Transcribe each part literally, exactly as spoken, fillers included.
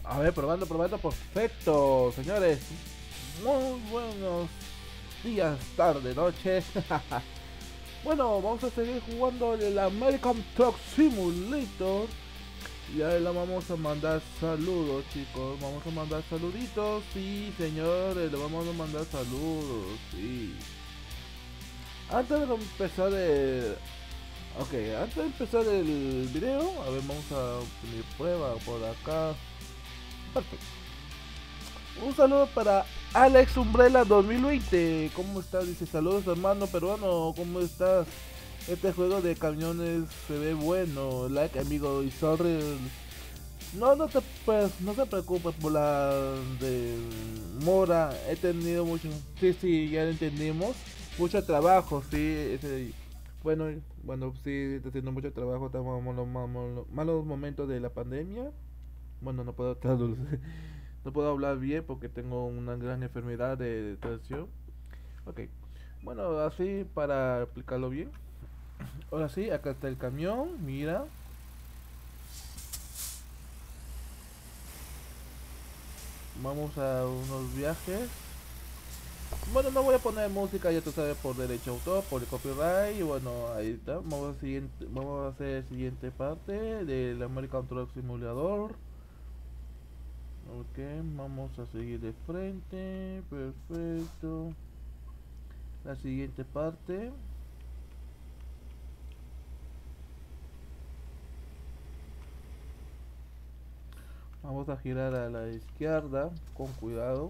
A ver, probando, probando, perfecto, señores. Muy buenos días, tarde, noche. Bueno, vamos a seguir jugando el American Truck Simulator. Ya le vamos a mandar saludos, chicos. Vamos a mandar saluditos. Sí, señores, le vamos a mandar saludos. Sí. Antes de empezar el... Ok, antes de empezar el video, a ver, vamos a poner prueba por acá. Perfecto. Un saludo para Alex Umbrella dos mil veinte. ¿Cómo estás? Dice saludos hermano peruano. ¿Cómo estás? Este juego de camiones se ve bueno. Like amigo y sorry. No, no te, pues, no te preocupes por la de Mora. He tenido mucho. Sí, sí, ya lo entendimos. Mucho trabajo, sí. Ese, bueno, bueno, sí, estoy haciendo mucho trabajo. Estamos en los malos, malos momentos de la pandemia. Bueno, no puedo traducir. No puedo hablar bien porque tengo una gran enfermedad de tensión. Ok. Bueno, así para explicarlo bien. Ahora sí, acá está el camión. Mira. Vamos a unos viajes. Bueno, no voy a poner música, ya tú sabes, por derecho de autor, por el copyright. Y bueno, ahí está. Vamos a, siguiente, vamos a hacer la siguiente parte del American Truck Simulator. Ok, vamos a seguir de frente. Perfecto. La siguiente parte. Vamos a girar a la izquierda con cuidado.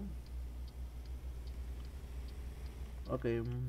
Ok.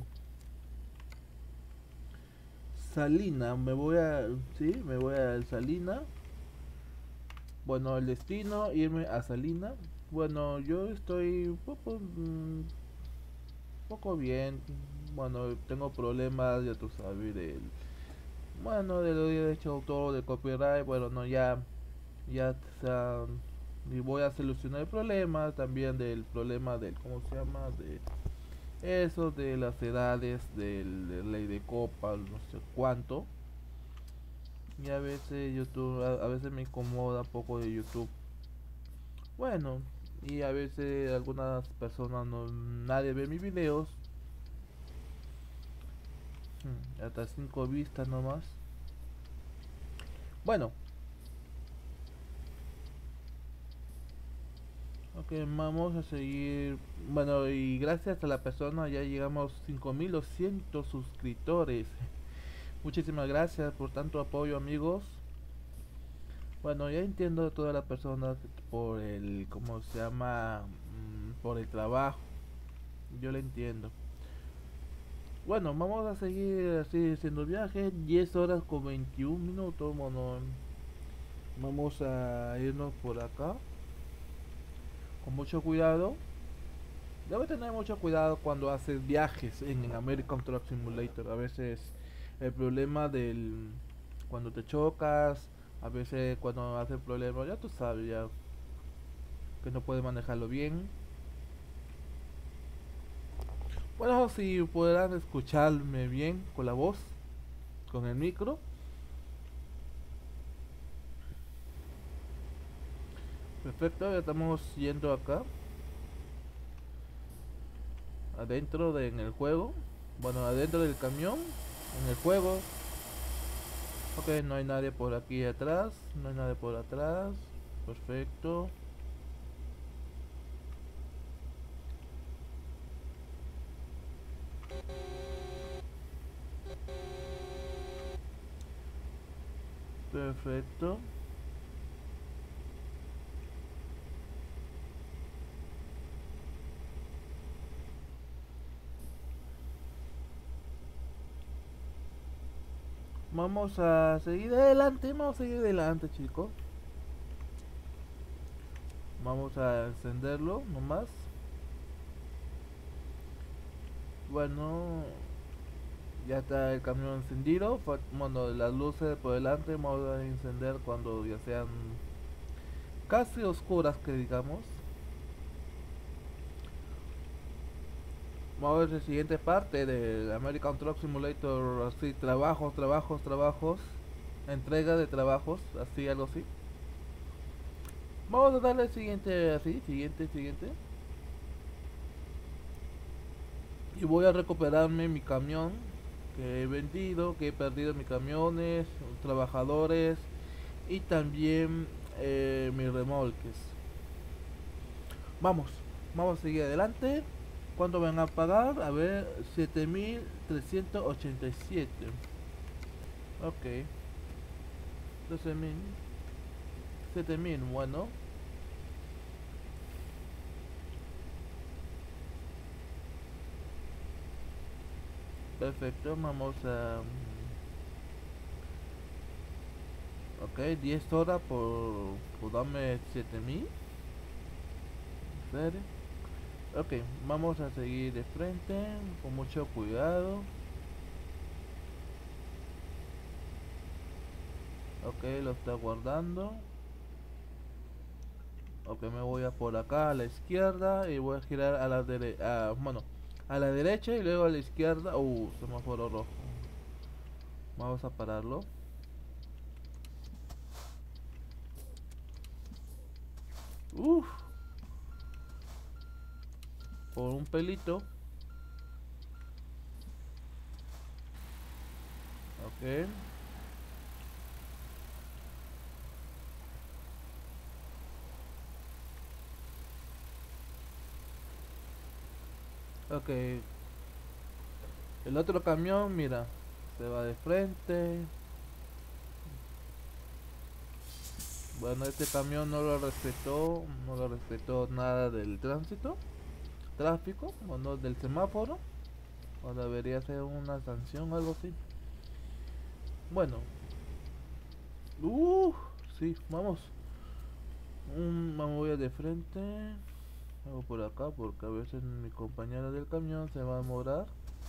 Salina, me voy a... Sí, me voy a Salina. Bueno, el destino, irme a Salina. Bueno, yo estoy un poco, un poco bien. Bueno, tengo problemas, ya tú sabes, del... Bueno, de lo de hecho autor, de copyright. Bueno, no, ya... Ya, o sea... Y voy a solucionar el problema, también del problema del... ¿Cómo se llama? De... Eso de las edades, del, de ley de copa, no sé cuánto. Y a veces YouTube, a, a veces me incomoda un poco de YouTube. Bueno, y a veces algunas personas no, nadie ve mis videos. Hmm, hasta cinco vistas nomás. Bueno, ok, vamos a seguir. Bueno, y gracias a la persona ya llegamos a cinco mil doscientos suscriptores. Muchísimas gracias por tanto apoyo, amigos. Bueno, ya entiendo a todas las personas por el, ¿cómo se llama? Mm, por el trabajo. Yo lo entiendo. Bueno, vamos a seguir así haciendo viajes. diez horas con veintiún minutos. Bueno, vamos a irnos por acá. Con mucho cuidado. Debe tener mucho cuidado cuando haces viajes en el American Truck Simulator. A veces el problema del... Cuando te chocas. A veces cuando hace problema, ya tú sabes ya que no puedes manejarlo bien. Bueno, si podrán escucharme bien con la voz, con el micro. Perfecto, ya estamos yendo acá, adentro de, en el juego. Bueno, adentro del camión, en el juego. Ok, no hay nadie por aquí atrás, no hay nadie por atrás. Perfecto. Perfecto. Vamos a seguir adelante, vamos a seguir adelante, chicos. Vamos a encenderlo nomás. Bueno, ya está el camión encendido. Bueno, las luces por delante vamos a encender cuando ya sean casi oscuras, que digamos. Vamos a ver la siguiente parte del American Truck Simulator. Así, trabajos, trabajos, trabajos. Entrega de trabajos, así, algo así. Vamos a darle siguiente, así, siguiente, siguiente. Y voy a recuperarme mi camión que he vendido, que he perdido mis camiones, trabajadores y también eh, mis remolques. Vamos, vamos a seguir adelante. ¿Cuánto van a pagar? A ver, siete mil trescientos ochenta y siete. Ok, doce mil, siete mil, bueno. Perfecto, vamos a... Ok, diez horas por, por darme siete mil. ¿En serio? Ok, vamos a seguir de frente con mucho cuidado. Ok, lo está guardando. Ok, me voy a por acá a la izquierda y voy a girar a la derecha. Bueno, a la derecha y luego a la izquierda. Uh, semáforo rojo. Vamos a pararlo. Uf, por un pelito. Ok. Ok. El otro camión, mira, se va de frente. Bueno, este camión no lo respetó, no lo respetó nada del tránsito, tráfico, o no del semáforo. O debería ser una sanción o algo así. Bueno, uh, sí, vamos. Un, me voy de frente. Hago por acá porque a veces mi compañero del camión se va a demorar.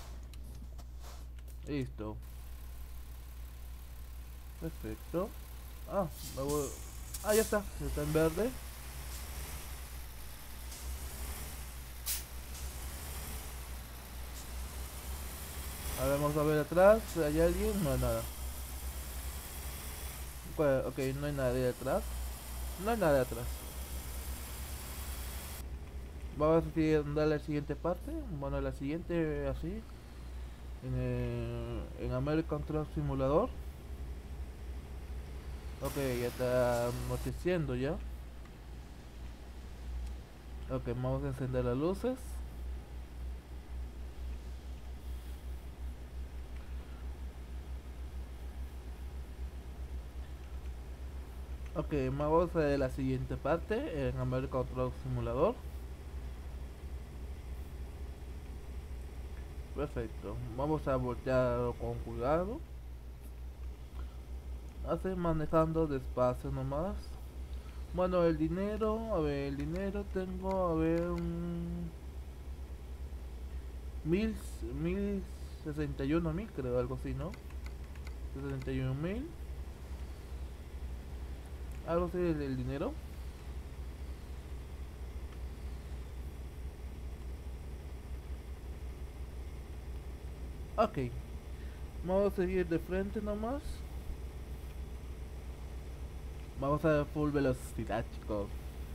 Listo, perfecto. Ah, me voy. Ah, ya está, está en verde. A ver, vamos a ver atrás. ¿Hay alguien? No hay nada. Bueno, ok, no hay nadie atrás. No hay nada atrás. Vamos a seguir- darle a la siguiente parte. Bueno, la siguiente así. En, el- en American Truck Simulator. Ok, ya está anocheciendo ya. Ok, vamos a encender las luces. Ok, vamos a la siguiente parte en American Truck Simulator. Perfecto. Vamos a voltear con cuidado. Así manejando despacio nomás. Bueno, el dinero, a ver, el dinero tengo, a ver, un mil, mil sesenta y uno mil, creo, algo así, ¿no? Sesenta y uno mil, algo así el, el dinero. Ok, vamos a seguir de frente nomás. Vamos a full velocidad, chicos.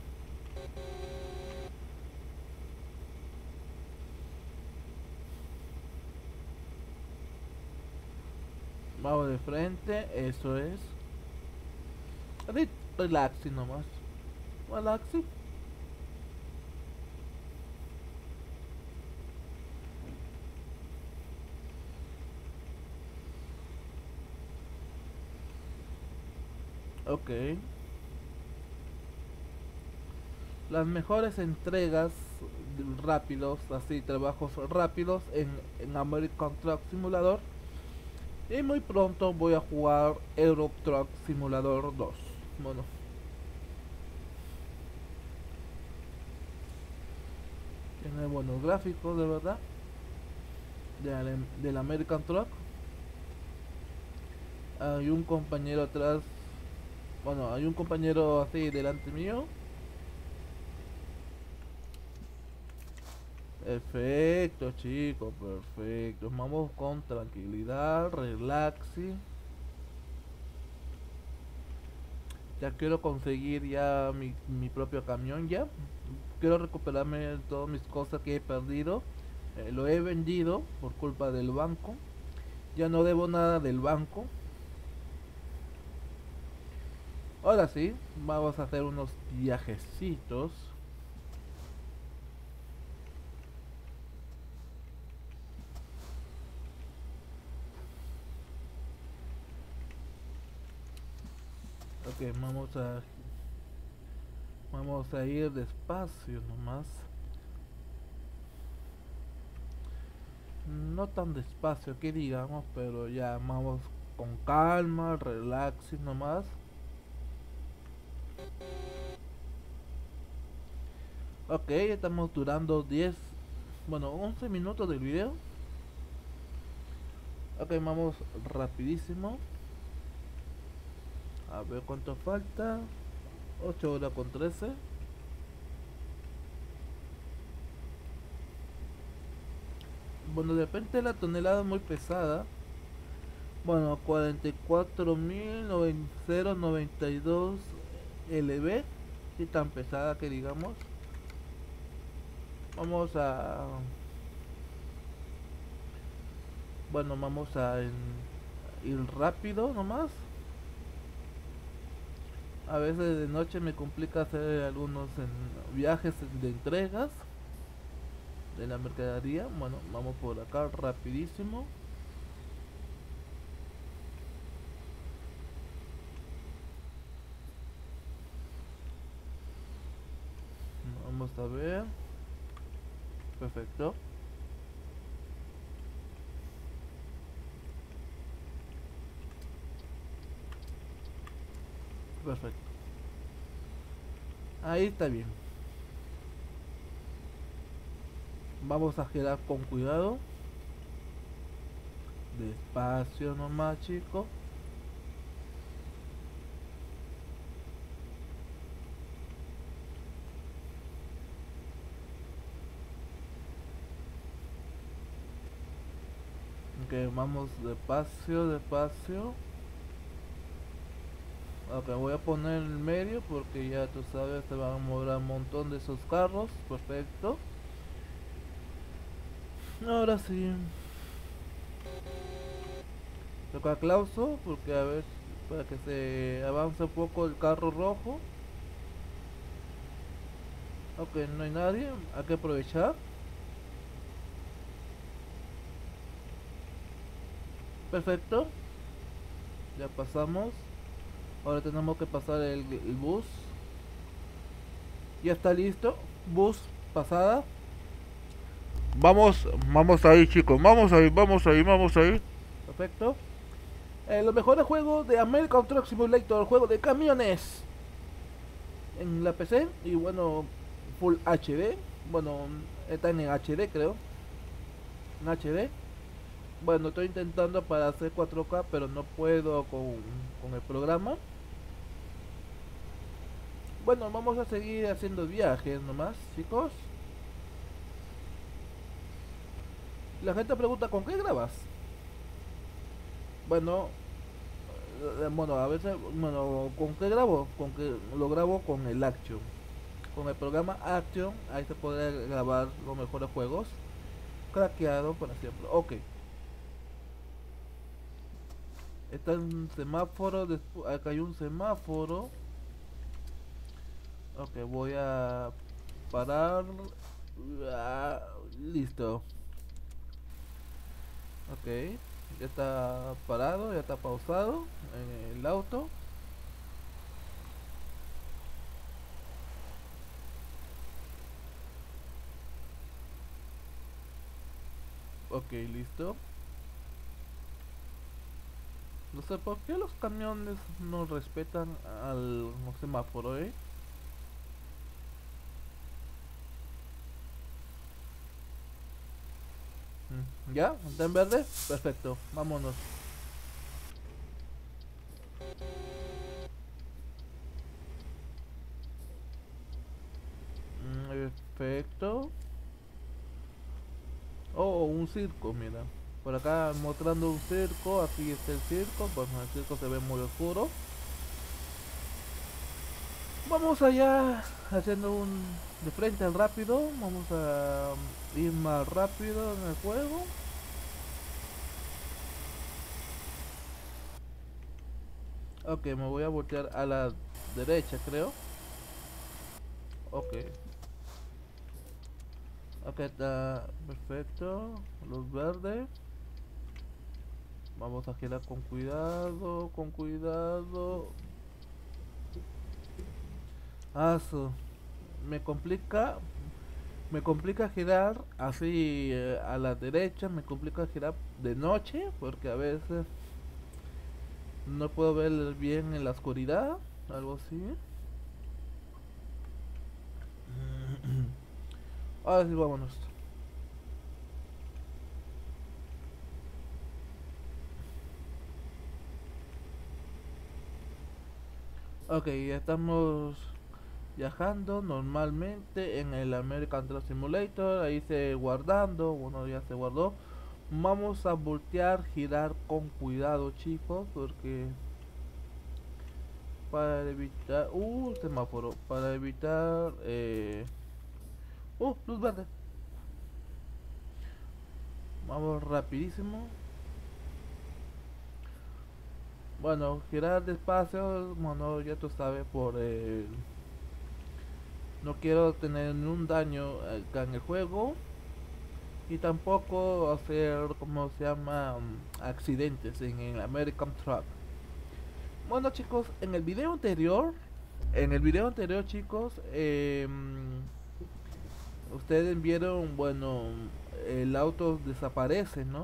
Vamos de frente, eso es. Re- Relaxing nomás. Relaxing. Ok. Las mejores entregas rápidos, así, trabajos rápidos en, en American Truck Simulator. Y muy pronto voy a jugar Euro Truck Simulator dos. Bueno, tiene buenos gráficos, de verdad. Del, del American Truck. Hay un compañero atrás. Bueno, hay un compañero así delante mío. Perfecto, chicos, perfecto. Vamos con tranquilidad, relaxing. Ya quiero conseguir ya mi, mi propio camión ya. Quiero recuperarme todas mis cosas que he perdido. Eh, lo he vendido por culpa del banco. Ya no debo nada del banco. Ahora sí, vamos a hacer unos viajecitos. Ok, vamos a vamos a ir despacio nomás. No tan despacio que digamos, pero ya vamos con calma, relaxing nomás. Ok, estamos durando diez, bueno, once minutos del video. Ok, vamos rapidísimo. A ver cuánto falta. ocho horas con trece. Bueno, de repente la tonelada es muy pesada. Bueno, cuarenta y cuatro mil noventa y dos L B. Si tan pesada que digamos. Vamos a... Bueno, vamos a en- ir rápido nomás. A veces de noche me complica hacer algunos en- viajes de entregas de la mercadería. Bueno, vamos por acá rapidísimo. Vamos a ver. Perfecto. Perfecto. Ahí está bien. Vamos a girar con cuidado. Despacio nomás, chicos. Que vamos despacio, despacio. Ok, voy a poner en medio porque ya tú sabes, se van a mover un montón de esos carros. Perfecto. Ahora sí. Toca clauso porque a ver, para que se avance un poco el carro rojo. Ok, no hay nadie, hay que aprovechar. Perfecto, ya pasamos. Ahora tenemos que pasar el, el bus. Ya está listo. Bus pasada. Vamos, vamos ahí, chicos. Vamos ahí, vamos ahí, vamos ahí. Perfecto. Eh, los mejores juegos de American Truck Simulator, juego de camiones en la P C. Y bueno, Full H D. Bueno, está en H D, creo. En H D. Bueno, estoy intentando para hacer cuatro K, pero no puedo con, con el programa. Bueno, vamos a seguir haciendo viajes nomás, chicos. La gente pregunta, ¿con qué grabas? Bueno, eh, bueno, a veces, bueno, ¿con qué grabo? Con que lo grabo con el Action. Con el programa Action, ahí se puede grabar los mejores juegos. Craqueado, por ejemplo. Ok. Está un semáforo, después acá hay un semáforo. Ok, voy a parar. Ah, listo. Ok, ya está parado, ya está pausado en el auto. Ok, listo. No sé por qué los camiones no respetan al semáforo, eh. Mm, ¿Ya? ¿Está en verde? Perfecto, vámonos. Mm, Perfecto. Oh, un circo, mira. Por acá mostrando un circo, aquí está el circo. Bueno, el circo se ve muy oscuro. Vamos allá haciendo un de frente al rápido. Vamos a ir más rápido en el juego. Ok, me voy a voltear a la derecha, creo. Ok. Acá está perfecto. Luz verde. Vamos a girar con cuidado, con cuidado. Ah, su. Me complica. Me complica girar así eh, a la derecha. Me complica girar de noche. Porque a veces no puedo ver bien en la oscuridad. Algo así. Ahora sí, vámonos. Ok, ya estamos viajando normalmente en el American Truck Simulator. Ahí se guardando. Bueno, ya se guardó. Vamos a voltear, girar con cuidado, chicos, porque para evitar... Uh, semáforo. Para evitar... Eh... Uh, luz verde. Vamos rapidísimo. Bueno, girar despacio. Bueno, ya tú sabes, por... Eh... No quiero tener ningún daño acá en el juego. Y tampoco hacer, como se llama, mm, accidentes en el American Truck. Bueno, chicos, en el video anterior, en el video anterior, chicos, eh, ustedes vieron, bueno, el auto desaparece, ¿no?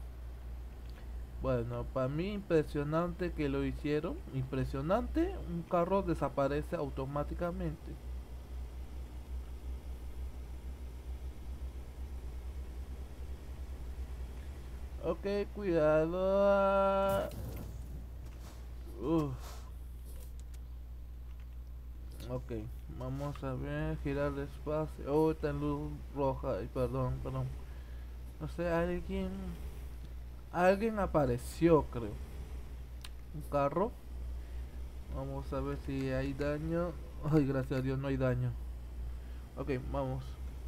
Bueno, para mí impresionante que lo hicieron, impresionante, un carro desaparece automáticamente. Ok, cuidado. Uf. Ok, vamos a ver, girar despacio. Oh, está en luz roja. Ay, perdón, perdón. No sé, alguien. Alguien apareció, creo. Un carro. Vamos a ver si hay daño. Ay, gracias a Dios, no hay daño. Ok, vamos.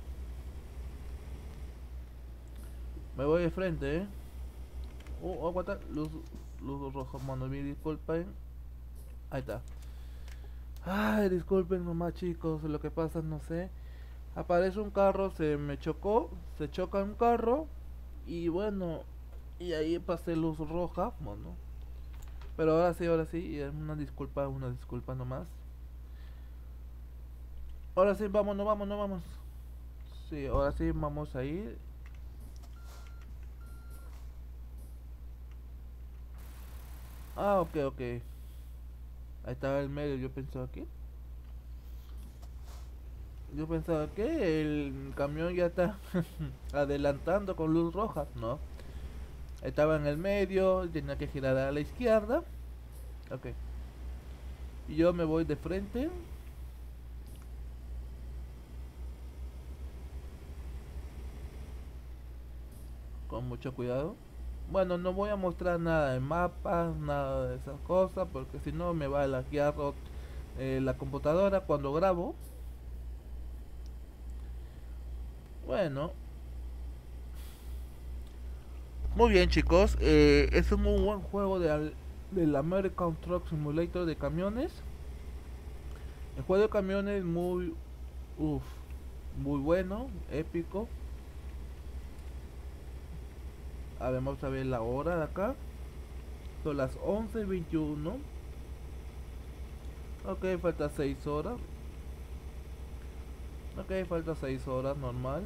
Me voy de frente, eh. Oh, aguanta. Luz, luz roja, mano. Me disculpen. Ahí está. Ay, disculpen nomás, chicos. Lo que pasa, no sé. Aparece un carro, se me chocó. Se choca un carro. Y bueno, y ahí pasé luz roja, bueno. Pero ahora sí, ahora sí, una disculpa, una disculpa nomás. Ahora sí, vámonos, vámonos, vamos. Sí, ahora sí, vamos a ir. Ah, ok, ok. Ahí estaba el medio, yo pensaba que. Yo pensaba que el camión ya está adelantando con luz roja, no. Estaba en el medio, tenía que girar a la izquierda. Ok. Y yo me voy de frente. Con mucho cuidado. Bueno, no voy a mostrar nada de mapas, nada de esas cosas, porque si no me va a laguear eh, la computadora cuando grabo. Bueno, muy bien, chicos, eh, es un muy buen juego de al- del American Truck Simulator de camiones. El juego de camiones muy, uff, muy bueno, épico. Además, vamos a ver la hora de acá. Son las once veintiuno. Ok, falta seis horas. Ok, falta seis horas, normal.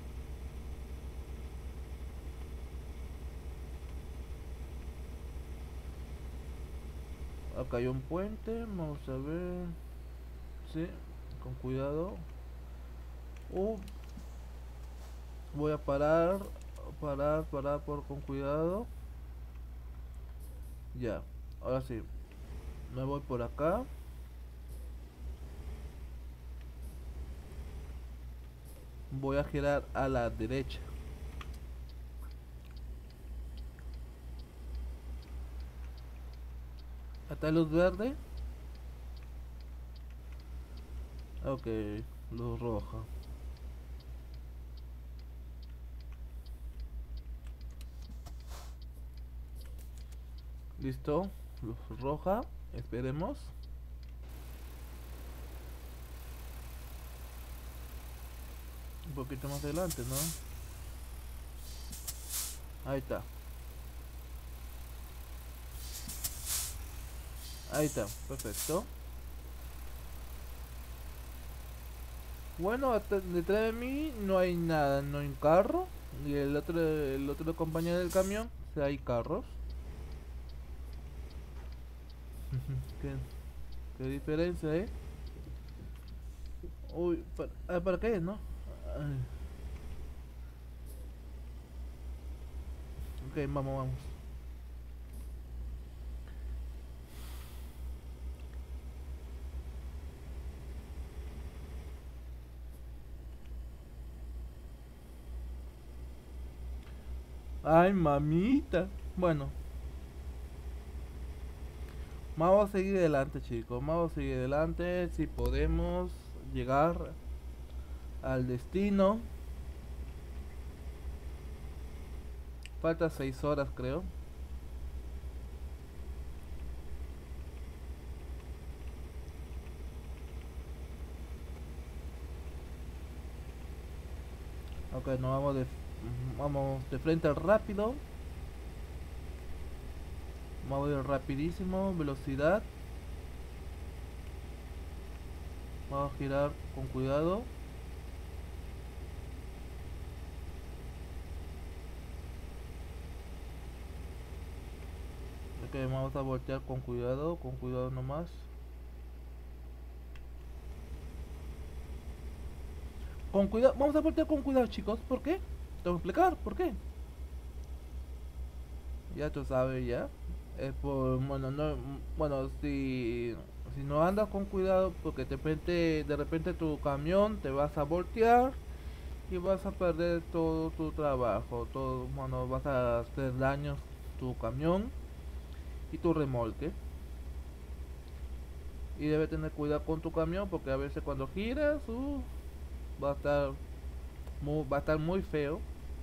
Acá hay un puente, vamos a ver. Sí, con cuidado. Uh, voy a parar, parar, parar por con cuidado. Ya, ahora sí, me voy por acá. Voy a girar a la derecha. Hasta luz verde. Ok, luz roja. Listo, luz roja. Esperemos. Un poquito más adelante, ¿no? Ahí está. Ahí está, perfecto. Bueno, hasta detrás de mí no hay nada, no hay un carro. Y el otro, el otro compañero del camión, sí hay carros. ¿Qué, qué diferencia, eh? Uy, para, ah, ¿para qué, no? Ay, ok, vamos, vamos. Ay, mamita. Bueno, vamos a seguir adelante, chicos. Vamos a seguir adelante. Si podemos llegar al destino. Falta seis horas, creo. Ok, nos vamos de, vamos de frente rápido. Vamos a ir rapidísimo, velocidad. Vamos a girar con cuidado. Ok, vamos a voltear con cuidado, con cuidado nomás. Con cuidado, vamos a voltear con cuidado, chicos. ¿Por qué? Te voy a explicar por qué. Ya tú sabes ya. Es por, bueno, no, bueno, si, si no andas con cuidado, porque de repente, de repente tu camión te vas a voltear y vas a perder todo tu trabajo, todo, bueno, vas a hacer daños tu camión y tu remolque. Y debes tener cuidado con tu camión porque a veces cuando giras, uh, va a estar muy, va a estar muy feo.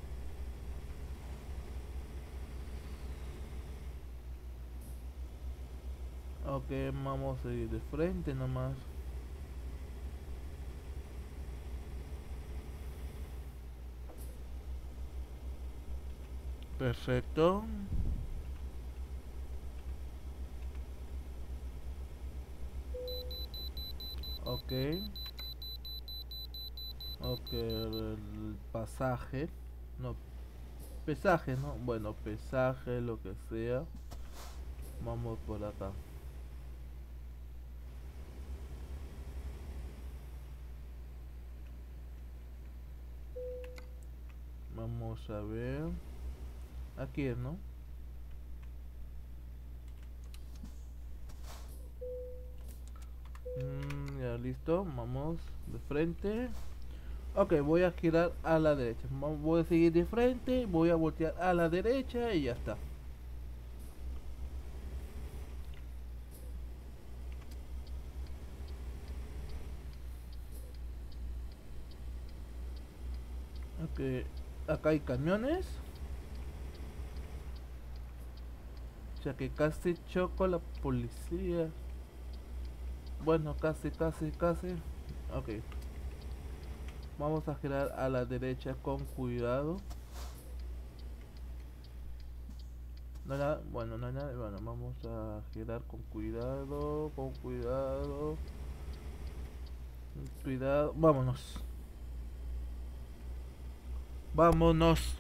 Ok, vamos a ir de frente nomás. Perfecto. Ok. Ok, el pasaje. No, pesaje, ¿no? Bueno, pesaje, lo que sea. Vamos por acá. Vamos a ver. Aquí es, ¿no? Mm, ya listo. Vamos de frente. Ok, voy a girar a la derecha. Vamos- Voy a seguir de frente. Voy a voltear a la derecha y ya está. Ok, acá hay camiones. O sea que casi choco a la policía. Bueno, casi, casi, casi. Ok, vamos a girar a la derecha con cuidado. No hay nada, bueno, no hay nada. Bueno, vamos a girar con cuidado, con cuidado. Cuidado, vámonos. Vámonos.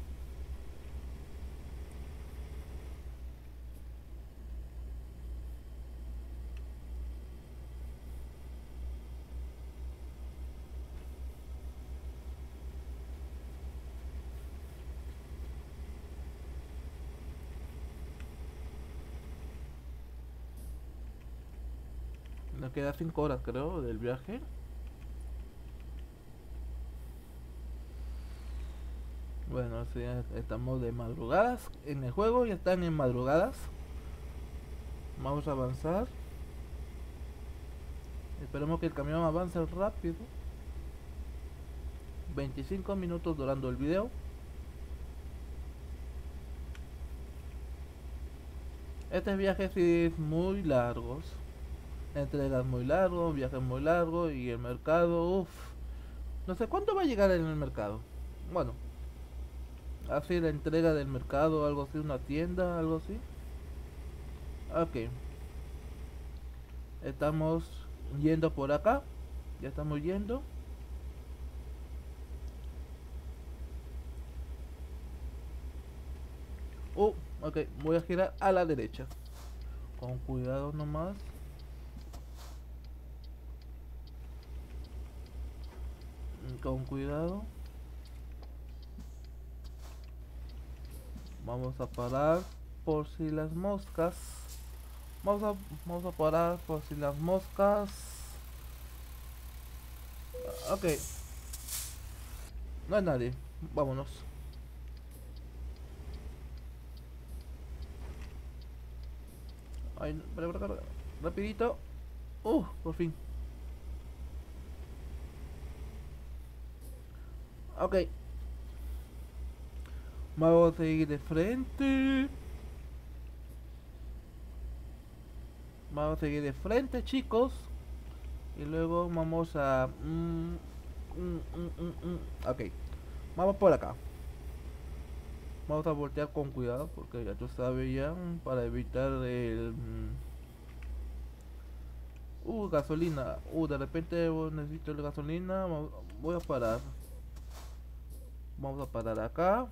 Nos queda cinco horas, creo, del viaje. Bueno, sí, estamos de madrugadas. En el juego ya están en madrugadas. Vamos a avanzar. Esperemos que el camión avance rápido. veinticinco minutos durando el video. Este viaje sí es muy largos. Entregas muy largos, viajes muy largos y el mercado, uff. No sé cuánto va a llegar en el mercado. Bueno, así la entrega del mercado, algo así, una tienda, algo así. Ok. Estamos yendo por acá. Ya estamos yendo. Uh, ok, voy a girar a la derecha. Con cuidado nomás. Con cuidado. Vamos a parar por si las moscas. Vamos a, vamos a parar por si las moscas. Ok. No hay nadie. Vámonos. Ay, para, para, para. Rapidito. Uh, por fin. Ok. Vamos a seguir de frente. Vamos a seguir de frente, chicos. Y luego vamos a... Mm, mm, mm, mm, mm. Ok. Vamos por acá. Vamos a voltear con cuidado porque ya tú sabes ya. Para evitar el... Uh, gasolina. Uh, de repente necesito la gasolina. Voy a parar. Vamos a parar acá.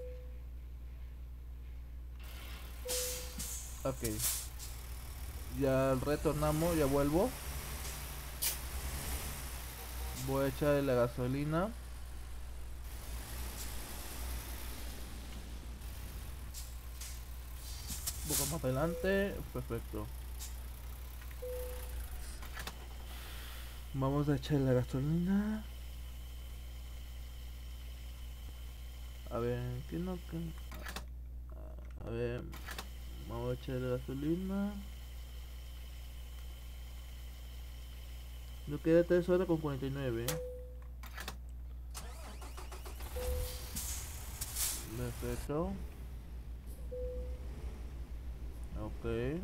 Ok. Ya retornamos, ya vuelvo. Voy a echarle la gasolina. Un poco más adelante. Perfecto. Vamos a echar la gasolina. A ver, ¿qué no? ¿Qué? A ver, vamos a echar la gasolina. Nos queda tres horas con cuarenta y nueve. Perfecto. Ok.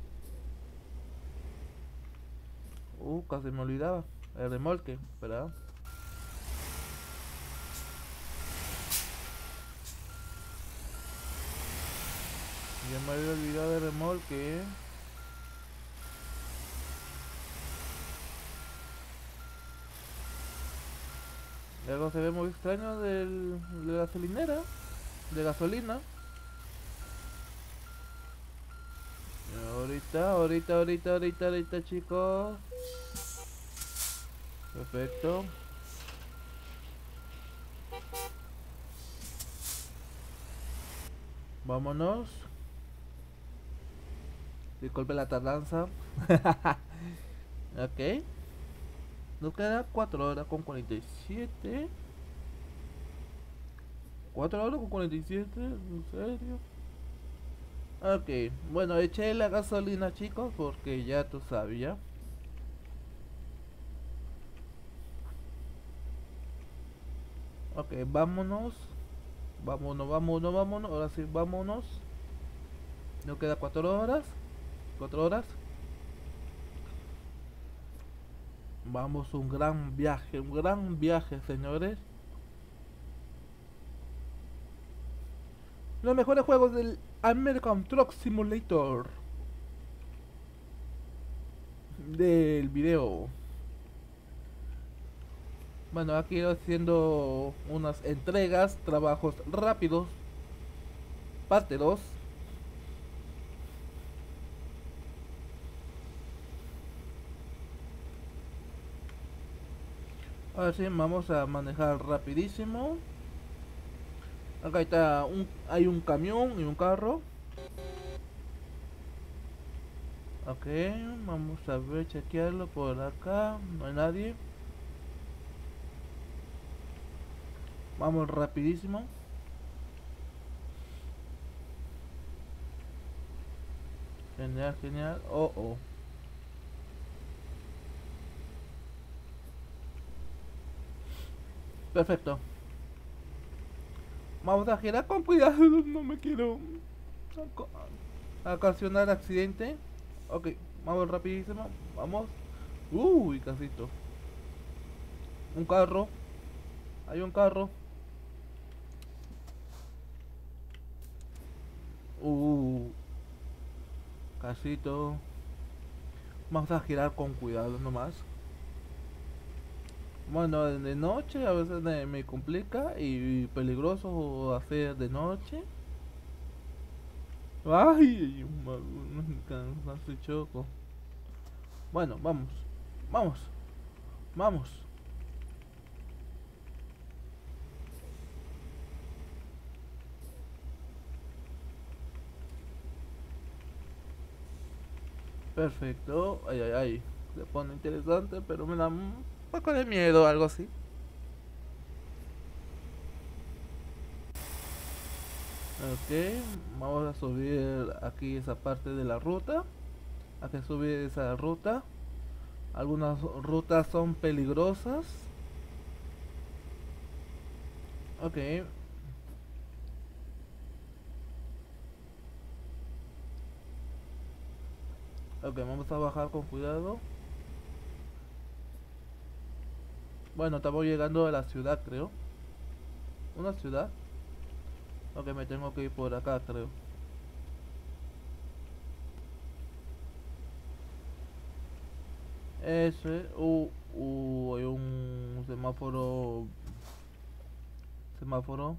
Uh, casi me olvidaba. El remolque, espera. Ya me había olvidado del remolque. Y algo se ve muy extraño del, de la gasolinera. De gasolina. Ahorita, ahorita, ahorita, ahorita, ahorita, chicos. Perfecto. Vámonos. Disculpe la tardanza. Ok. Nos queda cuatro horas con cuarenta y siete. cuatro horas con cuarenta y siete. ¿En serio? Ok. Bueno, eché la gasolina, chicos, porque ya tú sabías. Ok, vámonos. Vámonos, vámonos, vámonos. Ahora sí, vámonos. Nos queda cuatro horas. cuatro horas. Vamos, un gran viaje, un gran viaje, señores. Los mejores juegos del American Truck Simulator del video. Bueno, aquí haciendo unas entregas, trabajos rápidos. Parte dos. Ahora sí, vamos a manejar rapidísimo. Acá está un, hay un camión y un carro. Ok, vamos a ver, chequearlo por acá. No hay nadie. Vamos rapidísimo. Genial, genial. Oh, oh. Perfecto. Vamos a girar con cuidado. No me quiero oco- ocasionar accidente. Ok, vamos rapidísimo. Vamos. Uy, casito. Un carro. Hay un carro. Uh, casito. Vamos a girar con cuidado nomás. Bueno, de noche a veces me, me complica y peligroso hacer de noche. Ay, un cansancio choco. Bueno, vamos, vamos, vamos. Perfecto. Ay, ay, ay. Se pone interesante, pero me da un poco de miedo, algo así. Ok, vamos a subir aquí esa parte de la ruta. Hay que subir esa ruta. Algunas rutas son peligrosas. Ok, ok, vamos a bajar con cuidado. Bueno, estamos llegando a la ciudad, creo. ¿Una ciudad? Ok, me tengo que ir por acá, creo. Ese, uh, uh, hay un semáforo. Semáforo.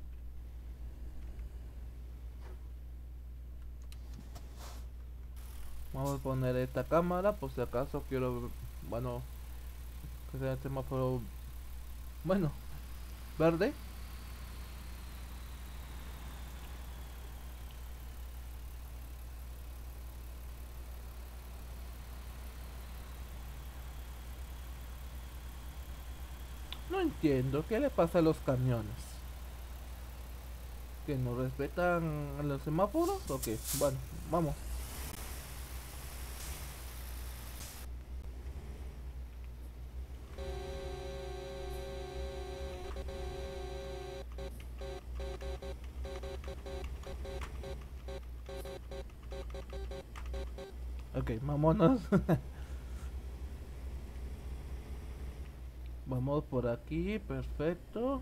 Vamos a poner esta cámara por si acaso quiero, bueno, que sea el semáforo, bueno, verde. No entiendo qué le pasa a los camiones. ¿Que no respetan a los semáforos? Ok, bueno, vamos. Ok, vámonos. Vamos por aquí, perfecto.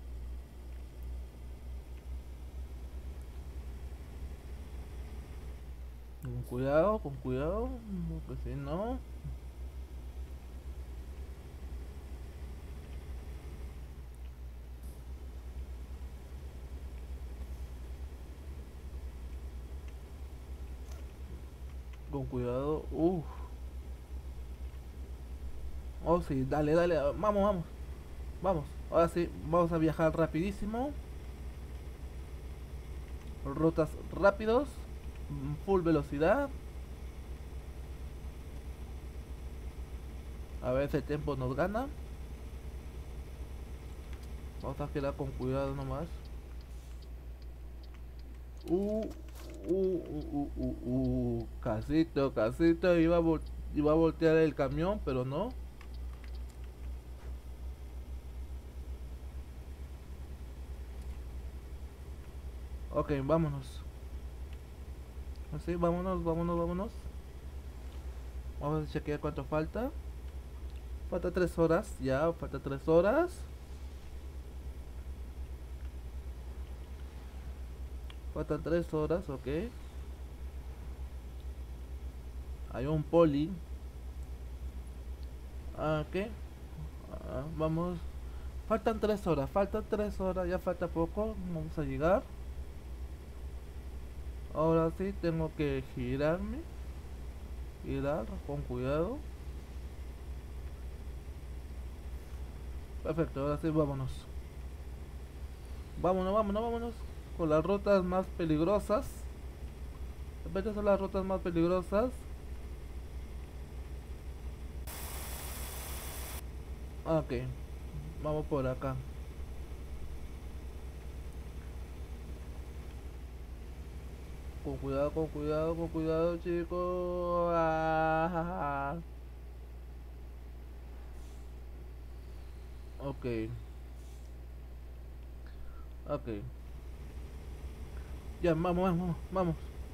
Con cuidado, con cuidado, porque si no... Con cuidado, uff. Oh, sí, dale, dale, vamos, vamos, vamos. Ahora sí, vamos a viajar rapidísimo. Rutas rápidos, full velocidad. A ver si el tiempo nos gana. Vamos a quedar con cuidado nomás. Uh, uh, uh, uh, uh, uh. Casito, casito. Iba a, vol iba a voltear el camión, pero no. Ok, vámonos. Así, vámonos, vámonos, vámonos. Vamos a chequear cuánto falta. Falta tres horas, ya, falta tres horas. Faltan tres horas, ok. Hay un poli. Ah, ok. Ah, vamos. Faltan tres horas, faltan tres horas, ya falta poco. Vamos a llegar. Ahora sí, tengo que girarme. Girar con cuidado. Perfecto, ahora sí, vámonos. Vámonos, vámonos, vámonos. Con las rutas más peligrosas. De repente son las rutas más peligrosas. Ok, vamos por acá. Con cuidado, con cuidado, con cuidado, chicos. Ah, ok. Ok. Ya, vamos, vamos, vamos.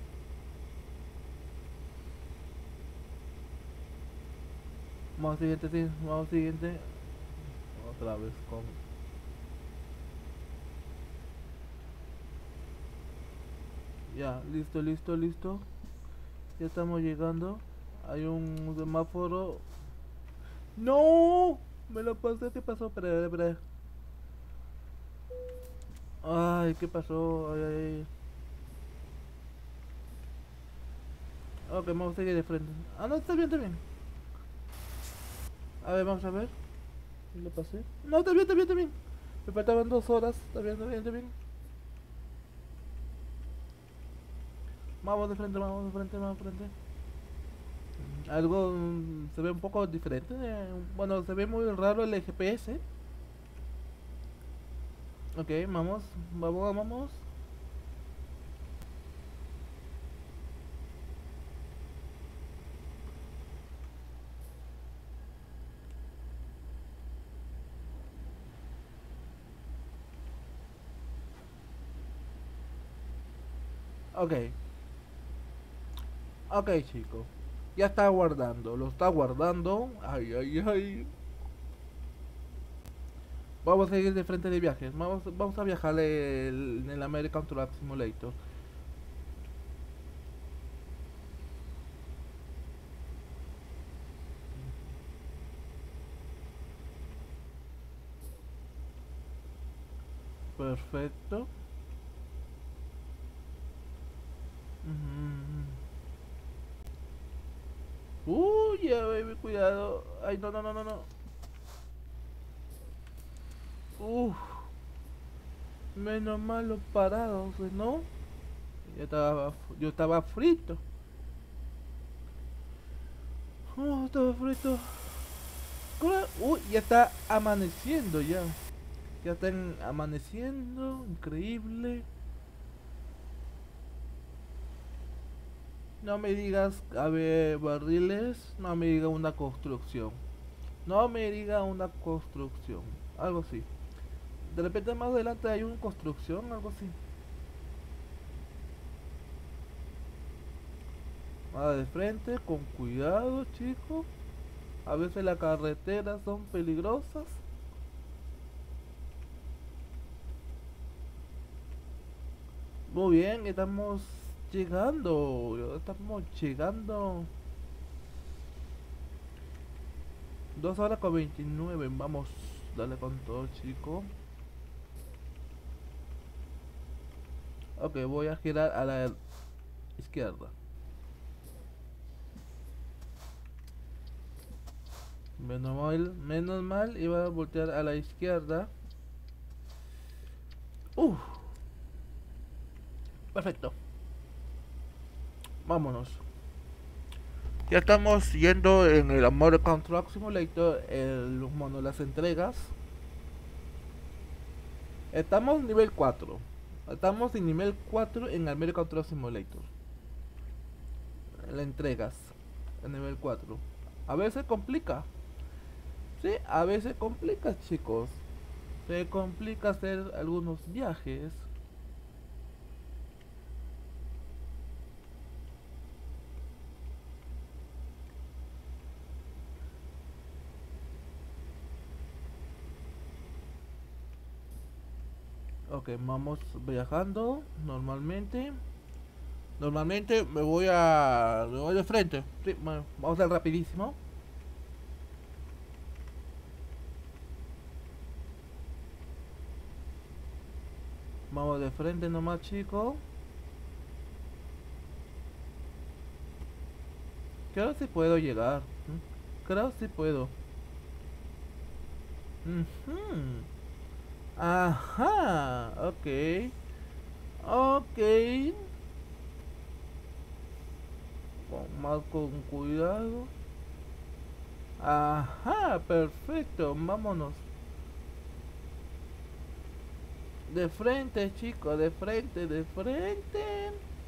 Vamos siguiente, sí, vamos siguiente. Otra vez con... Ya, listo, listo, listo. Ya estamos llegando. Hay un semáforo. ¡No! Me lo pasé, ¿qué pasó? Espera, espera. Ay, ¿qué pasó? Ay, ay, ay. Ok, vamos a seguir de frente. Ah, no, está bien, está bien. A ver, vamos a ver. ¿Qué le pasé? No, está bien, está bien, está bien. Me faltaban dos horas. Está bien, está bien, está bien. Vamos de frente, vamos de frente, vamos de frente. Algo mm, se ve un poco diferente. eh, Bueno, se ve muy raro el G P S. Ok, vamos, vamos, vamos. Ok, ok, chicos. Ya está guardando, lo está guardando. Ay, ay, ay. Vamos a seguir de frente de viajes. Vamos, vamos a viajar el- en el American Truck Simulator. Perfecto. Ujú. Uy, ya, baby, cuidado. Ay, no, no, no, no, no. Uf, menos mal los parados, ¿no? Yo estaba, yo estaba frito. Oh, estaba frito. Ahora- Uy, ya está amaneciendo ya. Ya están amaneciendo, increíble. No me digas, a ver, barriles, no me diga una construcción. No me diga una construcción, algo así. De repente más adelante hay una construcción, algo así. Va de frente, con cuidado, chicos. A veces las carreteras son peligrosas. Muy bien, estamos llegando. Estamos llegando. Dos horas con veintinueve. Vamos, dale con todo, chicos. Ok, voy a girar a la izquierda. Menos mal, menos mal, iba a voltear a la izquierda. Uf, perfecto. Vámonos. Ya estamos yendo en el American Truck Simulator, el, bueno, las entregas. Estamos en nivel cuatro. Estamos en nivel cuatro en American Truck Simulator. En las entregas. En nivel cuatro. A veces complica. Sí, a veces complica, chicos. Se complica hacer algunos viajes. Ok, vamos viajando normalmente. Normalmente me voy a... Me voy de frente. Sí, bueno, vamos a ir rapidísimo. Vamos de frente nomás, chicos. Creo si puedo llegar. ¿Mm? Creo si puedo. Ujú. Ajá. Ok. Ok. Con más con cuidado. Ajá, perfecto. Vámonos. De frente, chicos, de frente, de frente.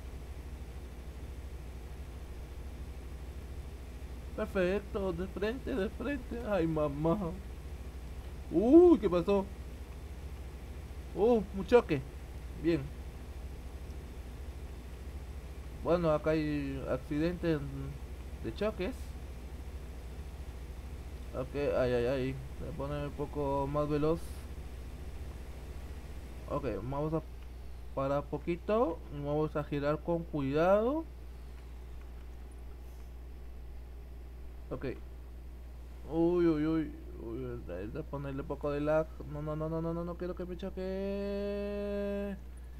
Perfecto, de frente, de frente. Ay, mamá. Uy, ¿qué pasó? Uh, un choque. Bien. Bueno, acá hay accidentes de choques. Ok, ay, ay, ay. Voy a poner un poco más veloz. Ok, vamos a parar poquito. Vamos a girar con cuidado. Ok. Uy, uy, uy. Uy, hay que ponerle un poco de lag. No, no, no, no, no, no, no quiero que me choque.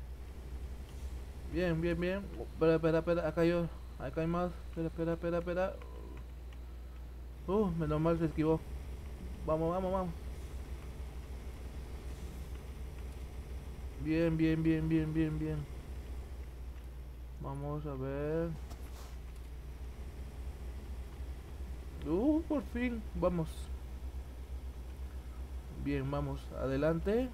Bien, bien, bien. Espera, espera, espera. Acá yo. Acá hay más. Espera, espera, espera, espera. Uh, menos mal se esquivó. Vamos, vamos, vamos. Bien, bien, bien, bien, bien, bien. Vamos a ver. Uh, por fin. Vamos. Bien, vamos. Adelante.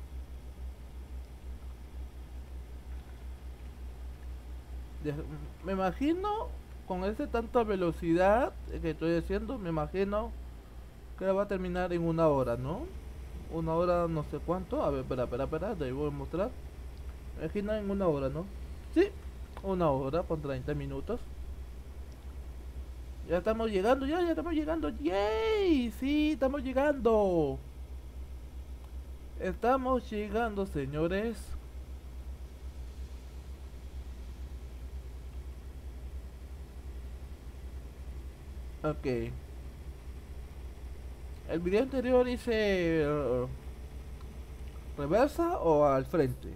De- me imagino, con ese tanta velocidad que estoy haciendo, me imagino que va a terminar en una hora, ¿no? Una hora no sé cuánto. A ver, espera, espera, espera. Te voy a mostrar. Me imagino en una hora, ¿no? Sí, una hora con treinta minutos. Ya estamos llegando, ya, ya estamos llegando. ¡Yay! Sí, estamos llegando. Estamos llegando, señores. Ok. El video anterior hice uh, reversa o al frente.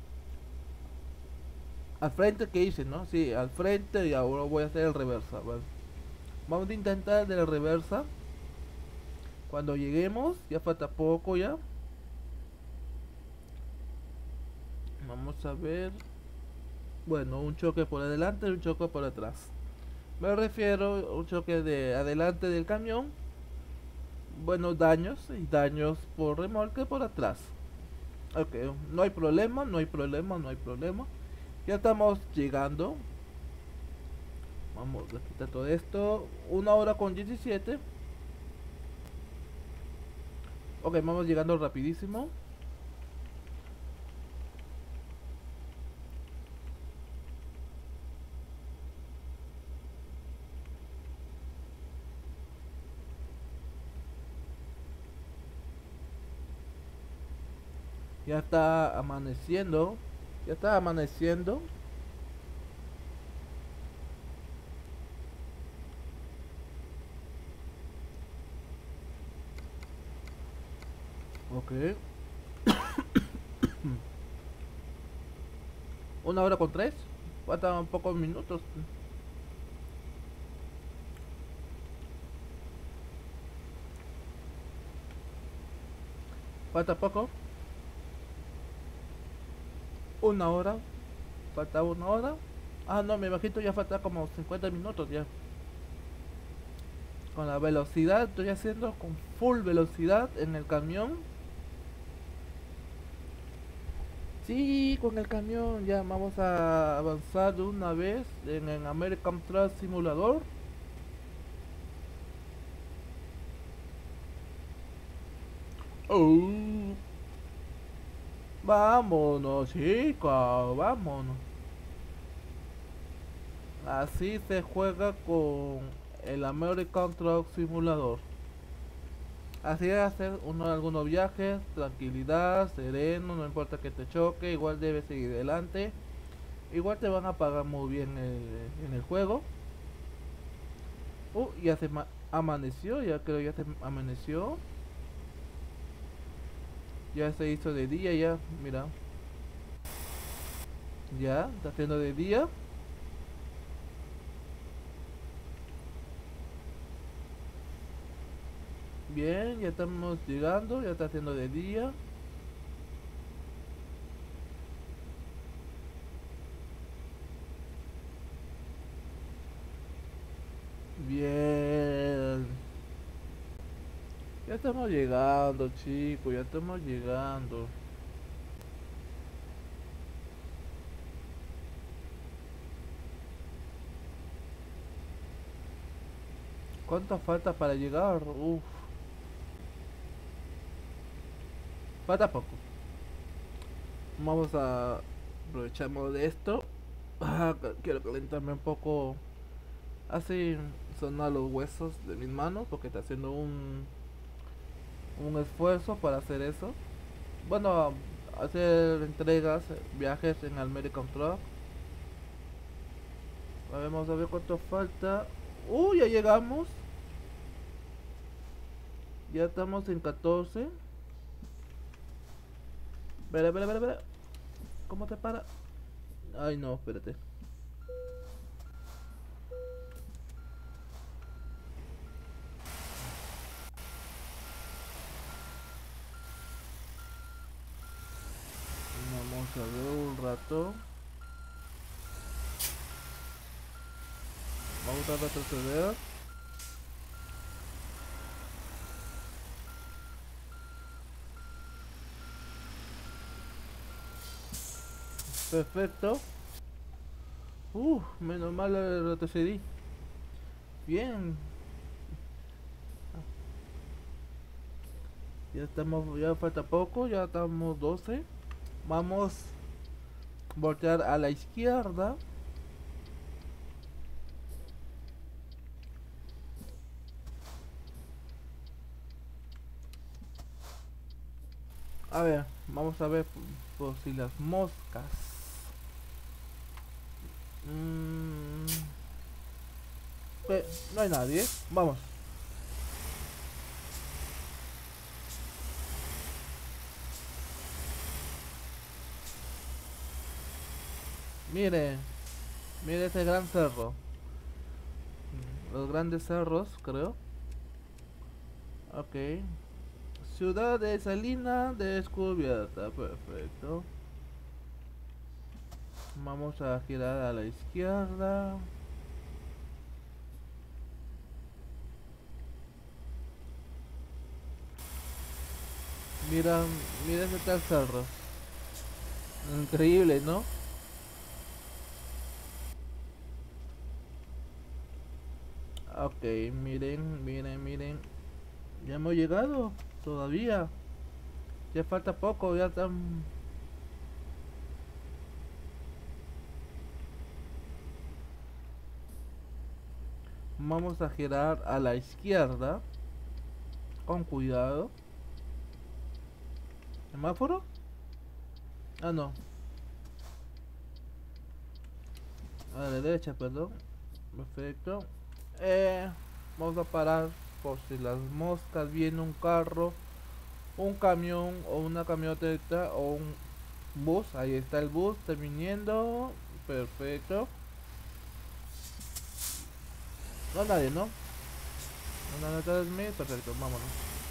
Al frente que hice, ¿no? Sí, al frente y ahora voy a hacer el reversa. ¿Vale? Vamos a intentar de la reversa. Cuando lleguemos, ya falta poco ya. Vamos a ver. Bueno, un choque por adelante y un choque por atrás. Me refiero a un choque de adelante del camión. Buenos daños y daños por remolque por atrás. Ok, no hay problema, no hay problema, no hay problema. Ya estamos llegando. Vamos a quitar todo esto. Una hora con diecisiete. Ok, vamos llegando rapidísimo. Ya está amaneciendo. Ya está amaneciendo. Ok. Una hora con tres. Faltan pocos minutos. Falta poco. Una hora. Falta una hora. Ah, no, me imagino ya falta como cincuenta minutos ya. Con la velocidad, estoy haciendo con full velocidad en el camión. Sí, con el camión ya vamos a avanzar de una vez en el American Truck Simulator. Oh, vámonos, chicos, vámonos. Así se juega con el American Truck Simulator. Así es hacer uno algunos viajes, tranquilidad, sereno, no importa que te choque, igual debes seguir adelante. Igual te van a pagar muy bien el- en el juego. Uh, ya se amaneció, ya creo ya se amaneció. Ya se hizo de día, ya, mira. Ya, está haciendo de día. Bien, ya estamos llegando, ya está haciendo de día. Bien. Ya estamos llegando, chicos, ya estamos llegando. ¿Cuánto falta para llegar? Uf, falta poco. Vamos a aprovechamos de esto. Ah, ca- quiero calentarme un poco, así sonar los huesos de mis manos porque está haciendo un, un esfuerzo para hacer eso. Bueno, hacer entregas, viajes en American Truck. A ver, vamos a ver cuánto falta. Uy, ya llegamos. Ya estamos en catorce. Espera, espera, espera, espera. ¿Cómo te para? Ay, no, espérate. Vamos a ver un rato. Vamos a retroceder. Perfecto. Uh, menos mal eh, retrocedí. Bien. Ya estamos, ya falta poco, ya estamos doce. Vamos a voltear a la izquierda. A ver, vamos a ver por, por si las moscas. Mm, eh, no hay nadie. Vamos. Mire, mire ese gran cerro. Los grandes cerros, creo. Ok. Ciudad de Salina descubierta. Perfecto. Vamos a girar a la izquierda. Mira, mira ese tal cerro. Increíble, ¿no? Ok, miren, miren, miren. Ya hemos llegado. Todavía. Ya falta poco, ya están. Vamos a girar a la izquierda. Con cuidado. ¿Semáforo? Ah, no. A la derecha, perdón. Perfecto. Eh, vamos a parar por si las moscas. Viene un carro, un camión o una camioneta o un bus. Ahí está el bus, está viniendo. Perfecto. No hay nadie, ¿no? No hay nadie detrás de mí. Perfecto, vámonos.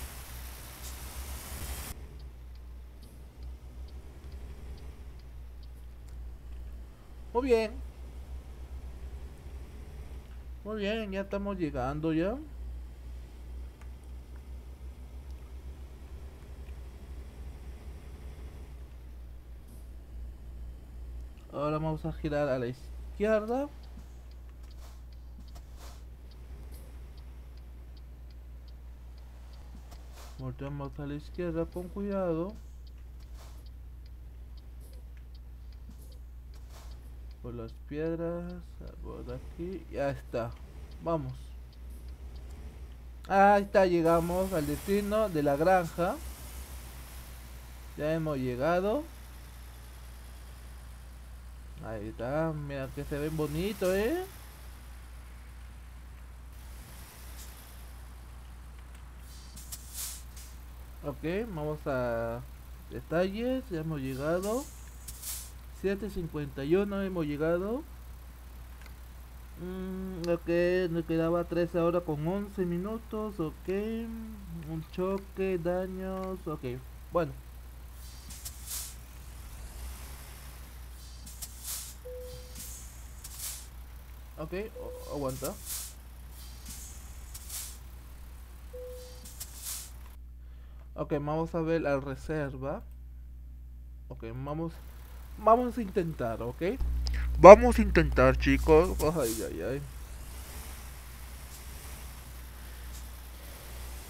Muy bien, muy bien, ya estamos llegando ya. Ahora vamos a girar a la izquierda. Volteamos a la izquierda con cuidado. Por las piedras, por aquí, ya está. Vamos. Ahí está, llegamos al destino de la granja. Ya hemos llegado. Ahí está, mira que se ven bonito, eh. Ok, vamos a detalles, ya hemos llegado. siete cincuenta y uno hemos llegado. Mm, ok, nos quedaba trece horas con once minutos, ok. Un choque, daños, ok. Bueno, ok, o- aguanta. Ok, vamos a ver la reserva. Ok, vamos, vamos a intentar, ok. Vamos a intentar, chicos. Ay, ay, ay.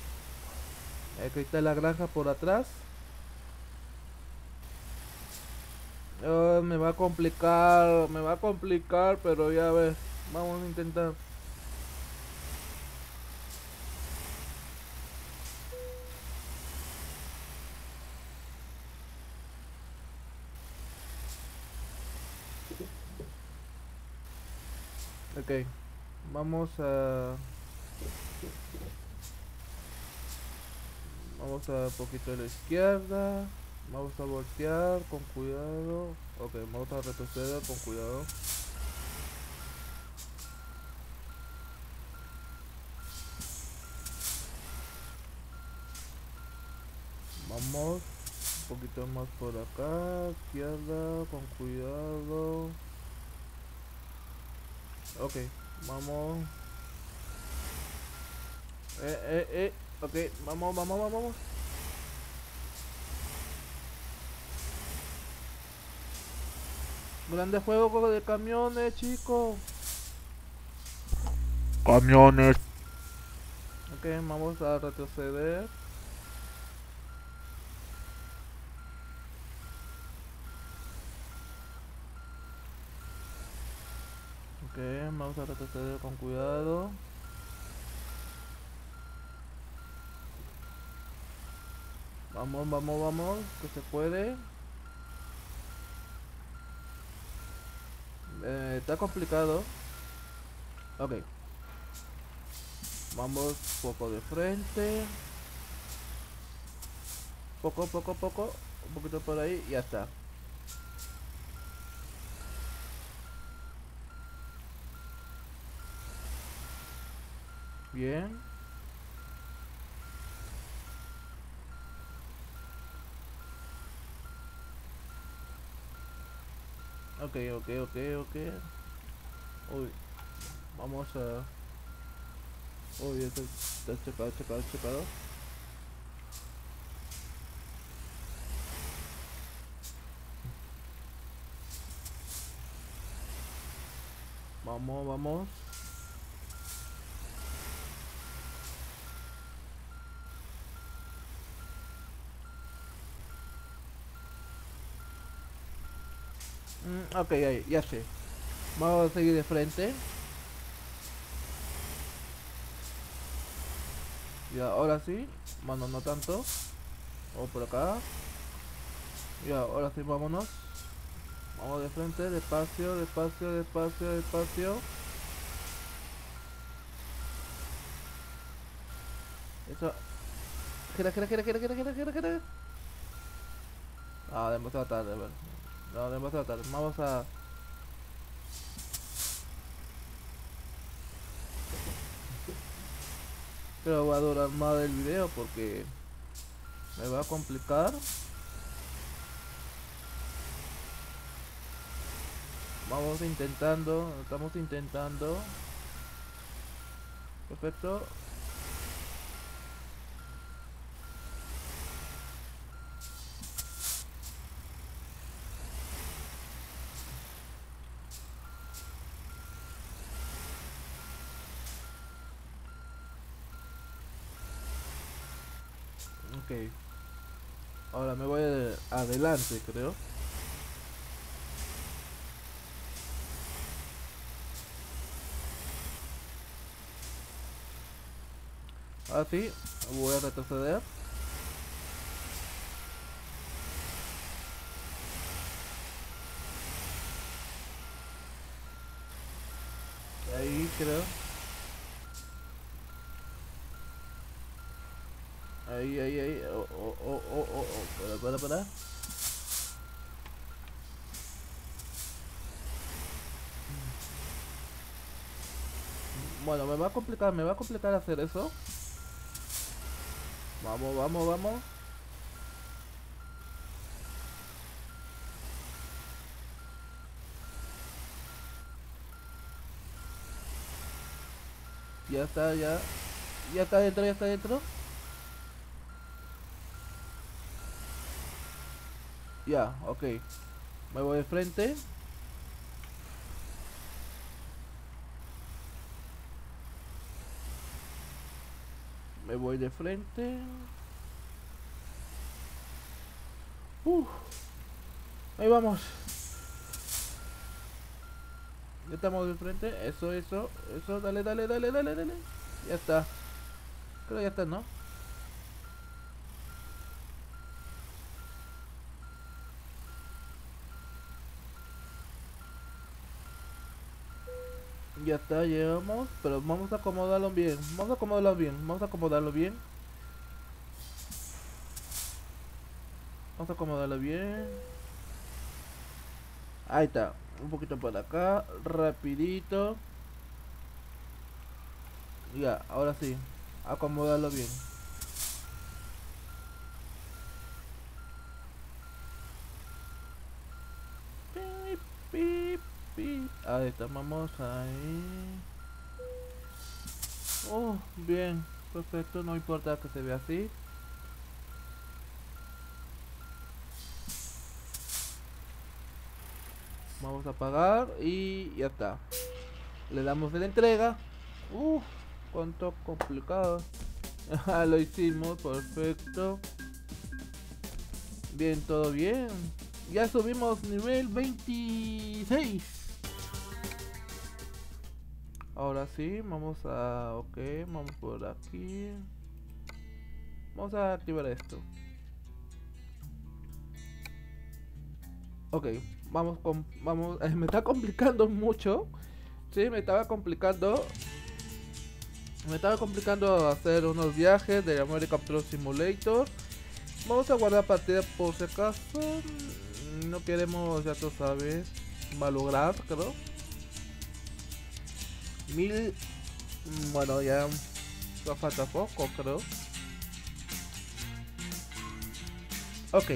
Aquí está la granja por atrás. Oh, me va a complicar, me va a complicar, pero ya ves, vamos a intentar. Ok, vamos a... Vamos a un poquito a la izquierda. Vamos a voltear con cuidado. Ok, vamos a retroceder con cuidado. Vamos un poquito más por acá. Izquierda, con cuidado. Ok, vamos. Eh, eh, eh. Ok, vamos, vamos, vamos, vamos. Grande juego de camiones, chicos. Camiones. Ok, vamos a retroceder. Ok, vamos a retroceder con cuidado. Vamos, vamos, vamos, que se puede. Eh, está complicado. Ok, vamos poco de frente. Poco, poco, poco. Un poquito por ahí y ya está. Bien. Ok, ok, ok, ok. Uy, vamos a... Uy, está, está checado, checado, checado. Vamos, vamos. Mm, ok, ya, ya sé. Vamos a seguir de frente. Ya, ahora sí. Bueno, no tanto. Vamos por acá. Ya, ahora sí, vámonos. Vamos de frente, despacio, despacio, despacio, despacio. Eso. Gira, gira, gira, gira, gira, gira, gira, gira. Ah, demasiado tarde, a ver. No, demasiado tarde. Vamos a... Pero va a durar más el video porque me va a complicar. Vamos intentando, estamos intentando. Perfecto. Ok. Ahora me voy adelante, creo. Ahora sí, voy a retroceder. Ahí creo. Ahí, ahí, ahí. Oh, oh, oh, oh, oh, oh. Para, para, para. Bueno, me va a complicar, me va a complicar hacer eso. Vamos, vamos, vamos. Ya está, ya. Ya está dentro, ya está dentro. Ya, ok. Me voy de frente. Me voy de frente. Uf. Ahí vamos. Ya estamos de frente. Eso, eso, eso. Dale, dale, dale, dale, dale. Ya está. Creo que ya está, ¿no? Ya está, llegamos. Pero vamos a acomodarlo bien. Vamos a acomodarlo bien. Vamos a acomodarlo bien. Vamos a acomodarlo bien. Ahí está. Un poquito por acá. Rapidito. Ya, ahora sí. Acomodarlo bien. Pip, pip, pip. Ahí está, vamos ahí. Oh, bien. Perfecto, no importa que se vea así. Vamos a apagar y ya está. Le damos de la entrega. Uff, cuánto complicado. Ah, lo hicimos, perfecto. Bien, todo bien. Ya subimos nivel veintiséis. Ahora sí, vamos a... Ok, vamos por aquí. Vamos a activar esto. Ok, vamos con... Vamos... eh, me está complicando mucho. Sí, me estaba complicando. Me estaba complicando hacer unos viajes de American Truck Simulator. Vamos a guardar partida por si acaso. Mm, No queremos, ya tú sabes, malograr, creo. Mil... mm, Bueno, ya no falta poco, creo. Ok.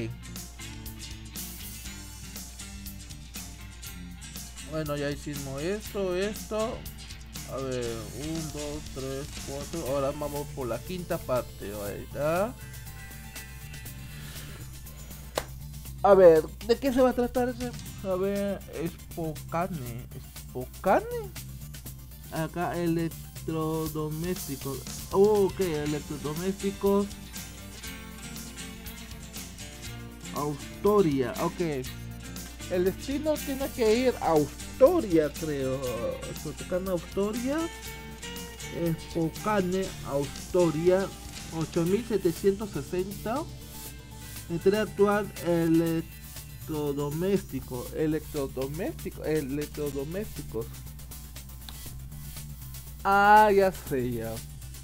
Bueno, ya hicimos esto, esto. A ver, uno, dos, tres, cuatro. Ahora vamos por la quinta parte. Ahí está. A ver, ¿de qué se va a tratar ese? A ver, Spokane. ¿Spokane? Acá electrodomésticos. Oh, ok, electrodomésticos. Astoria, ok. El destino tiene que ir a Astoria, creo. Spokane, Astoria. Spokane, Astoria. ocho mil setecientos sesenta. Interactuar electrodoméstico. Electrodoméstico. Electrodomésticos. Ah, ya sé ya.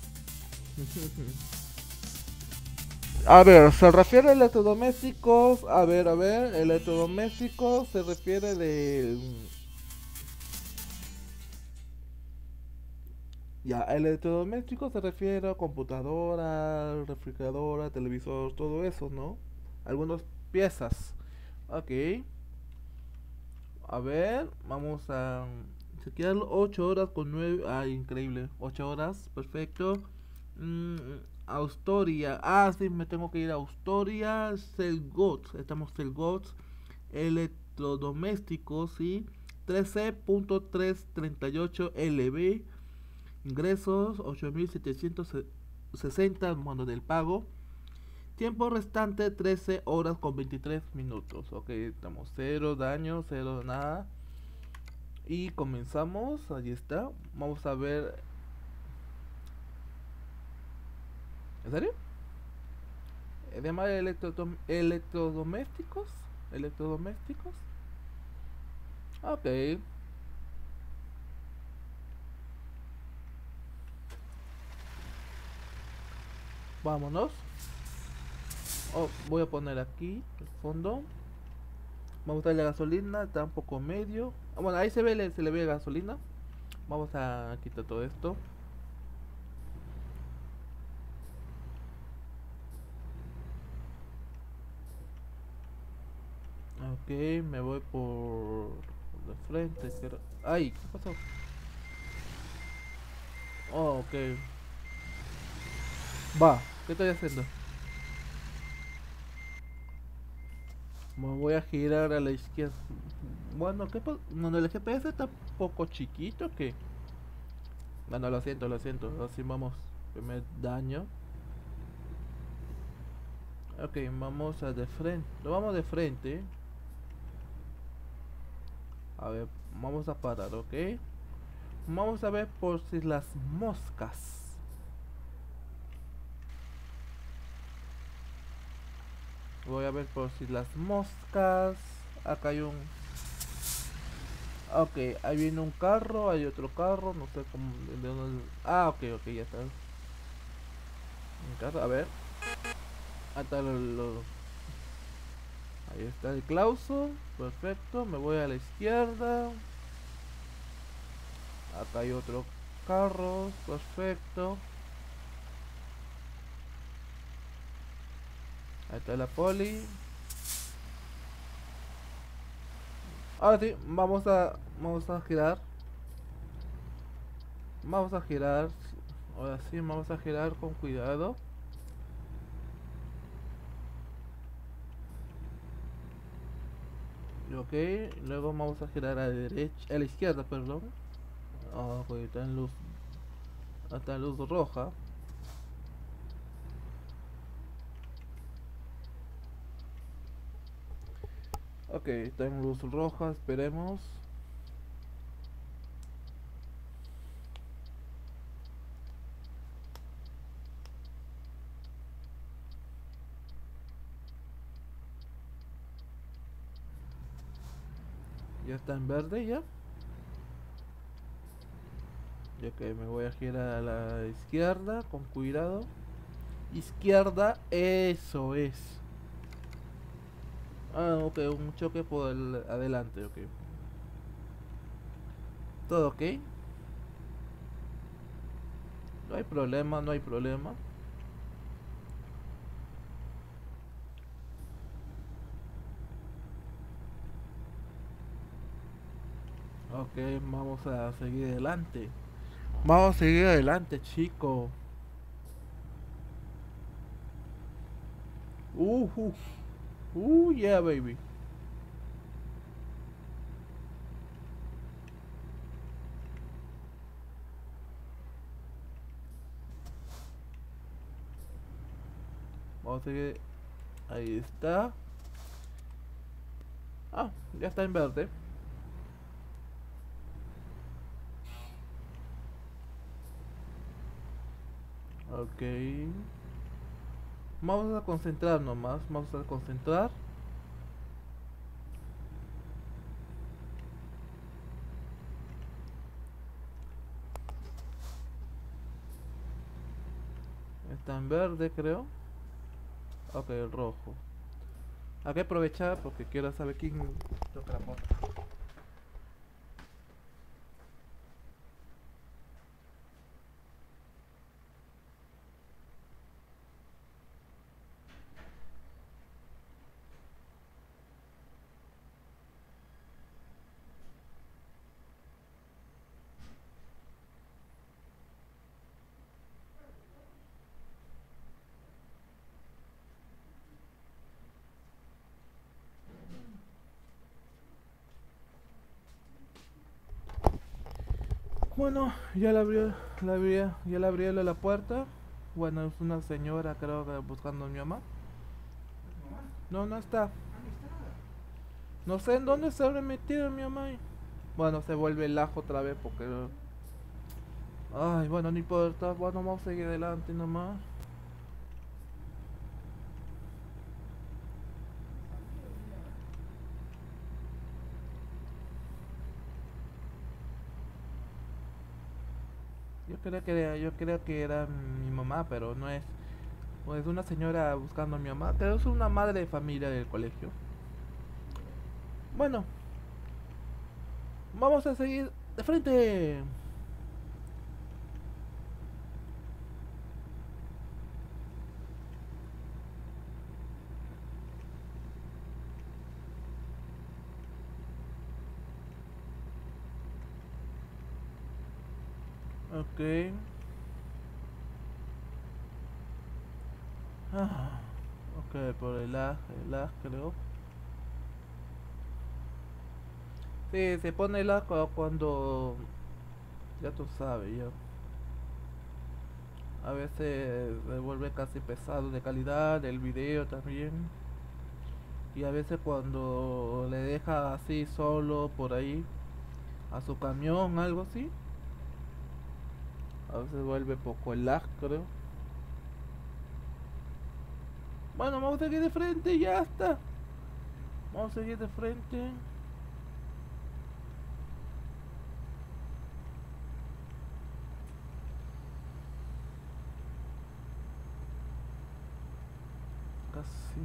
A ver, se refiere a electrodomésticos. A ver, a ver, electrodomésticos se refiere de. Ya, electrodomésticos se refiere a computadora, refrigeradora, televisor, todo eso, ¿no? Algunas piezas. Ok. A ver, vamos a chequearlo. ocho horas con nueve. Ah, increíble. ocho horas, perfecto. Mm, Astoria. Ah, sí, me tengo que ir a Astoria. Selgots. Estamos Selgots. Electrodomésticos, sí. trece punto trescientos treinta y ocho L B. Ingresos ocho mil setecientos sesenta. Mono del pago. Tiempo restante trece horas con veintitrés minutos. Ok, estamos cero daño, cero nada. Y comenzamos, ahí está. Vamos a ver. ¿En serio? ¿Se llama electrodom electrodomésticos? ¿Electrodomésticos? Ok, vámonos. Oh, voy a poner aquí el fondo. Vamos a darle gasolina, está un poco medio. Ah, bueno, ahí se ve, se le ve gasolina. Vamos a quitar todo esto. Ok, me voy por de frente. Pero... ¡Ay! ¿Qué pasó? Oh, ok. Va, ¿qué estoy haciendo? Me voy a girar a la izquierda. Bueno, ¿qué pasa? Bueno, el G P S está un poco chiquito, que. Bueno, lo siento, lo siento. Así vamos. Primer daño. Ok, vamos a de frente. Lo vamos de frente. A ver, vamos a parar, ¿ok? Vamos a ver por si las moscas. Voy a ver por si las moscas. Acá hay un... Ok, ahí viene un carro, hay otro carro, no sé cómo... De dónde... Ah, ok, ok, ya está. Un carro, a ver. Ahí está lo, lo- Ahí está el clauso. Perfecto, me voy a la izquierda. Acá hay otro carro, perfecto. Ahí está la poli. Ahora sí, vamos a... Vamos a girar. Vamos a girar. Ahora sí, vamos a girar con cuidado. Ok, luego vamos a girar a la derecha, a la izquierda, perdón. Ah, ok, está en luz, está en luz roja. Ok, está en luz roja, esperemos. Ya está en verde ya. Ya que me voy a girar a la izquierda, con cuidado. Izquierda, eso es. Ah, ok, un choque por el adelante, ok. ¿Todo ok? No hay problema, no hay problema. Ok, vamos a seguir adelante. Vamos a seguir adelante, chico. Uh, uh, uh, yeah, baby. Vamos a seguir. Ahí está. Ah, ya está en verde. Ok. Vamos a concentrar nomás. Vamos a concentrar. Está en verde, creo. Ok, el rojo. Hay que aprovechar porque quiero saber quién toca la puerta. Bueno, ya la abrió, la abrió, ya la abrió la puerta. Bueno, es una señora, creo que buscando a mi mamá. No, no está. No sé en dónde se habrá metido mi mamá. Bueno, se vuelve el ajo otra vez porque... Ay, bueno, no importa. Bueno, vamos a seguir adelante nomás. Yo creo que era, yo creo que era mi mamá, pero no es. Pues una señora buscando a mi mamá. Creo que es una madre de familia del colegio. Bueno, vamos a seguir de frente. Ok. Ah, ok, por el lag, el lag creo. Sí, se pone el lag cu- cuando... Ya tú sabes, ya. A veces se vuelve casi pesado de calidad, el video también. Y a veces cuando le deja así solo por ahí a su camión, algo así, a veces vuelve poco el lag, creo. Bueno, vamos a seguir de frente y ya está. Vamos a seguir de frente. Casi.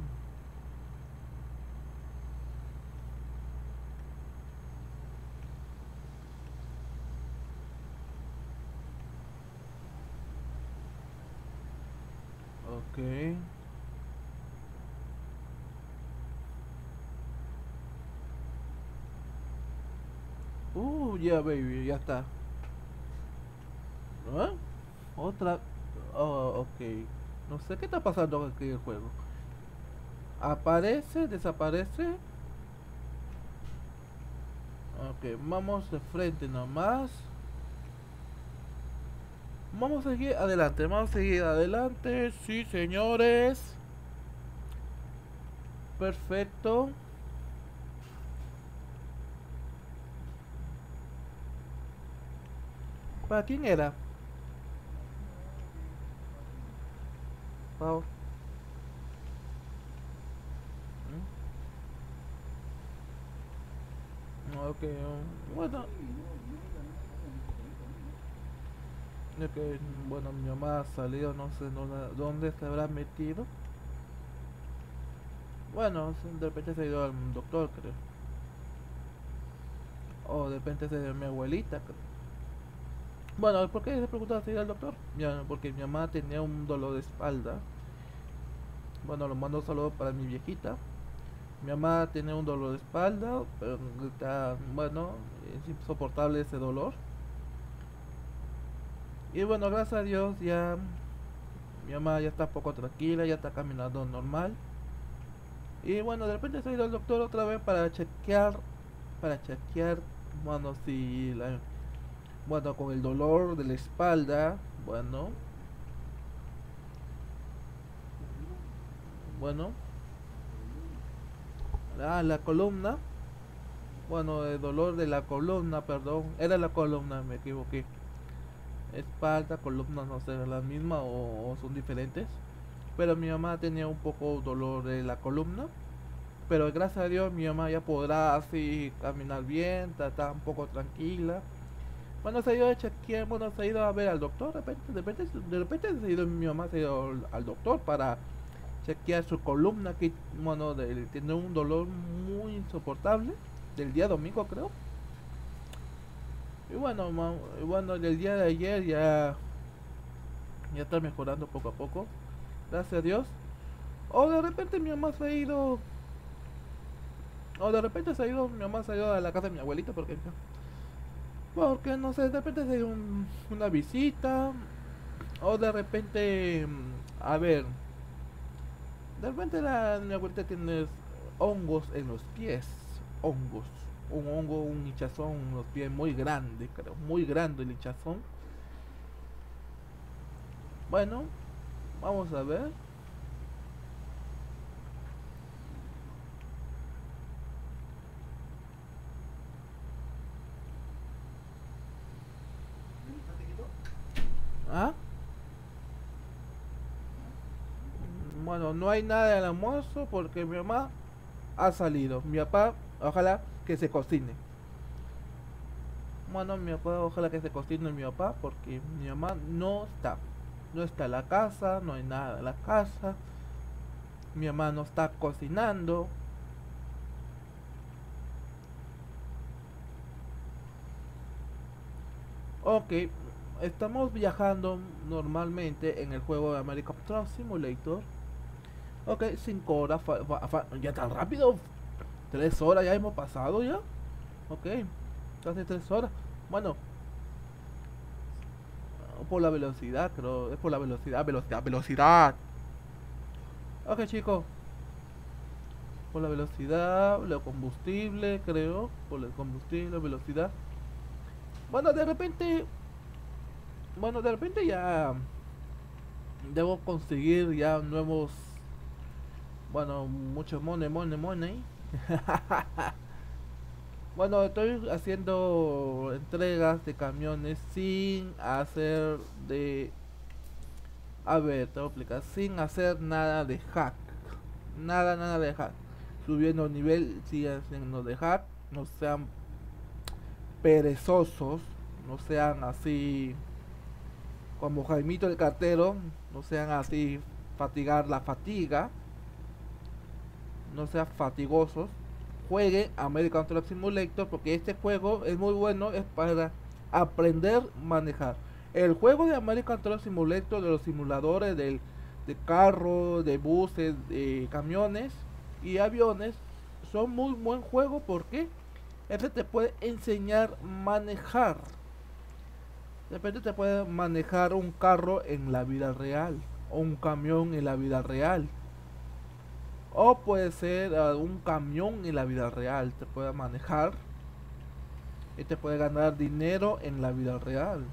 Ok. Uh, ya, yeah, baby, ya está. ¿Ah? Otra. Oh, ok. No sé qué está pasando aquí en el juego. Aparece, desaparece. Ok, vamos de frente nomás. Vamos a seguir adelante, vamos a seguir adelante. Sí, señores. Perfecto. ¿Para quién era? Pau. ¿Mm? Ok, um, bueno. Ok, bueno, mi mamá ha salido, no sé dónde, dónde se habrá metido. Bueno, de repente se ha ido al doctor, creo. O de repente se ha ido a mi abuelita, creo. Bueno, ¿por qué se preguntaba si ir al doctor? Ya, porque mi mamá tenía un dolor de espalda. Bueno, lo mando saludos para mi viejita. Mi mamá tiene un dolor de espalda, pero está, bueno, es insoportable ese dolor. Y bueno, gracias a Dios ya mi mamá ya está un poco tranquila, ya está caminando normal. Y bueno, de repente se ha ido al doctor otra vez para chequear, para chequear, bueno, si la, bueno, con el dolor de la espalda, bueno, bueno, ah, la columna, bueno, el dolor de la columna, perdón, era la columna, me equivoqué. Espalda, columna, no sé, la misma o, o son diferentes. Pero mi mamá tenía un poco dolor de la columna. Pero gracias a Dios mi mamá ya podrá así caminar bien, está un poco tranquila. Bueno, se ha ido a chequear, bueno, se ha ido a ver al doctor, de repente, de repente, de repente se ha ido, mi mamá se ha ido al, al doctor para chequear su columna, que bueno, de, tiene un dolor muy insoportable, del día domingo creo. Y bueno, ma, y bueno, del día de ayer ya, ya está mejorando poco a poco, gracias a Dios. O de repente mi mamá se ha ido, o de repente se ha ido, mi mamá se ha ido a la casa de mi abuelita porque, porque no sé, de repente se ha ido un, una visita, o de repente, mm, a ver, de repente la, mi abuelita tiene hongos en los pies, hongos, un hongo, un hinchazón en los pies muy grande, creo, muy grande el hinchazón. Bueno, vamos a ver. ¿Ah? Bueno, no hay nada del almuerzo porque mi mamá ha salido. Mi papá, ojalá que se cocine. Bueno, mi papá, ojalá que se cocine mi papá porque mi mamá no está. No está en la casa, no hay nada en la casa. Mi mamá no está cocinando. Ok, estamos viajando normalmente en el juego de American Truck Simulator. Ok, cinco horas, fa- fa- fa- ya tan rápido. Tres horas ya hemos pasado ya. Ok, casi tres horas. Bueno, por la velocidad, creo. Es por la velocidad, velocidad, velocidad. Ok, chicos. Por la velocidad, el combustible, creo. Por el combustible, velocidad. Bueno, de repente. Bueno, de repente ya. Debo conseguir ya nuevos. Bueno, mucho money, money, money. Bueno, estoy haciendo entregas de camiones sin hacer de... A ver, te voy a explicar. Sin hacer nada de hack. Nada, nada de hack. Subiendo nivel, sigan siendo de hack. No sean perezosos. No sean así como Jaimito el cartero. No sean así fatigar la fatiga. No sean fatigosos. Jueguen American Truck Simulator porque este juego es muy bueno, es para aprender a manejar. El juego de American Truck Simulator, de los simuladores del, de carros, de buses, de camiones y aviones, son muy buen juego porque este te puede enseñar a manejar. De repente te puede manejar un carro en la vida real o un camión en la vida real. O puede ser uh, un camión en la vida real, te puede manejar y te puede ganar dinero en la vida real.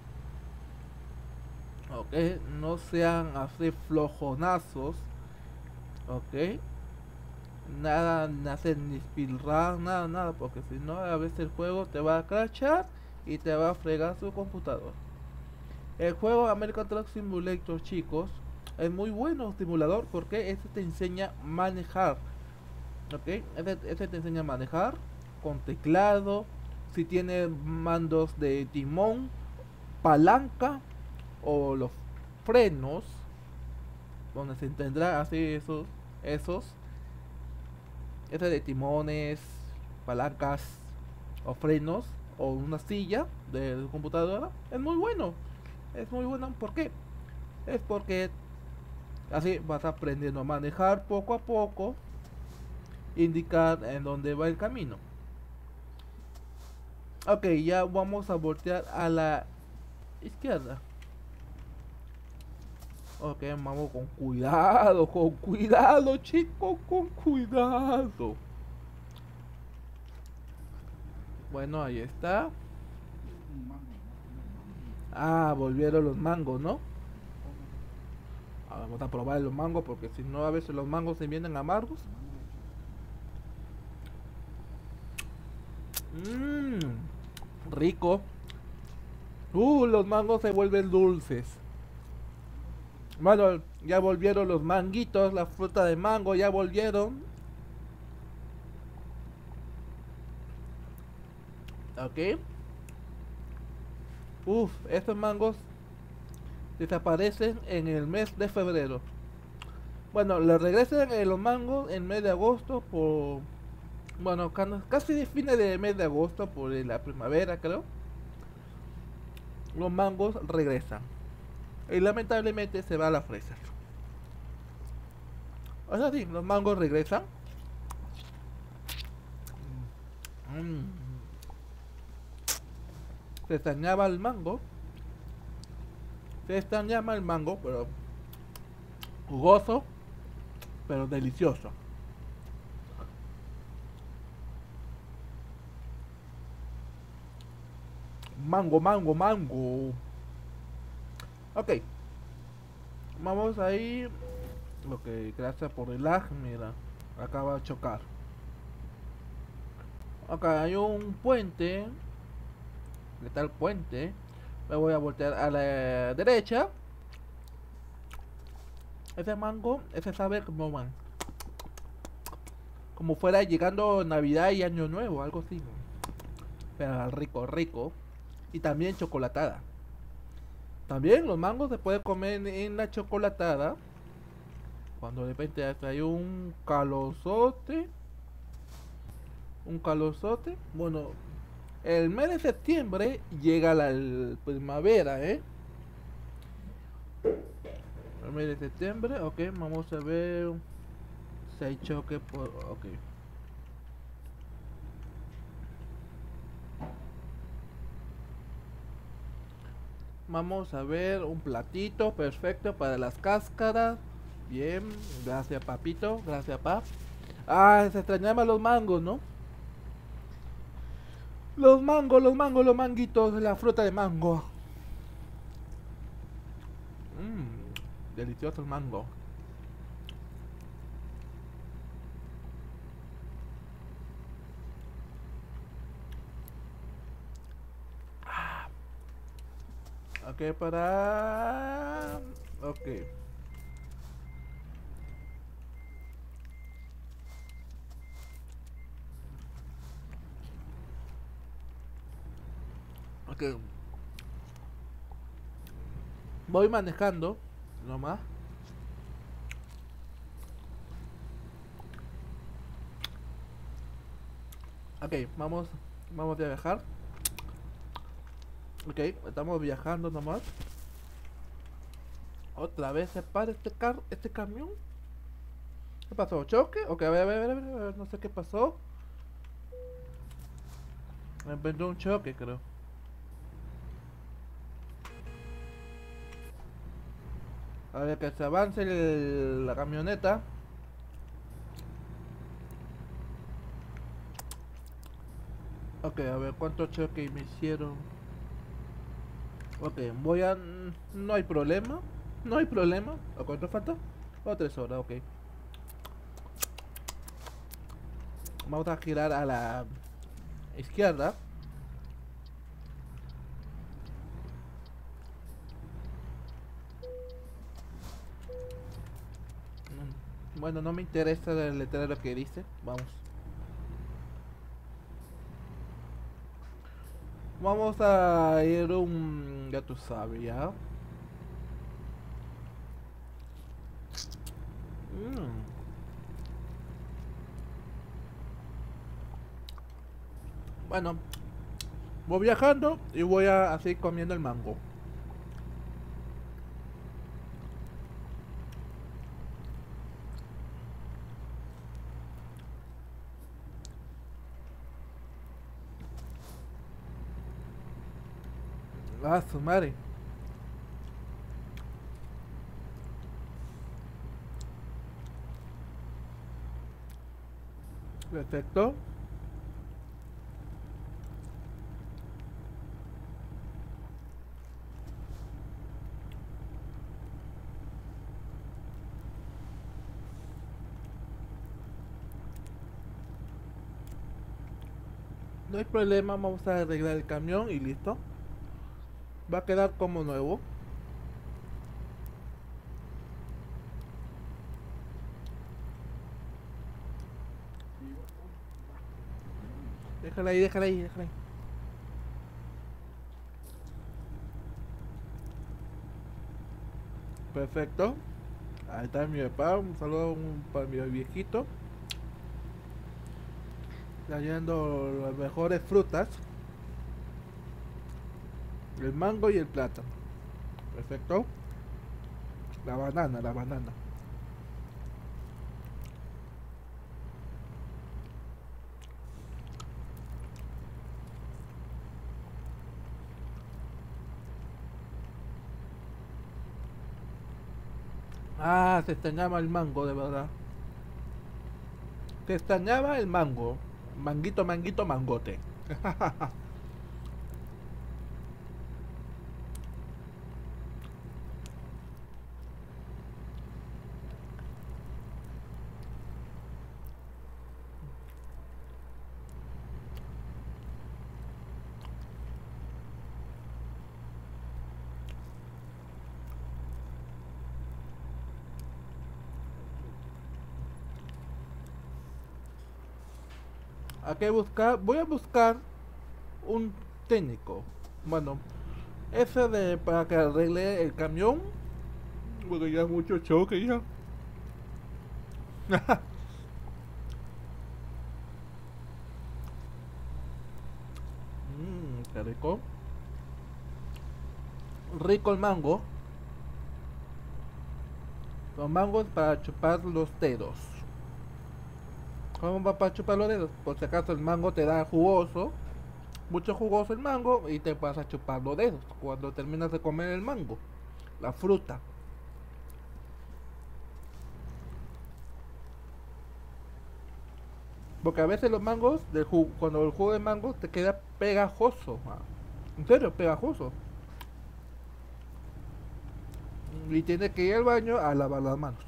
Ok, no sean así flojonazos. Ok, nada, ni hacer ni speedrun, nada, nada, porque si no, a veces el juego te va a crashar y te va a fregar su computador. El juego American Truck Simulator, chicos, es muy bueno simulador porque este te enseña a manejar. Ok, este, este te enseña a manejar con teclado. Si tiene mandos de timón, palanca o los frenos, donde se tendrá así esos, esos. Este de timones, palancas o frenos o una silla de computadora es muy bueno. Es muy bueno, ¿por qué? Es porque así vas aprendiendo a manejar poco a poco, indicar en dónde va el camino. Ok, ya vamos a voltear a la izquierda. Ok, vamos con cuidado, con cuidado, chicos, con cuidado. Bueno, ahí está. Ah, volvieron los mangos, ¿no? Ahora vamos a probar los mangos porque si no a veces los mangos se vienen amargos. Mmm, rico. Uh, los mangos se vuelven dulces. Bueno, ya volvieron los manguitos, la fruta de mango, ya volvieron. Ok. Uf, estos mangos desaparecen en el mes de febrero. Bueno, le regresan en los mangos en el mes de agosto por... Bueno, casi de fines de mes de agosto por la primavera, creo. Los mangos regresan. Y lamentablemente se va a la fresa. O sea, sí, los mangos regresan. Mm. Se extrañaba el mango. Se extrañaba el mango, pero jugoso, pero delicioso. Mango, mango, mango. Ok. Vamos ahí. Ok, gracias por el lag. Mira, acaba de chocar. Ok, hay un puente. ¿Qué tal puente? Me voy a voltear a la derecha. Ese mango, ese sabe como man. Como fuera llegando Navidad y Año Nuevo, algo así. Pero rico, rico. Y también chocolatada. También los mangos se pueden comer en la chocolatada. Cuando de repente hay un calorzote. Un calorzote. Bueno, el mes de septiembre llega la primavera, ¿eh? El mes de septiembre, ok, vamos a ver si hay choque por... ok. Vamos a ver un platito perfecto para las cáscaras. Bien, gracias papito, gracias pap. Ah, se extrañaban los mangos, ¿no? Los mangos, los mangos, los manguitos, la fruta de mango. Mmm, delicioso el mango. que parar. Ok. Ok. Voy manejando nomás. Ok, vamos, vamos a viajar. Ok, estamos viajando nomás. Otra vez se para este car este camión. ¿Qué pasó? ¿Choque? Ok, a ver, a ver, a ver, a ver, a ver, no sé qué pasó. Me inventó un choque, creo. A ver, que se avance el- la camioneta. Ok, a ver cuántos choques me hicieron. Ok, voy a... No hay problema. No hay problema. ¿A cuánto falta? O tres horas, ok. Vamos a girar a la izquierda. Mm, Bueno, no me interesa el letrero que dice. Vamos. Vamos a ir un... Ya tú sabes, ya. Mm. Bueno, voy viajando y voy a así comiendo el mango. Ah, su madre. Perfecto. No hay problema, vamos a arreglar el camión y listo. Va a quedar como nuevo. Déjala ahí, déjala ahí, déjala ahí. Perfecto. Ahí está mi papá. Un saludo un- para mi viejito. Trayendo las mejores frutas. El mango y el plátano. Perfecto. La banana, la banana. Ah, se extrañaba el mango, de verdad. Se extrañaba el mango. Manguito, manguito, mangote. ¿A qué buscar? Voy a buscar un técnico. Bueno, ese de para que arregle el camión. Porque ya mucho choque ya. Mmm, qué rico. Rico el mango. Los mangos para chupar los dedos. ¿Cómo va para chupar los dedos? Por si acaso el mango te da jugoso. Mucho jugoso el mango y te vas a chupar los dedos cuando terminas de comer el mango. La fruta. Porque a veces los mangos, del jugo, cuando el jugo de mango te queda pegajoso. Ah, en serio, pegajoso. Y tienes que ir al baño a lavar las manos.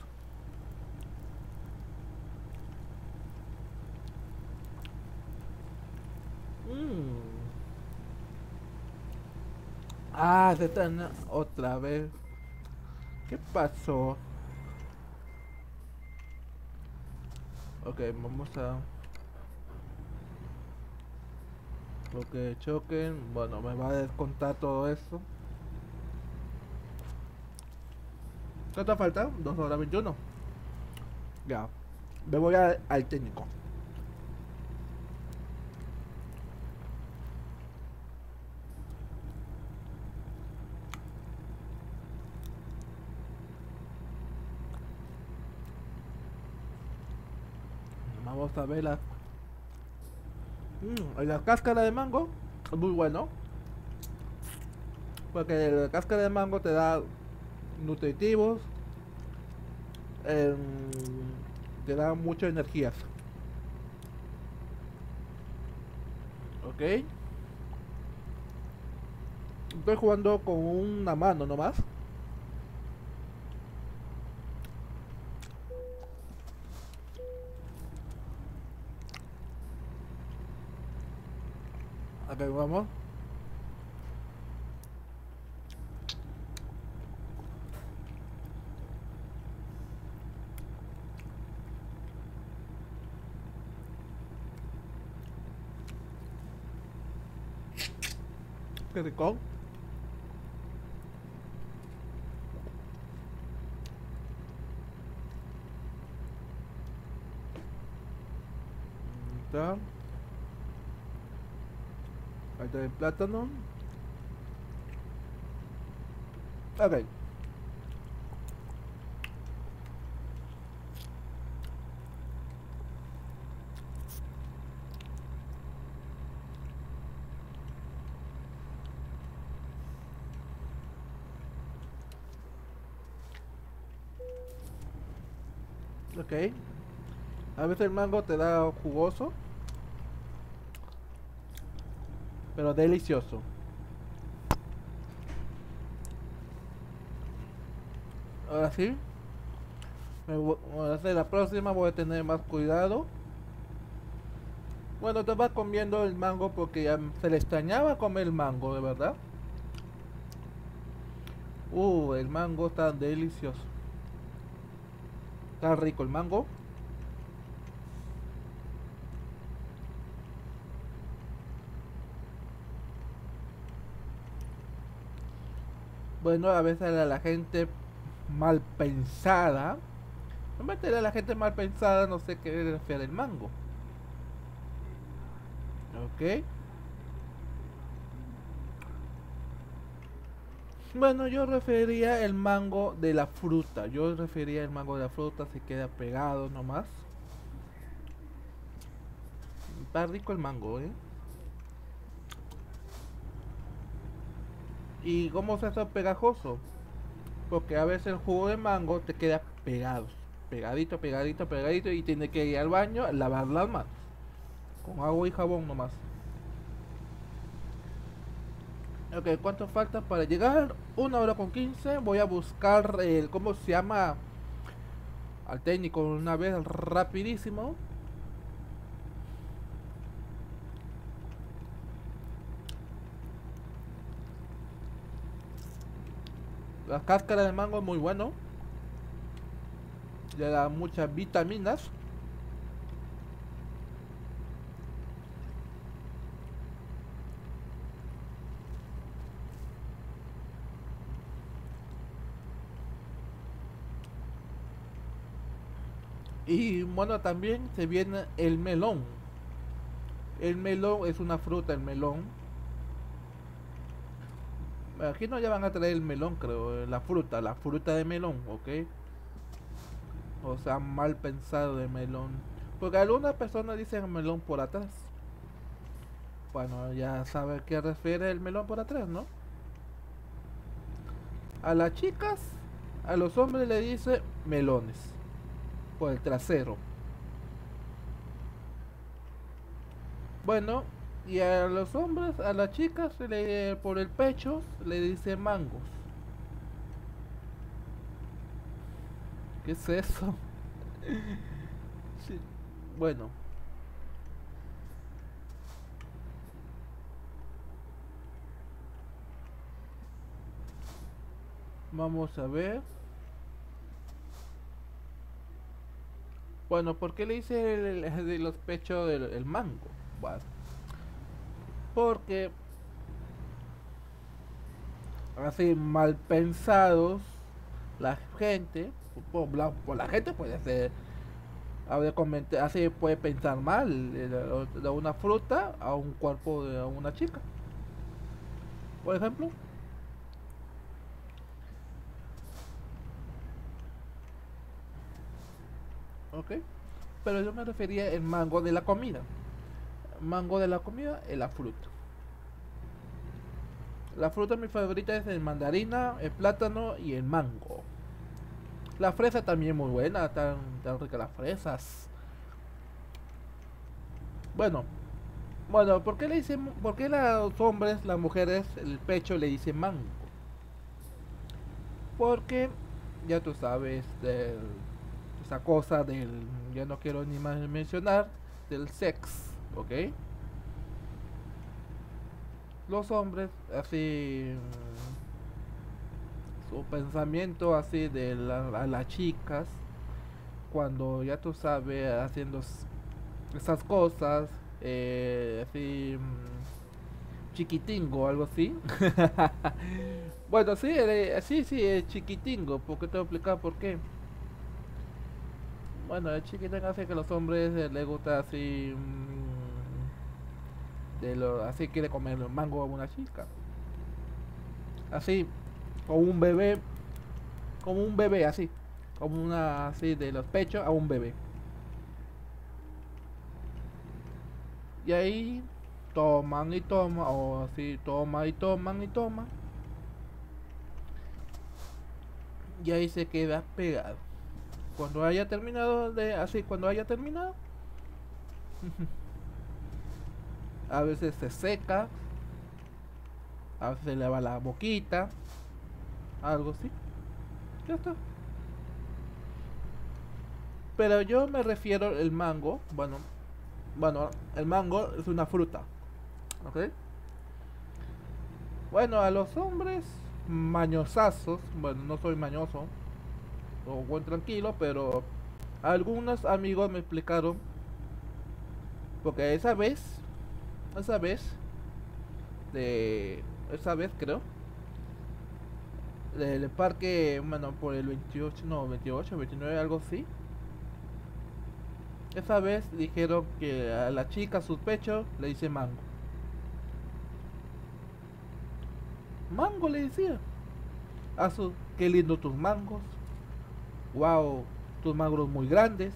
Mm. Ah, se están otra vez. ¿Qué pasó? Ok, vamos a... Lo que choquen. Bueno, me va a descontar todo eso. ¿Cuánto falta? dos horas veintiuno. Ya. Me voy a- al técnico. Vamos a ver la... Mm, la cáscara de mango. Es muy bueno. Porque la cáscara de mango te da nutritivos. em, Te da muchas energías. Ok. Estoy jugando con una mano nomás. Acá vamos. Qué rico. Está. Ahí está el plátano. Ok. Ok. A veces el mango te da jugoso, pero delicioso. Ahora sí. Me vo- ahora sí, la próxima voy a tener más cuidado. Bueno, te vas comiendo el mango porque ya se le extrañaba comer el mango, de verdad. Uh, el mango está delicioso. Está rico el mango. Bueno, a veces a la gente mal pensada. No meterle a la gente mal pensada, no sé qué refiere el mango. Ok. Bueno, yo refería el mango de la fruta. Yo refería el mango de la fruta, se queda pegado nomás. Está rico el mango, ¿eh? ¿Y cómo se hace pegajoso? Porque a veces el jugo de mango te queda pegado. Pegadito, pegadito, pegadito. Y tiene que ir al baño a lavar las manos. Con agua y jabón nomás. Ok, ¿cuánto falta para llegar? Una hora con quince. Voy a buscar el... ¿Cómo se llama? Al técnico una vez rapidísimo. La cáscara de mango es muy bueno. Le da muchas vitaminas. Y bueno, también se viene el melón. El melón es una fruta, el melón. Aquí no ya van a traer el melón, creo. La fruta, la fruta de melón, ¿ok? O sea, mal pensado de melón. Porque algunas personas dicen melón por atrás. Bueno, ya sabe a qué refiere el melón por atrás, ¿no? A las chicas, a los hombres le dice melones. Por el trasero. Bueno, y a los hombres, a las chicas, le, por el pecho, le dice mangos. ¿Qué es eso? Sí. Bueno, Vamos a ver. Bueno, ¿por qué le hice el, el de los pechos del el mango? Bueno, porque así mal pensados la gente, por la, por la gente puede ser, habría comentar, así puede pensar mal de, de- de una fruta a un cuerpo de una chica, por ejemplo. Ok, pero yo me refería el mango de la comida. Mango de la comida es la fruta. La fruta mi favorita es el mandarina, el plátano y el mango. La fresa también muy buena, tan, tan rica las fresas. Bueno, bueno, ¿por qué le dicen, por qué los hombres, las mujeres, el pecho le dicen mango? Porque ya tú sabes de esa cosa del, ya no quiero ni más mencionar, del sex, ¿ok? Los hombres así, mm, su pensamiento así de la, a las chicas, cuando ya tú sabes haciendo s- esas cosas, eh, así mm, chiquitingo, algo así. Bueno, sí, eh, sí, sí, es chiquitingo, porque te voy a explicar por qué. Bueno, el chiquitingo hace que los hombres eh, les gusta así, mm, de lo, así quiere comer mango a una chica. Así, como un bebé, como un bebé así, como una así de los pechos a un bebé. Y ahí toman y toman, o así toman y toman y toman, y ahí se queda pegado. Cuando haya terminado de, así, cuando haya terminado, a veces se seca, a veces se lava la boquita, algo así, ya está. Pero yo me refiero al mango, bueno, bueno, el mango es una fruta, ¿ok? Bueno, a los hombres mañosazos, bueno, no soy mañoso, o buen tranquilo, pero algunos amigos me explicaron, porque esa vez, esa vez, de, esa vez creo, del parque, bueno, por el veintiocho, no, veintiocho, veintinueve, algo así. Esa vez dijeron que a la chica sus pechos le dice mango. Mango le decía. A su, qué lindo tus mangos. Wow, tus mangos muy grandes.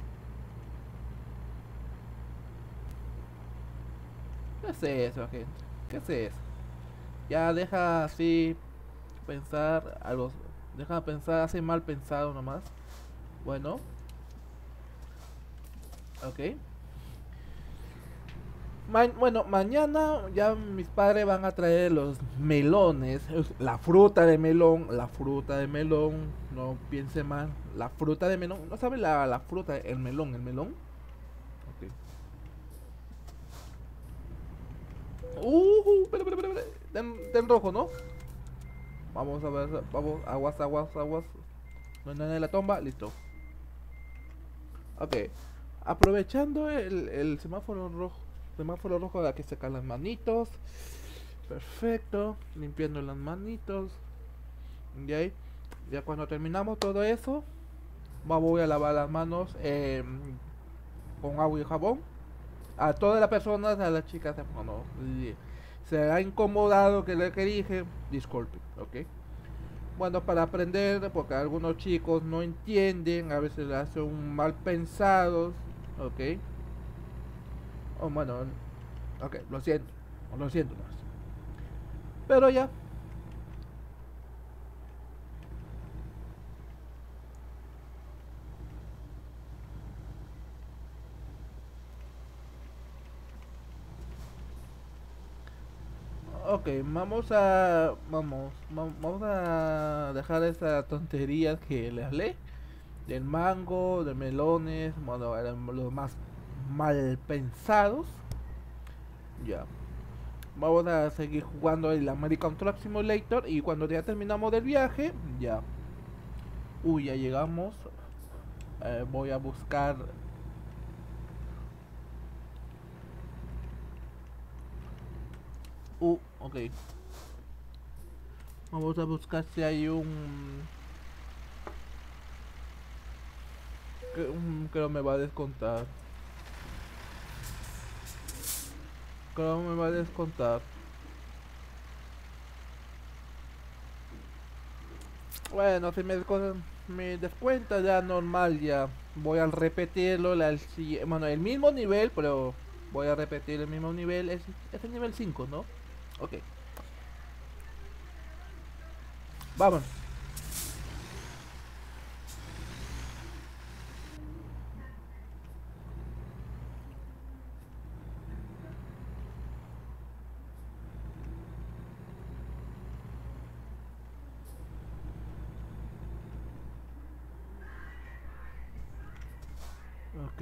¿Qué es eso, gente? ¿Qué es eso? Ya deja así pensar a los, deja pensar, hace mal pensado nomás. Bueno, ok. Ma- bueno, mañana ya mis padres van a traer los melones, es- la fruta de melón, la fruta de melón, no piense mal, la fruta de melón, ¿no sabe la, la fruta, el melón, el melón? Ok. Uh, espera, espera, espera, espera, ten, ten rojo, ¿no? Vamos a ver, vamos, aguas, aguas, aguas. No hay nada en la tomba, listo. Ok, aprovechando el, el semáforo rojo, semáforo rojo de que sacar las manitos. Perfecto, limpiando las manitos. Y ahí, ya cuando terminamos todo eso, voy a lavar las manos eh, con agua y jabón. A todas las personas, a las chicas, bueno, se ha incomodado que le que dije, disculpe, ok. Bueno, para aprender, porque algunos chicos no entienden, a veces hacen mal pensados, ok. O bueno, ok, lo siento, lo siento más. Pero ya, ok, vamos a. Vamos, vam- vamos a dejar esa tontería que le hablé. Del mango, de melones, bueno, eran los más mal pensados. Ya. Vamos a seguir jugando el American Truck Simulator y cuando ya terminamos del viaje, ya. Uy, ya llegamos. Eh, voy a buscar. Uh, ok. Vamos a buscar si hay un. Que, un, que no me va a descontar. Que no me va a descontar. Bueno, si me, descu- me descuenta ya normal ya. Voy a repetirlo la, el, si- bueno, el mismo nivel, pero voy a repetir el mismo nivel. Es, es el nivel cinco, ¿no? Ok, vamos. Ok.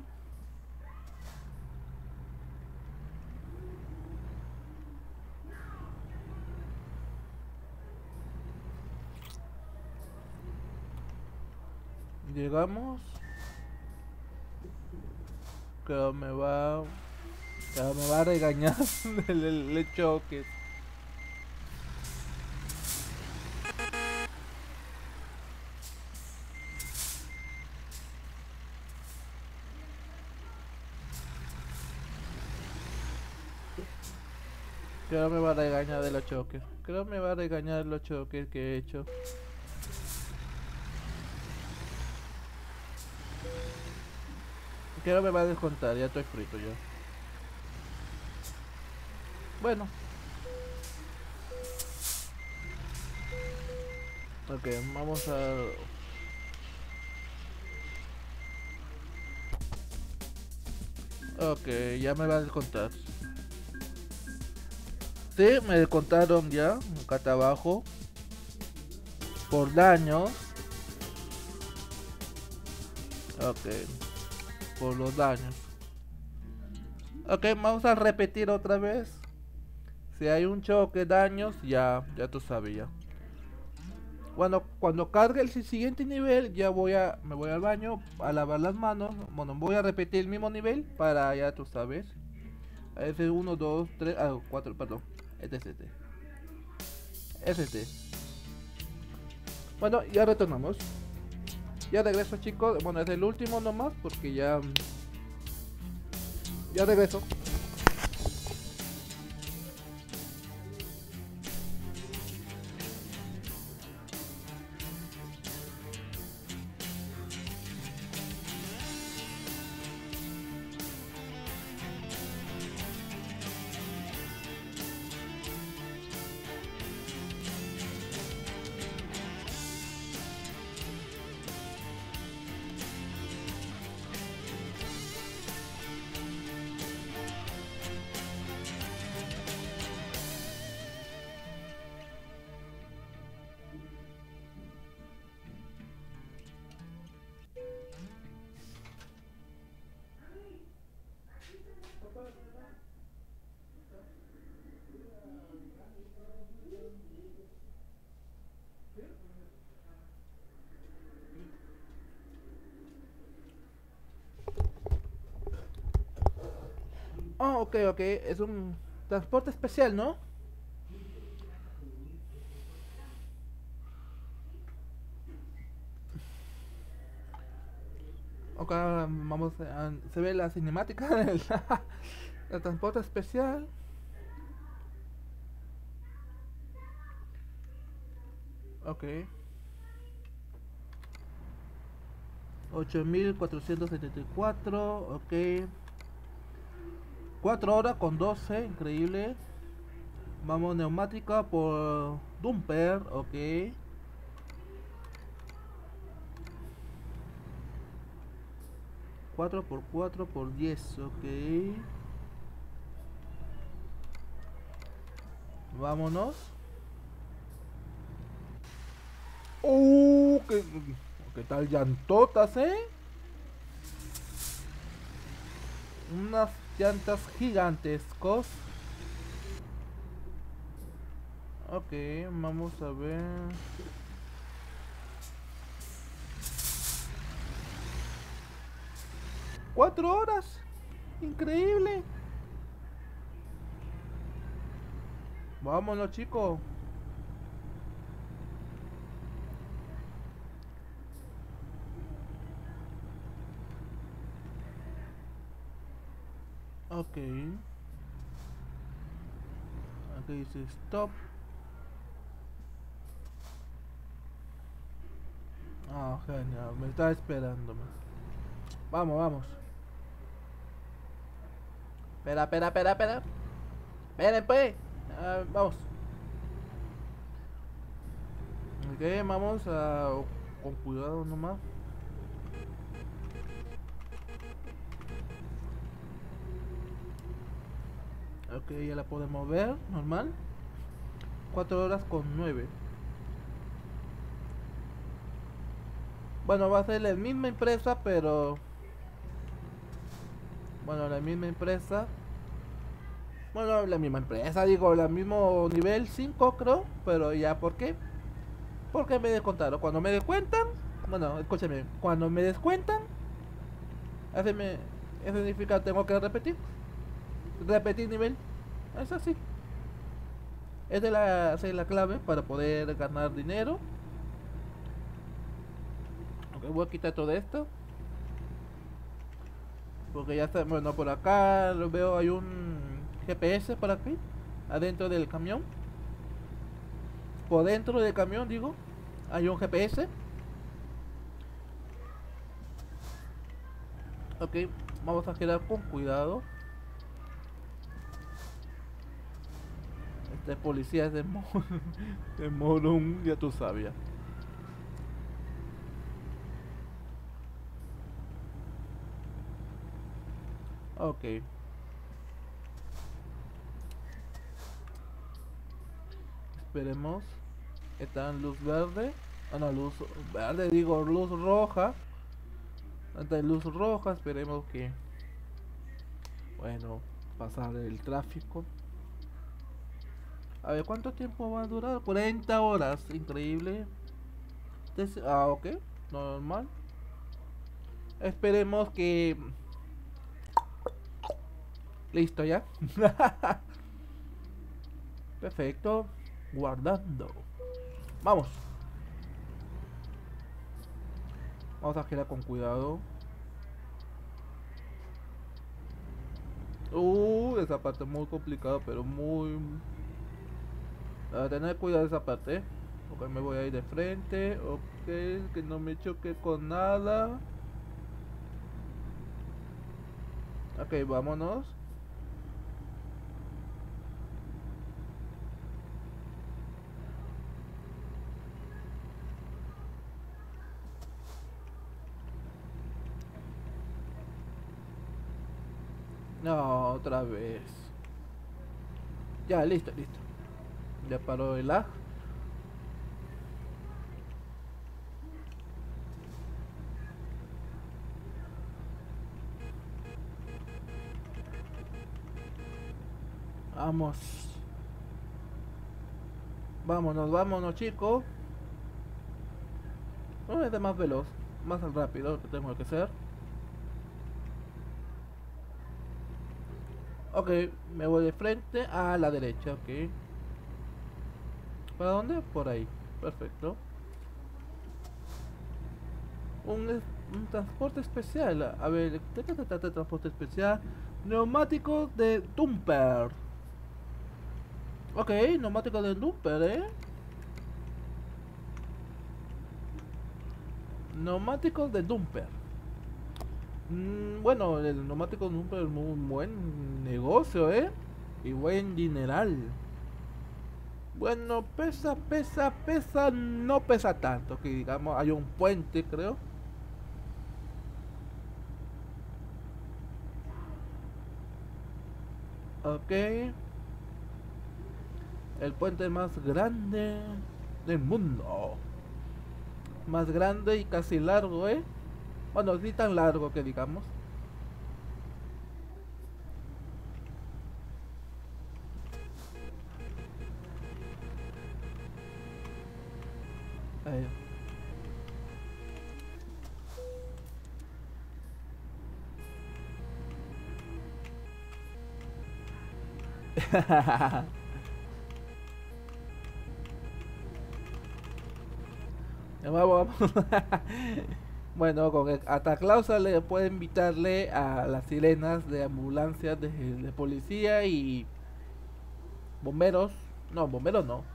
Llegamos. Que me va. Que me va a regañar el, el, el choque. Creo me va a regañar de los choques. Creo me va a regañar de los choques que he hecho. Creo me va a descontar, ya estoy frito yo. Bueno, ok, vamos a. Ok, ya me va a descontar. Sí, me descontaron ya, acá está abajo. Por daños. Ok, por los daños. Ok, vamos a repetir otra vez. Si hay un choque, daños, ya, ya tú sabías. Bueno, cuando cargue el siguiente nivel, ya voy a, me voy al baño a lavar las manos. Bueno, voy a repetir el mismo nivel para ya tú sabes. Es uno, dos, tres, ah, cuatro, perdón. Este es este. Es este. Bueno, ya retornamos. Ya regreso, chicos. Bueno, es el último nomás porque ya. Ya regreso. Oh, ok, ok. Es un transporte especial, ¿no? Ok, vamos a, se ve la cinemática del el transporte especial. Ok. Ocho mil cuatrocientos setenta y cuatro. Ok. Cuatro horas con doce. Increíble. Vamos neumática por Dumper. Ok. Cuatro por cuatro por diez. Ok. Vámonos. Uh, ¿qué, qué tal llantotas, eh? Unas llantas gigantescos. Ok, vamos a ver. Cuatro horas. Increíble. Vámonos, chicos. Ok. Aquí dice stop. Ah, genial. Me está esperando. Vamos, vamos. Espera, espera, espera, espera. Esperen, pues. Ah, vamos. Ok, vamos a... Con cuidado nomás. Ok, ya la podemos ver. Normal. Cuatro horas con nueve. Bueno, va a ser la misma empresa, pero... Bueno, la misma empresa. Bueno, la misma empresa, digo, la mismo nivel cinco creo. Pero ya, ¿por qué? Porque me descontaron. Cuando me descuentan... Bueno, escúchame. Cuando me descuentan... Eso, me, eso significa que tengo que repetir. Repetir nivel. Es así. Esa es la, esa es la clave para poder ganar dinero. Ok, voy a quitar todo esto. Porque ya está, bueno, por acá lo veo, hay un G P S por aquí, adentro del camión. Por dentro del camión, digo, hay un G P S. Ok, vamos a girar con cuidado. Este policía es de, Mo de Morón, ya tú sabías. Ok. Esperemos. Está en luz verde. Ah, no, luz verde, digo, luz roja. Está en luz roja, esperemos que... Bueno, pasar el tráfico. A ver, ¿cuánto tiempo va a durar? cuarenta horas, increíble. Des- ah, ok, normal. Esperemos que... Listo ya. Perfecto. Guardando. Vamos. Vamos a girar con cuidado. Uh, esa parte es muy complicada, pero muy... A tener cuidado de esa parte. Ok, me voy a ir de frente. Ok, que no me choque con nada. Ok, vámonos. No, otra vez. Ya, listo, listo. Ya paró el lag. Vamos. Vámonos, vámonos, chicos. No es de más veloz, más rápido que tengo que ser. Ok, me voy de frente a la derecha, ok. ¿Para dónde? Por ahí. Perfecto. Un, es- un transporte especial. A ver, ¿de qué se trata el transporte especial? Neumáticos de Dumper. Ok, neumáticos de Dumper, ¿eh? Neumáticos de Dumper. Mm, bueno, el neumático de Dumper es un buen negocio, ¿eh? Y buen dineral. Bueno, pesa, pesa, pesa, no pesa tanto, que digamos, hay un puente, creo. Ok, el puente más grande del mundo. Más grande y casi largo, ¿eh? Bueno, sí tan largo que digamos. ver. Vamos, vamos. Bueno, con el Ataclausa le puede invitarle a las sirenas de ambulancias de, de policía y bomberos. No, bomberos no.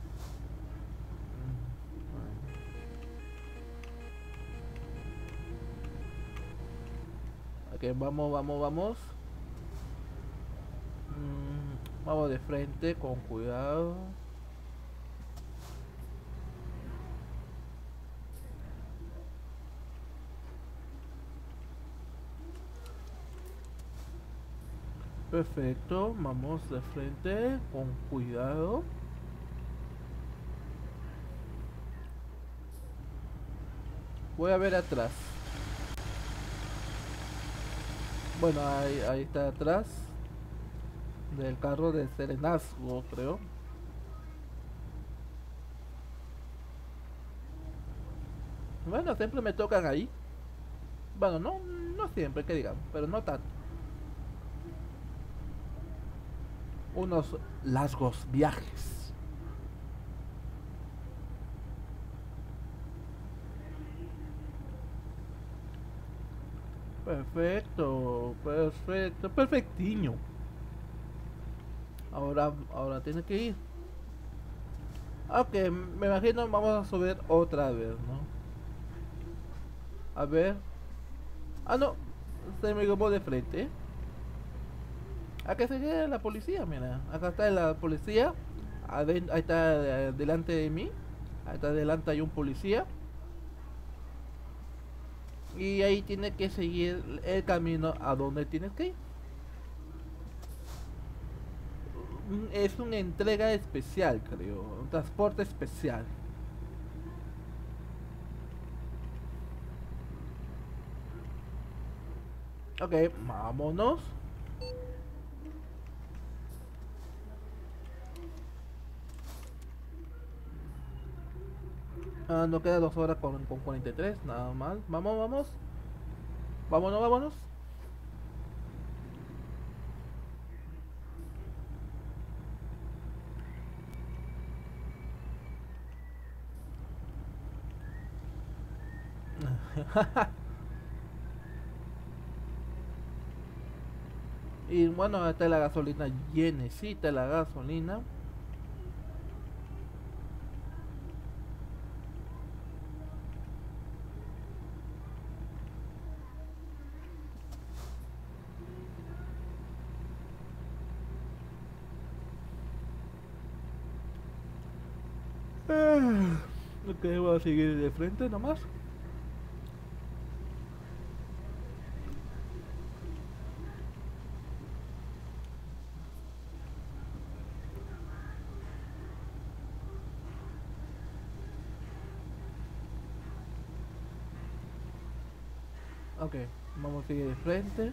Ok, vamos, vamos, vamos. Mm, vamos de frente, con cuidado. Perfecto, vamos de frente, con cuidado. Voy a ver atrás. Bueno, ahí, ahí está atrás del carro de Serenazgo, creo. Bueno, siempre me tocan ahí. Bueno, no, no siempre, que digamos, pero no tanto. Unos largos viajes. Perfecto, perfecto, perfectiño. Ahora, ahora tiene que ir. Ok, me imagino vamos a subir otra vez, ¿no? A ver. Ah, no. Se me quedó de frente. Acá se queda la policía, mira. Acá está la policía. Aden- Ahí está eh, delante de mí. Ahí está delante hay un policía. Y ahí tiene que seguir el camino a donde tienes que ir. Mm, Es una entrega especial, creo. Un transporte especial. Ok, vámonos. Ah, no queda dos horas con, con cuarenta y tres, nada mal. Vamos, vamos. Vámonos, vámonos. Y bueno, está la gasolina llenecita, la gasolina. Ah, ok, voy a seguir de frente nomás. Ok, vamos a seguir de frente.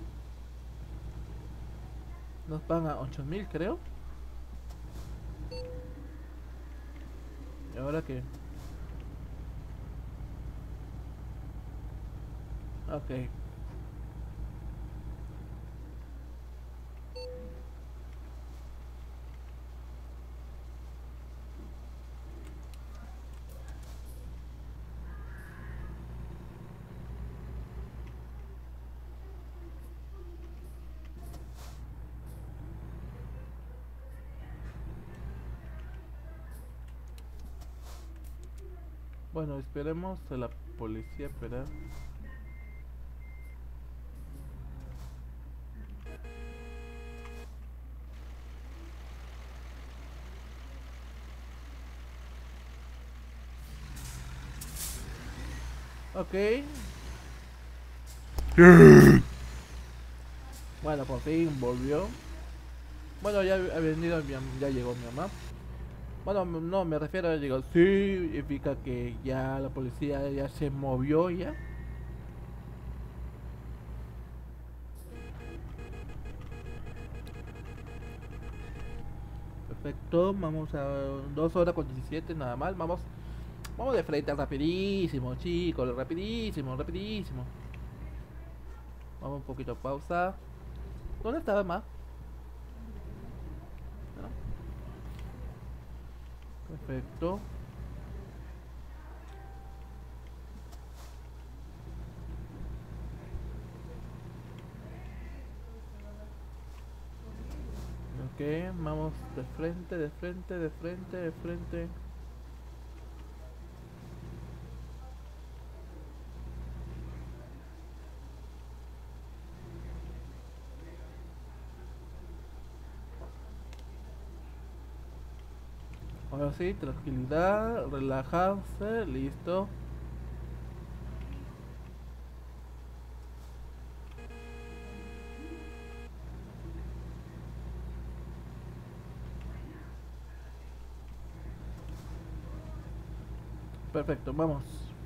Nos pagan ocho mil, creo. ¿Y ahora qué? Ok. Bueno, esperemos a la policía, espera. Ok. Bueno, por fin volvió. Bueno, ya ha venido, mi am- ya llegó mi mamá. Bueno, m- no, me refiero a llegó. Sí, significa que ya la policía ya se movió ya. Perfecto, vamos a dos horas con diecisiete, nada mal. Vamos, Vamos de frente, rapidísimo, chicos, rapidísimo, rapidísimo. Vamos un poquito pausa. ¿Dónde estaba más? ¿No? Perfecto. Ok, vamos de frente, de frente, de frente, de frente. Ahora sí, tranquilidad, relajarse, listo. Perfecto, vamos.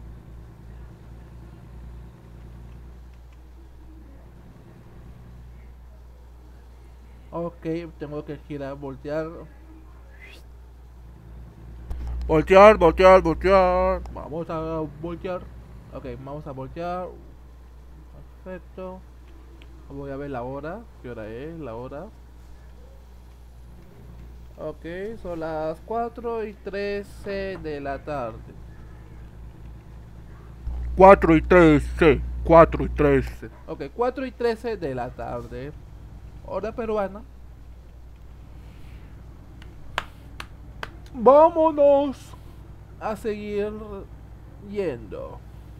Ok, tengo que girar, voltear. Voltear, voltear, voltear. Vamos a voltear. Ok, vamos a voltear. Perfecto. Voy a ver la hora. ¿Qué hora es? La hora. Ok, son las cuatro y trece de la tarde. cuatro y trece. cuatro y trece. Ok, cuatro y trece de la tarde. Hora peruana. Vámonos a seguir yendo.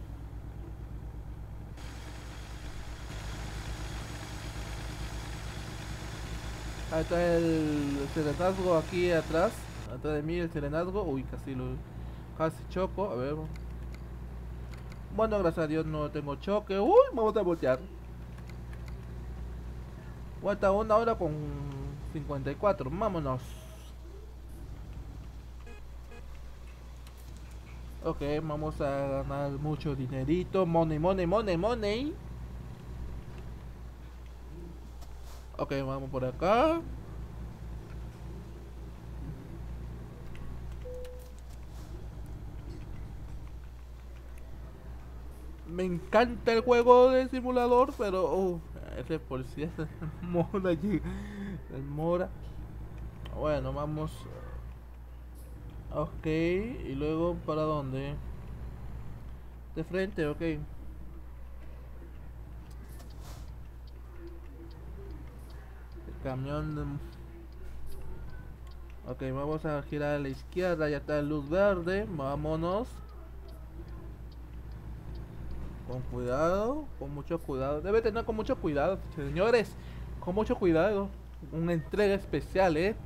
Ahí está el serenazgo aquí atrás. Atrás de mí el serenazgo. Uy, casi lo. Casi choco. A ver. Bueno, gracias a Dios no tengo choque. Uy, vamos a voltear. Vuelta una hora con cincuenta y cuatro. Vámonos. Ok, vamos a ganar mucho dinerito. Money, money, money, money. Ok, vamos por acá. Me encanta el juego de simulador, pero uh, ese por si es mora allí. El mora. Bueno, vamos. Ok, y luego para dónde? De frente, ok. El camión. Ok, vamos a girar a la izquierda, ya está la luz verde. Vámonos. Con cuidado, con mucho cuidado. Debe tener con mucho cuidado, señores. Con mucho cuidado. Una entrega especial, eh.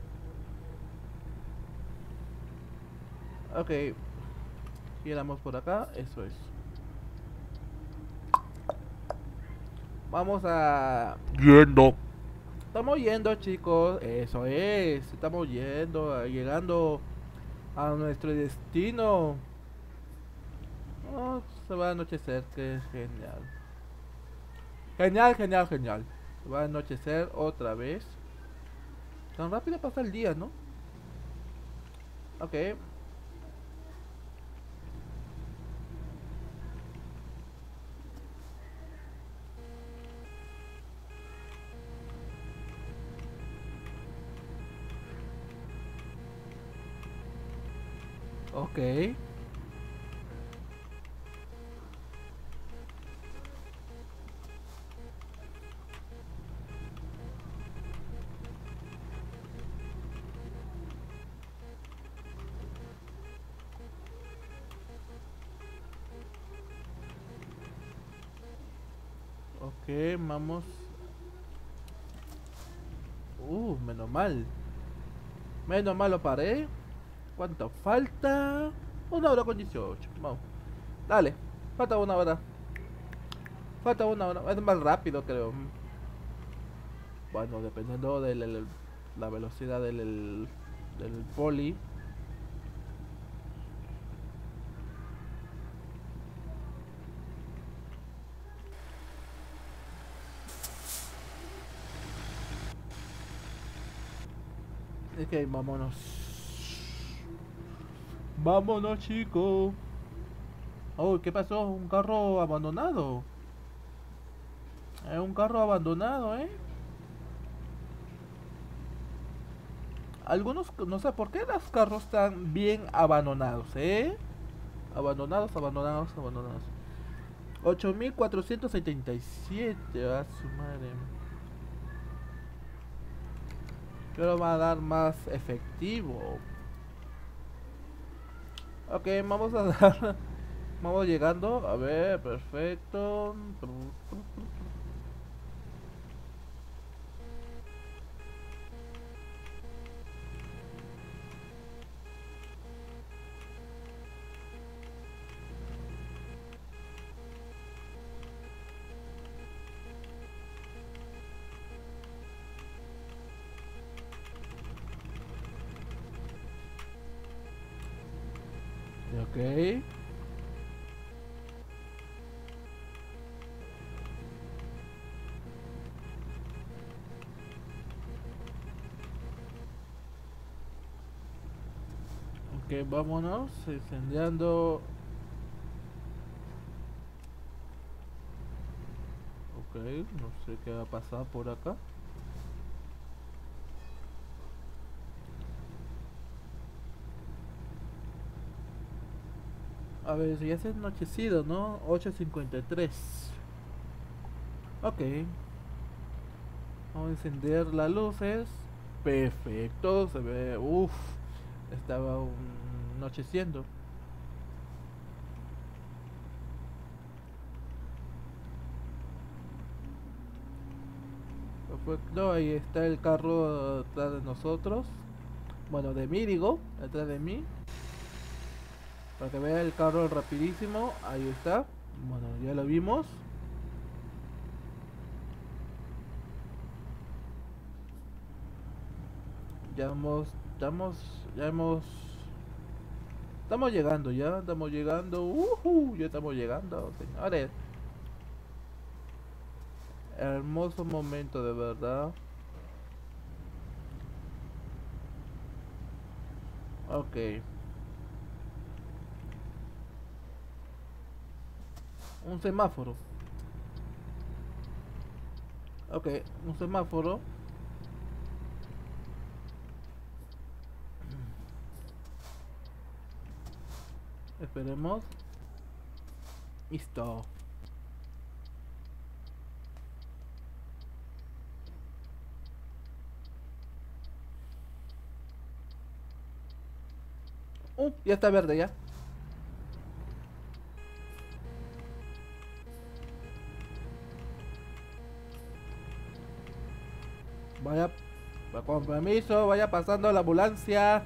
Ok, giramos por acá, eso es. Vamos a... Yendo. Estamos yendo, chicos. Eso es. Estamos yendo, llegando a nuestro destino. Oh, se va a anochecer, que genial. Genial, genial, genial. Se va a anochecer otra vez. Tan rápido pasa el día, ¿no? Ok. Ok. Ok, vamos. Uh, menos mal. Menos mal lo paré. ¿Cuánto falta? Una hora con dieciocho. Vamos. Dale. Falta una hora. Falta una hora. Es más rápido, creo. Bueno, dependiendo de la velocidad del, el, del poli. Ok, vámonos. Vámonos, chico. Oh, ¿qué pasó? Un carro abandonado. Es un carro abandonado, ¿eh? Algunos, no sé por qué los carros están bien abandonados, ¿eh? Abandonados, abandonados, abandonados. Ocho mil cuatrocientos setenta y siete, a su madre. Pero va a dar más efectivo. Ok, vamos a dar. Vamos llegando. A ver, perfecto. Ok. Ok, vámonos. Incendiando. Ok, no sé qué va a pasar por acá. A ver, ya se ha anochecido, ¿no? Ocho cincuenta y tres. Ok, vamos a encender las luces. Perfecto, se ve. Uff, estaba un- anocheciendo. Perfecto, ahí está el carro atrás de nosotros. Bueno, de mí digo, atrás de mí. Para que vea el carro rapidísimo. Ahí está. Bueno, ya lo vimos. Ya hemos, ya hemos, ya hemos, estamos llegando ya, estamos llegando. Uh, ya estamos llegando, señores. Hermoso momento, de verdad. Ok, un semáforo. Ok, un semáforo. Esperemos. Listo. Uh, ya está verde ya. Vaya, con permiso, vaya pasando la ambulancia.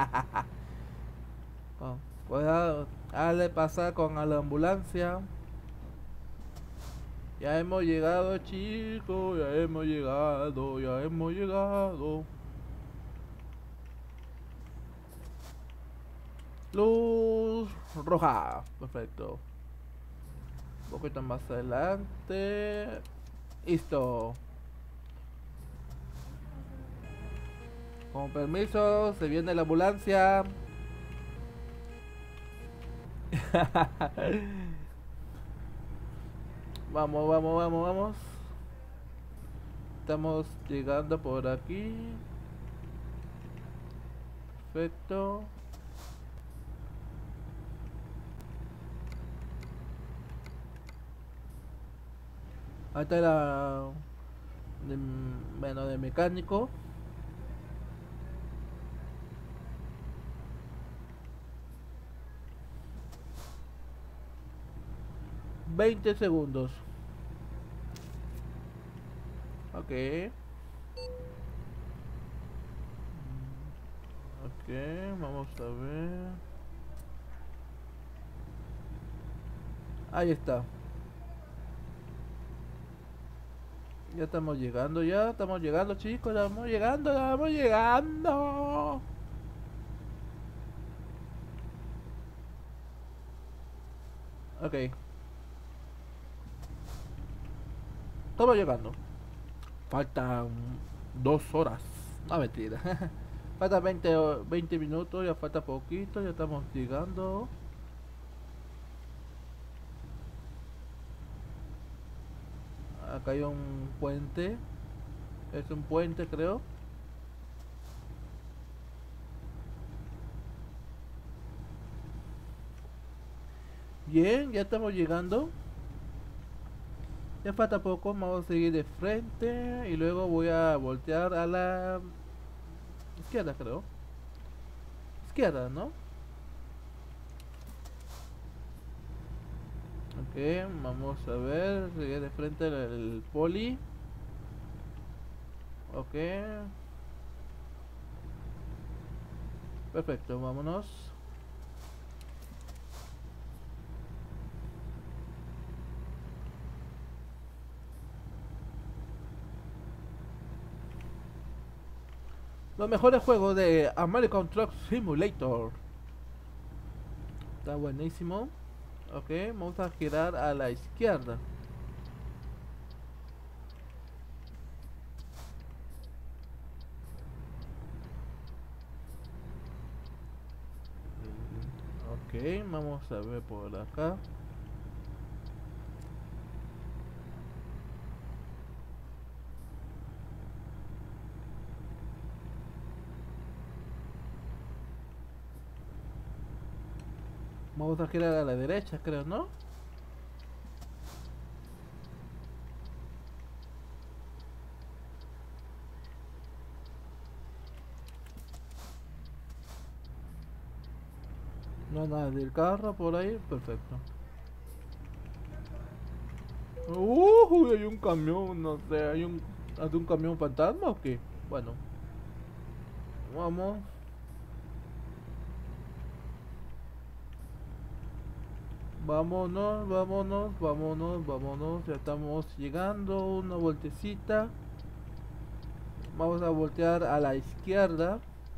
Con- Pueda darle pasar con a la ambulancia. Ya hemos llegado, chicos, ya hemos llegado, ya hemos llegado. Luz roja, perfecto. Un poquito más adelante. Listo. Con permiso, se viene la ambulancia. Vamos, vamos, vamos, vamos. Estamos llegando por aquí. Perfecto. Ahí está la... De, bueno, de mecánico. Veinte segundos. Ok. Ok, vamos a ver. Ahí está. Ya estamos llegando, ya estamos llegando, chicos, ya estamos llegando, ya estamos llegando. Ok, estamos llegando. Faltan dos horas. No, mentira. Falta veinte, o- veinte minutos, ya falta poquito, ya estamos llegando. Acá hay un puente. Es un puente, creo. Bien, ya estamos llegando. Ya falta poco, vamos a seguir de frente y luego voy a voltear a la izquierda, creo. Izquierda, ¿no? Ok, vamos a ver, seguir de frente el, el poli. Ok, perfecto, vámonos. Los mejores juegos de American Truck Simulator. Está buenísimo. Ok, vamos a girar a la izquierda. Ok, vamos a ver por acá. Vamos a girar a la derecha, creo, ¿no? No hay nada del carro por ahí, perfecto. Uh, hay un camión, no sé, hay un, ¿hay un camión fantasma o qué? Bueno, vamos. Vámonos, vámonos, vámonos, vámonos. Ya estamos llegando. Una vueltecita. Vamos a voltear a la izquierda.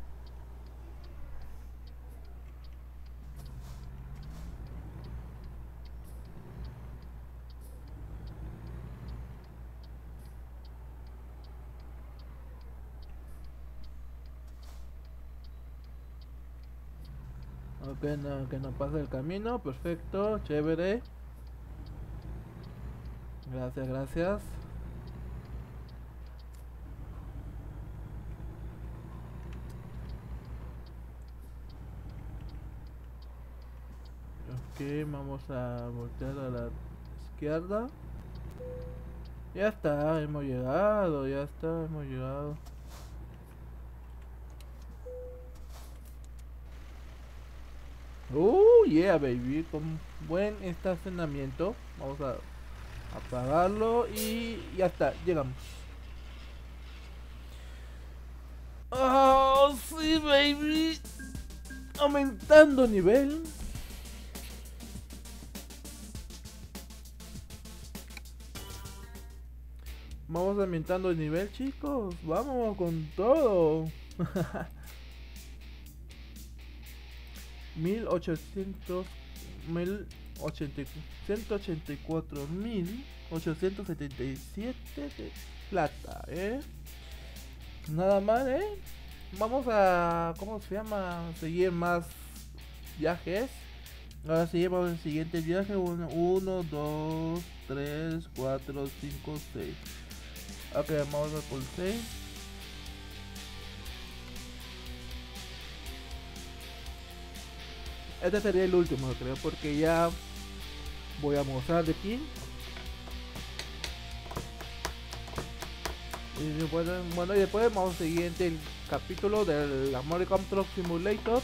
Ok, no, que no pase el camino. Perfecto, chévere. Gracias, gracias. Ok, vamos a voltear a la izquierda. Ya está, hemos llegado, ya está, hemos llegado. Uh, yeah, baby, con buen estacionamiento. Vamos a apagarlo y ya está, llegamos. Oh, sí, baby. Aumentando nivel. Vamos aumentando el nivel, chicos. Vamos con todo. mil ochocientos, mil ciento ochenta y cuatro mil ochocientos setenta y siete de plata, ¿eh? Nada más, ¿eh? Vamos a, ¿cómo se llama? Seguir más viajes. Ahora seguimos el siguiente viaje. uno, dos, tres, cuatro, cinco, seis. Ok, vamos a por seis. Este sería el último, creo, porque ya voy a mostrar de aquí. Y después, bueno, y después vamos al siguiente capítulo del American Truck Simulator.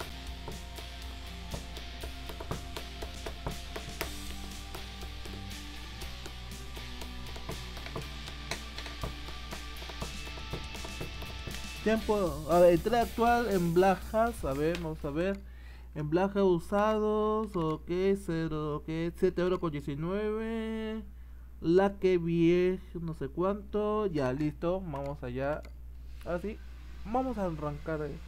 Tiempo, a ver, entrada actual en Blajas, a ver, vamos a ver. En Blajas usados, ok, cero, ok, siete euros con diecinueve. La que vieja, no sé cuánto, ya listo, vamos allá. Así, vamos a arrancar, eh,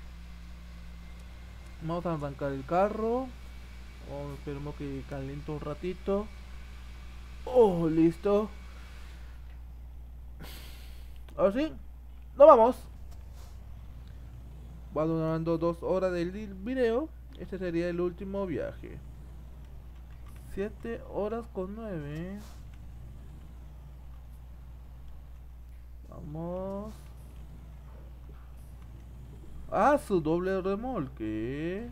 vamos a arrancar el carro. Oh, esperemos que caliente un ratito. Oh, listo. Ahora sí, nos vamos. Va durando dos horas del di- video. Este sería el último viaje. Siete horas con nueve. Vamos. Ah, su doble remolque.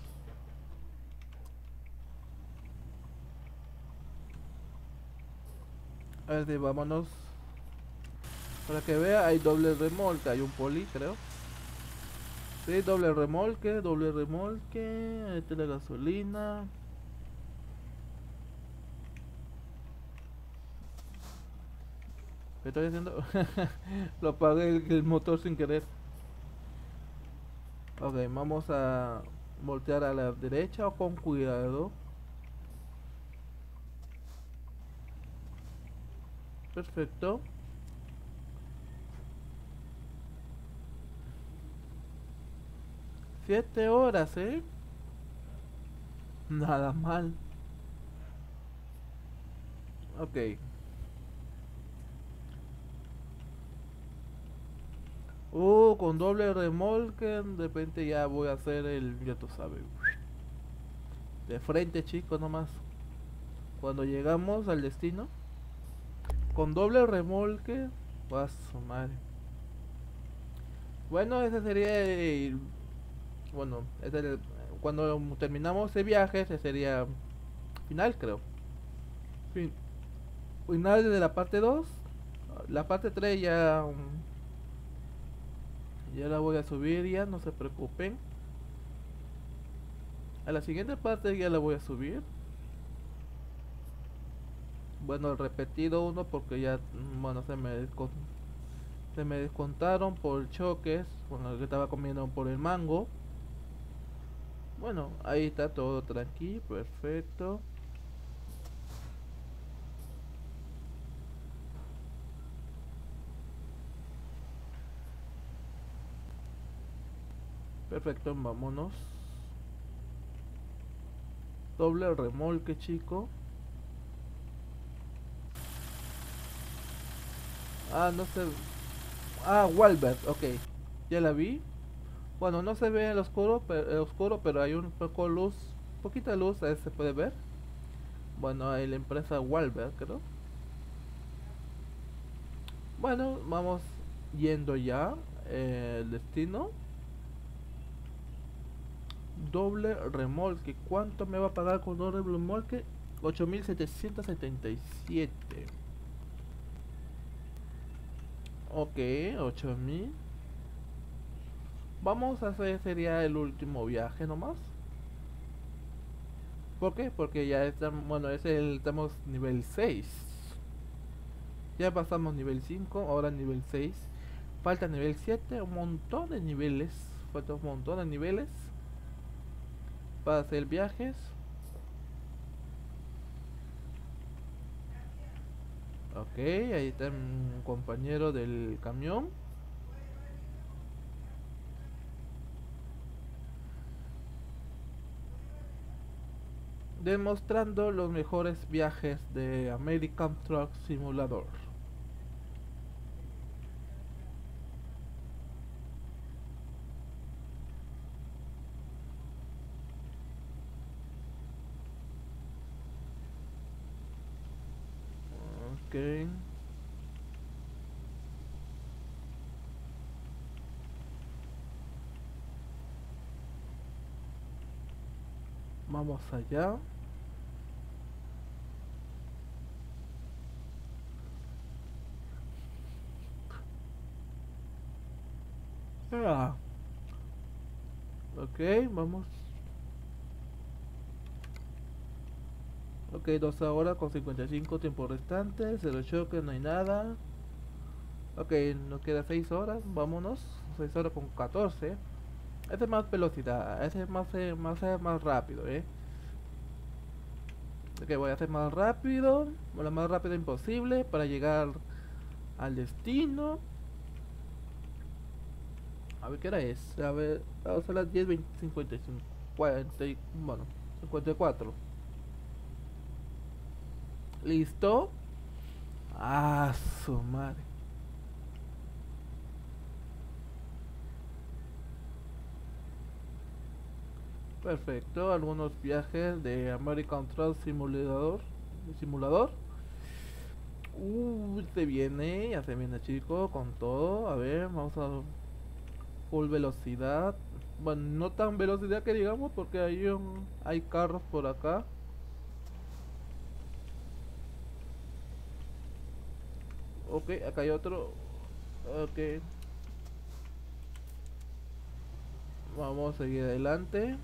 A ver, sí, vámonos. Para que vea, hay doble remolque. Hay un poli, creo. Sí, doble remolque, doble remolque. Ahí está la gasolina. ¿Qué estoy haciendo? Lo apagué el, el motor sin querer. Ok, vamos a voltear a la derecha o con cuidado. Perfecto. Siete horas, ¿eh? Nada mal. Ok. Uh, con doble remolque, de repente ya voy a hacer el, ya tú sabes. De frente, chicos, nomás. Cuando llegamos al destino, con doble remolque, va su madre. Bueno, ese sería el, bueno, ese era el- cuando terminamos ese viaje, ese sería final, creo. Fin, final de la parte dos. La parte tres ya, mm, ya la voy a subir, ya no se preocupen. A la siguiente parte ya la voy a subir. Bueno, el repetido uno porque ya, mm, bueno, se me descon- se me descontaron por choques, bueno, que estaba comiendo por el mango. Bueno, ahí está todo tranquilo, perfecto. Perfecto, vámonos. Doble remolque, chico. Ah, no sé. Ah, Walbert, ok. Ya la vi. Bueno, no se ve el oscuro, pero, el oscuro, pero hay un poco luz, poquita luz, ahí se puede ver. Bueno, hay la empresa Walbert, creo. Bueno, vamos yendo ya. Eh, el destino. Doble remolque. ¿Cuánto me va a pagar con doble remolque? Ocho mil setecientos setenta y siete. Ok, ocho mil. Vamos a hacer, sería el último viaje nomás. ¿Por qué? Porque ya estamos, bueno, es el, estamos nivel seis. Ya pasamos nivel cinco, ahora nivel seis. Falta nivel siete, un montón de niveles. Falta un montón de niveles para hacer viajes. Ok, ahí está mi compañero del camión. Demostrando los mejores viajes de American Truck Simulator. Ok. Vamos allá. Ah, ok, vamos. Ok, dos horas con cincuenta y cinco tiempo restante. Cero choque, no hay nada. Ok, nos queda seis horas. Vámonos. Seis horas con catorce. Este es más velocidad. Este es más, eh, más, eh, más rápido, eh. Ok, voy a hacer más rápido. Lo más rápido imposible para llegar al destino. A ver qué hora es. A ver, vamos a las diez, veinte, cincuenta y cinco, cuarenta y, bueno, cincuenta y cuatro. ¿Listo? Ah, su madre. Perfecto, algunos viajes de American Truck Simulador. Simulador. Uh, se viene, ya se viene chico, con todo. A ver, vamos a full velocidad. Bueno, no tan velocidad que digamos porque hay, un, hay carros por acá. Ok, acá hay otro. Ok, vamos a seguir adelante.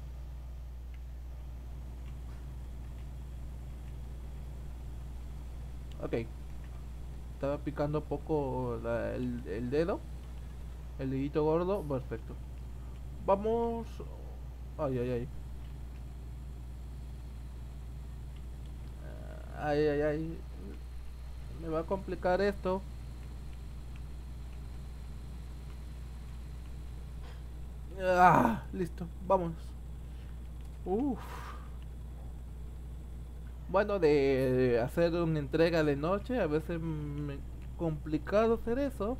Ok, estaba picando poco la- el, el dedo. El dedito gordo, perfecto. Vamos. Ay, ay, ay. Ay, ay, ay. Me va a complicar esto. Ah, listo, vamos. Uf. Bueno, de hacer una entrega de noche, a veces me complicado hacer eso.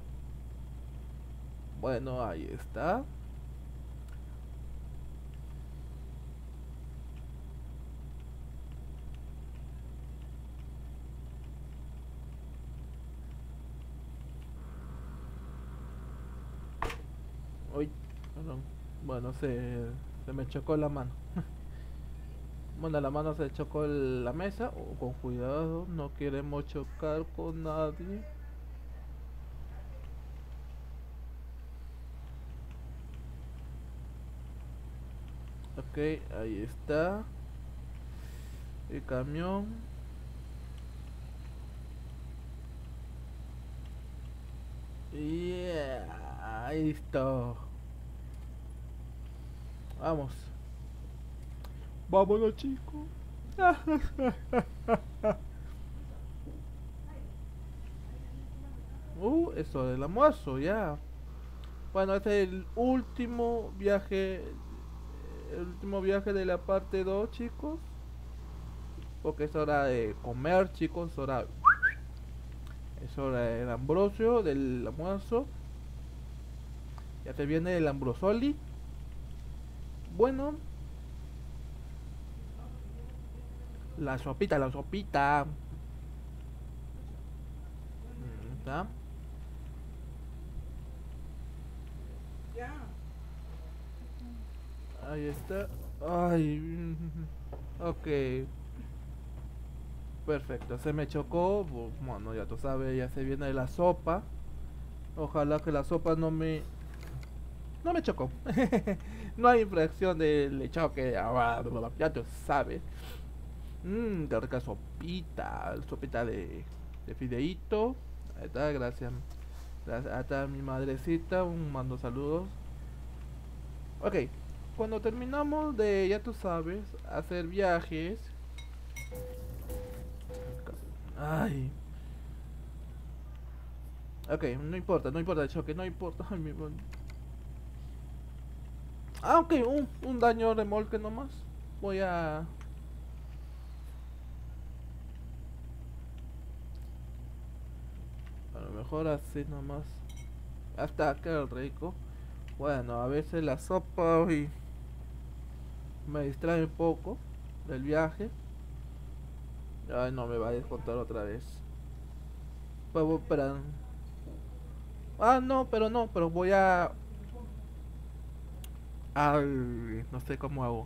Bueno, ahí está. Uy, perdón. Bueno, se, se me chocó la mano. Bueno, la mano se chocó el- la mesa. Oh, con cuidado, no queremos chocar con nadie. Ok, ahí está. El camión. Yeah, ahí está. Vamos. Vámonos, chicos. Uh, eso del almuerzo, ya. Bueno, este es el último viaje. El último viaje de la parte dos, chicos. Porque es hora de comer, chicos. Es hora, es hora del ambrosio, del almuerzo. Ya te viene el ambrosoli. Bueno, la sopita, la sopita. Mm, ¿está? Ahí está. Ay. mm, Ok. Perfecto. Se me chocó. bu- Bueno, ya tú sabes, ya se viene la sopa. Ojalá que la sopa no me... No me chocó. No hay infracción de choque. ah, Ya tú sabes. Mmm, qué rica sopita. Sopita de, de fideíto. Ahí está, gracias. Gracias. Ahí está mi madrecita. Un mando saludos. Ok. Cuando terminamos de, ya tú sabes, hacer viajes. Ay. Ok, no importa, no importa el choque, no importa. Ay, mi... Ah, ok, un, un daño remolque nomás. Voy a... A lo mejor así nomás. Hasta que rico. Bueno, a veces la sopa y me distrae un poco del viaje. Ay, no me va a descontar otra vez. Pues voy esperar. Ah, no, pero no, pero voy a... Ay, no sé cómo hago.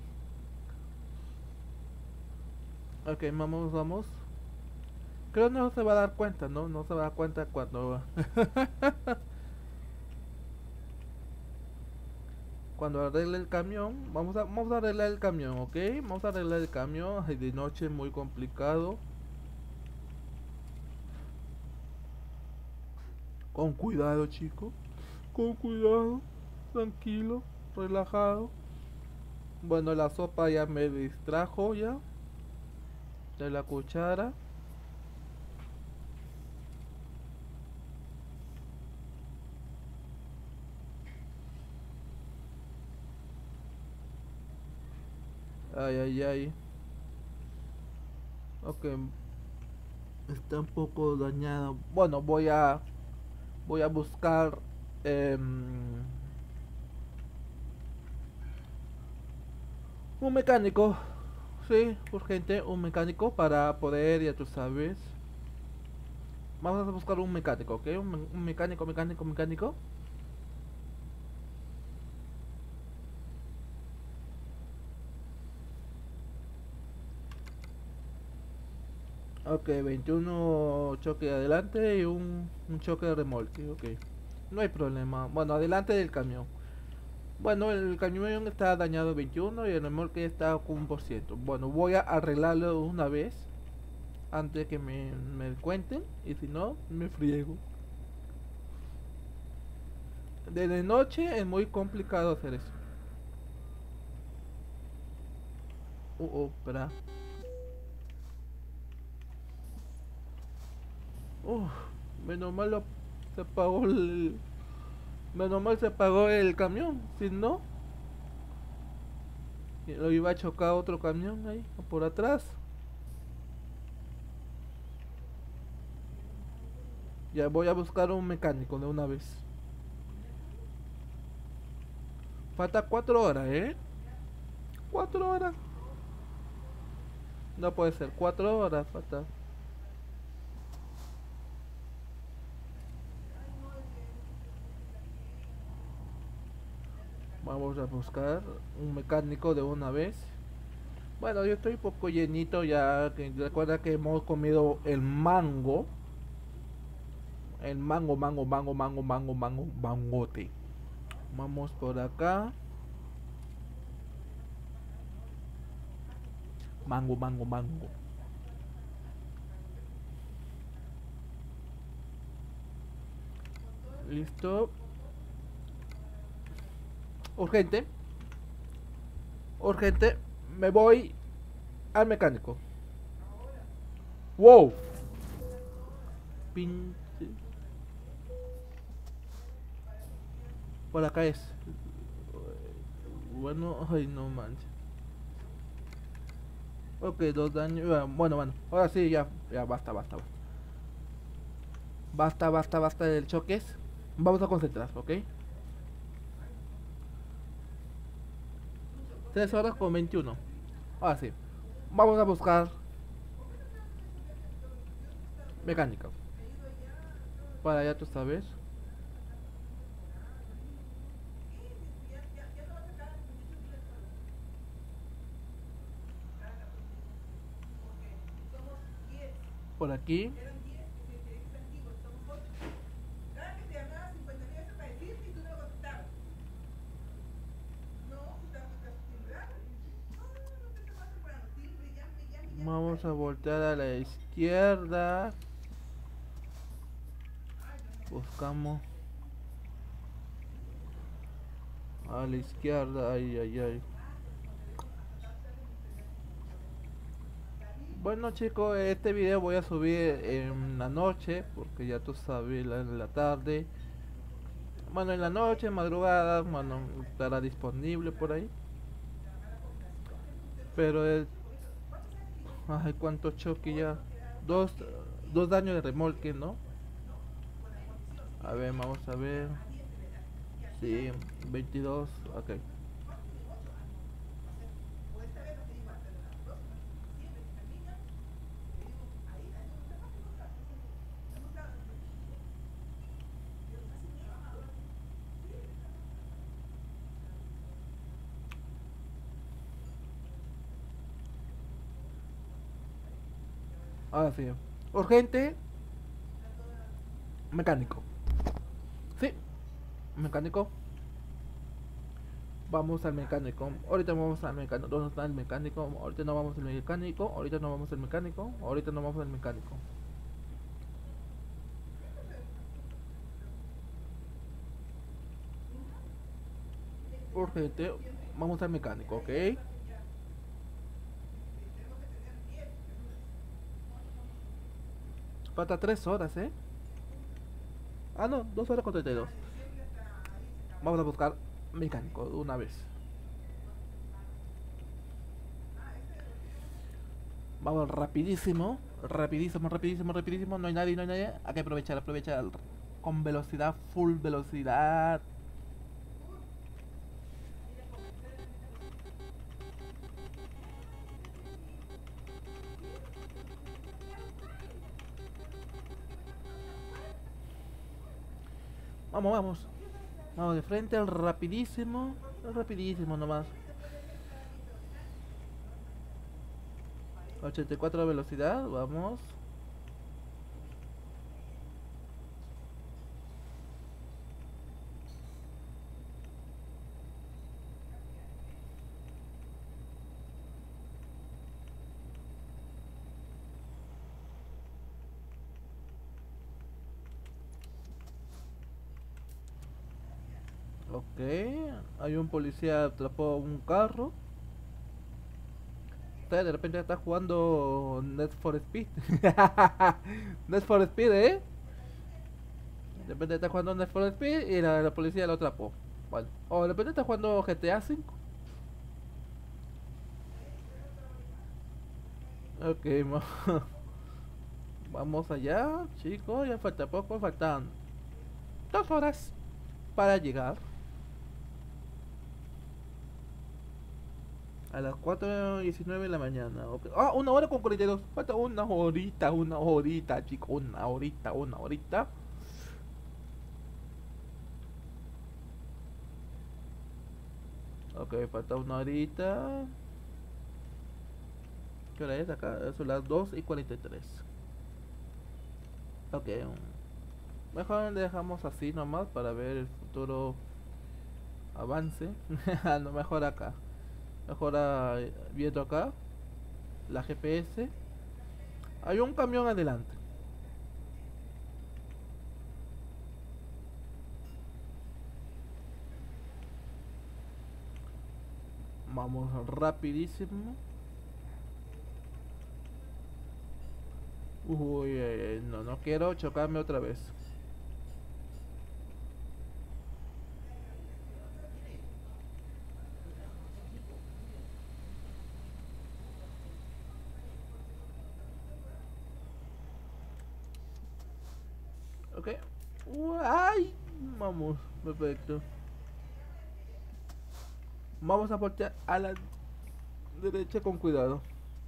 Ok, vamos, vamos. Creo no se va a dar cuenta, ¿no? No se va a dar cuenta cuando... Cuando arregle el camión. Vamos a, vamos a arreglar el camión, ¿ok? Vamos a arreglar el camión. Ay, de noche muy complicado. Con cuidado, chico. Con cuidado. Tranquilo. Relajado. Bueno, la sopa ya me distrajo ya. De la cuchara. Ay, ay, ay. Ok. Está un poco dañado. Bueno, voy a... Voy a buscar... em, Un mecánico. Sí, urgente, un mecánico para poder, ya tú sabes. Vamos a buscar un mecánico, ¿ok? Un, me- un mecánico, mecánico, mecánico. Ok, veintiuno choque adelante y un, un choque de remolque, ok. No hay problema. Bueno, adelante del camión. Bueno, el camión está dañado veintiuno y el remolque está con un por ciento. Bueno, voy a arreglarlo una vez antes de que me, me cuenten y si no, me friego. De noche es muy complicado hacer eso. Uh, oh, espera. Uf, menos mal lo- se apagó el... Menos mal se apagó el camión. Si no, lo iba a chocar otro camión ahí, por atrás. Ya voy a buscar un mecánico de una vez. Falta cuatro horas, ¿eh? Cuatro horas. No puede ser, cuatro horas falta. Vamos a buscar un mecánico de una vez. Bueno, yo estoy un poco llenito ya. Que recuerda que hemos comido el mango. El mango, mango, mango, mango, mango, mango, mangote. Vamos por acá. Mango, mango, mango. Listo. Urgente. Urgente. Me voy al mecánico. Wow. Pinche. Por acá es. Bueno, ay no manches. Ok, dos daños. ah, Bueno, bueno. Ahora sí, ya, ya basta, basta, basta. Basta, basta, basta del choques. Vamos a concentrar, ¿ok? Tres horas con veintiuno. Ahora sí. Vamos a buscar mecánica. Para ya tú sabes. Por aquí. Vamos a voltear a la izquierda. Buscamos a la izquierda. Ay, ay, ay. Bueno chicos, este video voy a subir en la noche. Porque ya tú sabes, la- en la tarde. Bueno, en la noche, madrugada. Bueno, estará disponible por ahí. Pero es... Ay, cuánto choque ya. Dos, dos daños de remolque, ¿no? A ver, vamos a ver. Sí, veintidós. Ok. Ahora sí. Urgente. Mecánico. Sí, mecánico. Vamos al mecánico. Ahorita vamos al mecánico. ¿Dónde está el mecánico? Ahorita no vamos al mecánico. Ahorita no vamos al mecánico. Ahorita no vamos al mecánico. Urgente. Vamos al mecánico, ¿ok? Falta tres horas, ¿eh? Ah, no, dos horas con treinta y dos. Vamos a buscar mecánico de una vez. Vamos rapidísimo. Rapidísimo, rapidísimo, rapidísimo. No hay nadie, no hay nadie. Hay que aprovechar, aprovechar. Con velocidad, full velocidad. Vamos, vamos. Vamos de frente, rapidísimo. Rapidísimo nomás. ochenta y cuatro de velocidad, vamos. Ok, hay un policía atrapó un carro. De repente está jugando Need for Speed. Need for Speed, ¿eh? De repente está jugando Need for Speed y la, la policía lo atrapó. Bueno, o de repente está jugando G T A cinco. Ok, vamos allá, chicos. Ya falta poco, faltan dos horas para llegar. A las cuatro y diecinueve de la mañana. Okay. Ah, una hora con cuarenta y dos. Falta una horita, una horita, chicos. Una horita, una horita. Ok, falta una horita. ¿Qué hora es acá? Son las dos y cuarenta y tres. Ok. Mejor dejamos así nomás para ver el futuro avance. No, mejor acá. Mejor ah, viendo acá. La G P S. Hay un camión adelante. Vamos rapidísimo. Uy, eh, no, no quiero chocarme otra vez. Ok. Ay, vamos, perfecto. Vamos a voltear a la derecha con cuidado.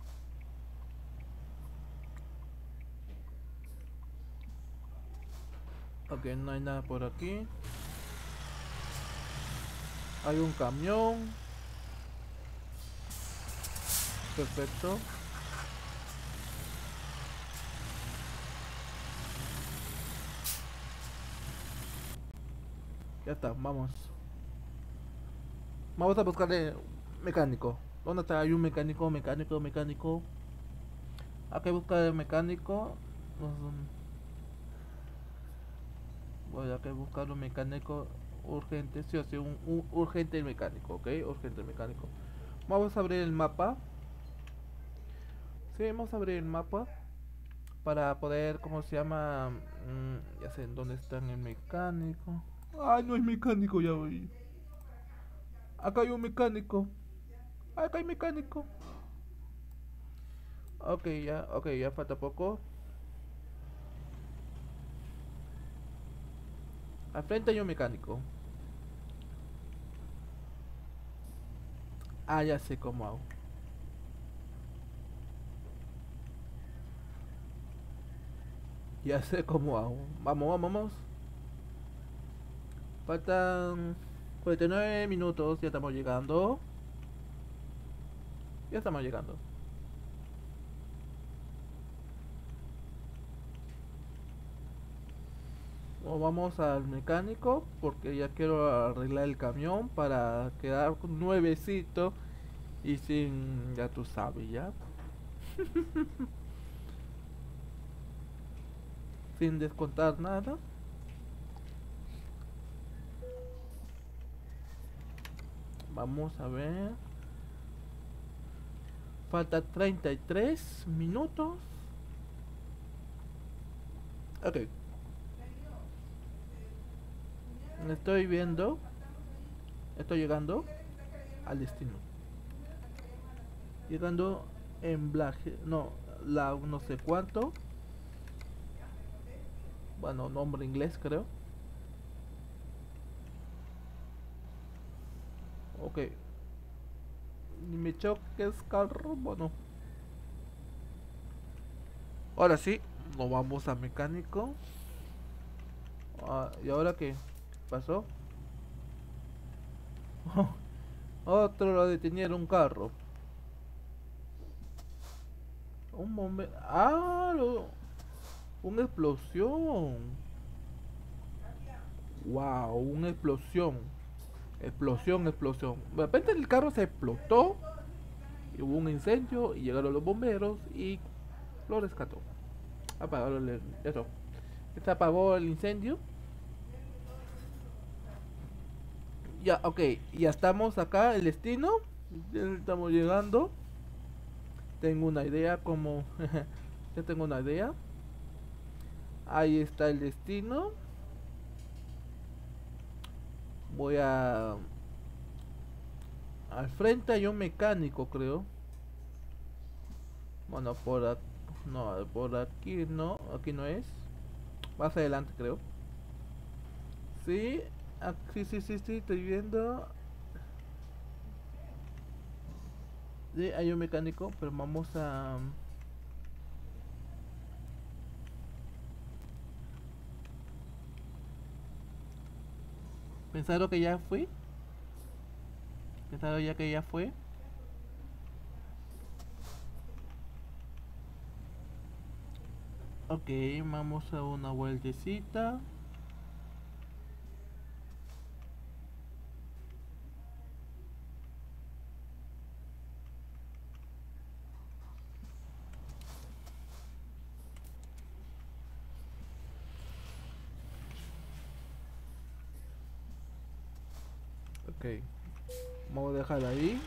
Ok, no hay nada por aquí. Hay un camión. Perfecto. Ya está, vamos. Vamos a buscarle mecánico. ¿Dónde está? Hay un mecánico, mecánico, mecánico. Hay que buscar el mecánico. Voy a que buscar un mecánico urgente. Sí o sí, un, un urgente mecánico, ok. Urgente mecánico. Vamos a abrir el mapa. Sí, vamos a abrir el mapa. Para poder, ¿cómo se llama? Mm, ya sé en dónde está el mecánico. Ay, no hay mecánico, ya voy. Acá hay un mecánico. Acá hay mecánico. Ok, ya, ok, ya falta poco. Al frente hay un mecánico. Ah, ya sé cómo hago. Ya sé cómo hago. Vamos, vamos, vamos. Faltan cuarenta y nueve minutos. Ya estamos llegando. Ya estamos llegando. O vamos al mecánico porque ya quiero arreglar el camión para quedar nuevecito y sin, ya tú sabes, ya. Sin descontar nada. Vamos a ver. Falta treinta y tres minutos. Ok. Estoy viendo. Estoy llegando al destino. Llegando en Black. No, la no sé cuánto. Bueno, nombre inglés creo. Ok. Ni me choques, carro. Bueno. Ahora sí, nos vamos a mecánico. Ah, ¿y ahora qué? pasó? Otro lo detenieron un carro. Un momento. Ah, lo- una explosión. Wow, una explosión. Explosión, explosión. De repente el carro se explotó. Y hubo un incendio y llegaron los bomberos y lo rescató. Apagaron el, eso. Se apagó el incendio. Ya, ok, ya estamos acá, el destino. Ya estamos llegando. Tengo una idea como... ya tengo una idea. Ahí está el destino. Voy a... Al frente hay un mecánico, creo. Bueno, por aquí... No, por aquí no. Aquí no es. Más adelante, creo. Sí. Aquí, sí, sí, sí, estoy viendo. Sí, hay un mecánico, pero vamos a... Pensaron que ya fui. Pensaron ya que ya fue. Ok, vamos a una vueltecita. Ok, vamos a dejar ahí.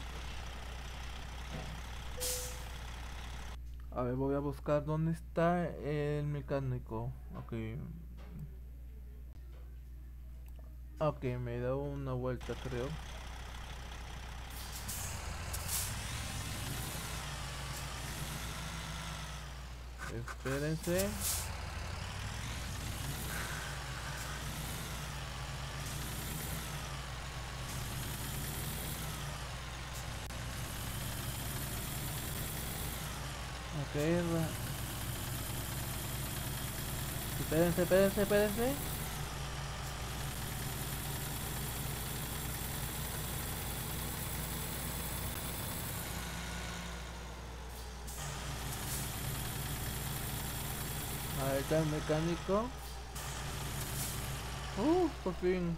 A ver, voy a buscar dónde está el mecánico. Ok. Ok, me da una vuelta, creo. Espérense. Ok, espérense, espérense, espérense. Ahí está el mecánico. Uh, por fin.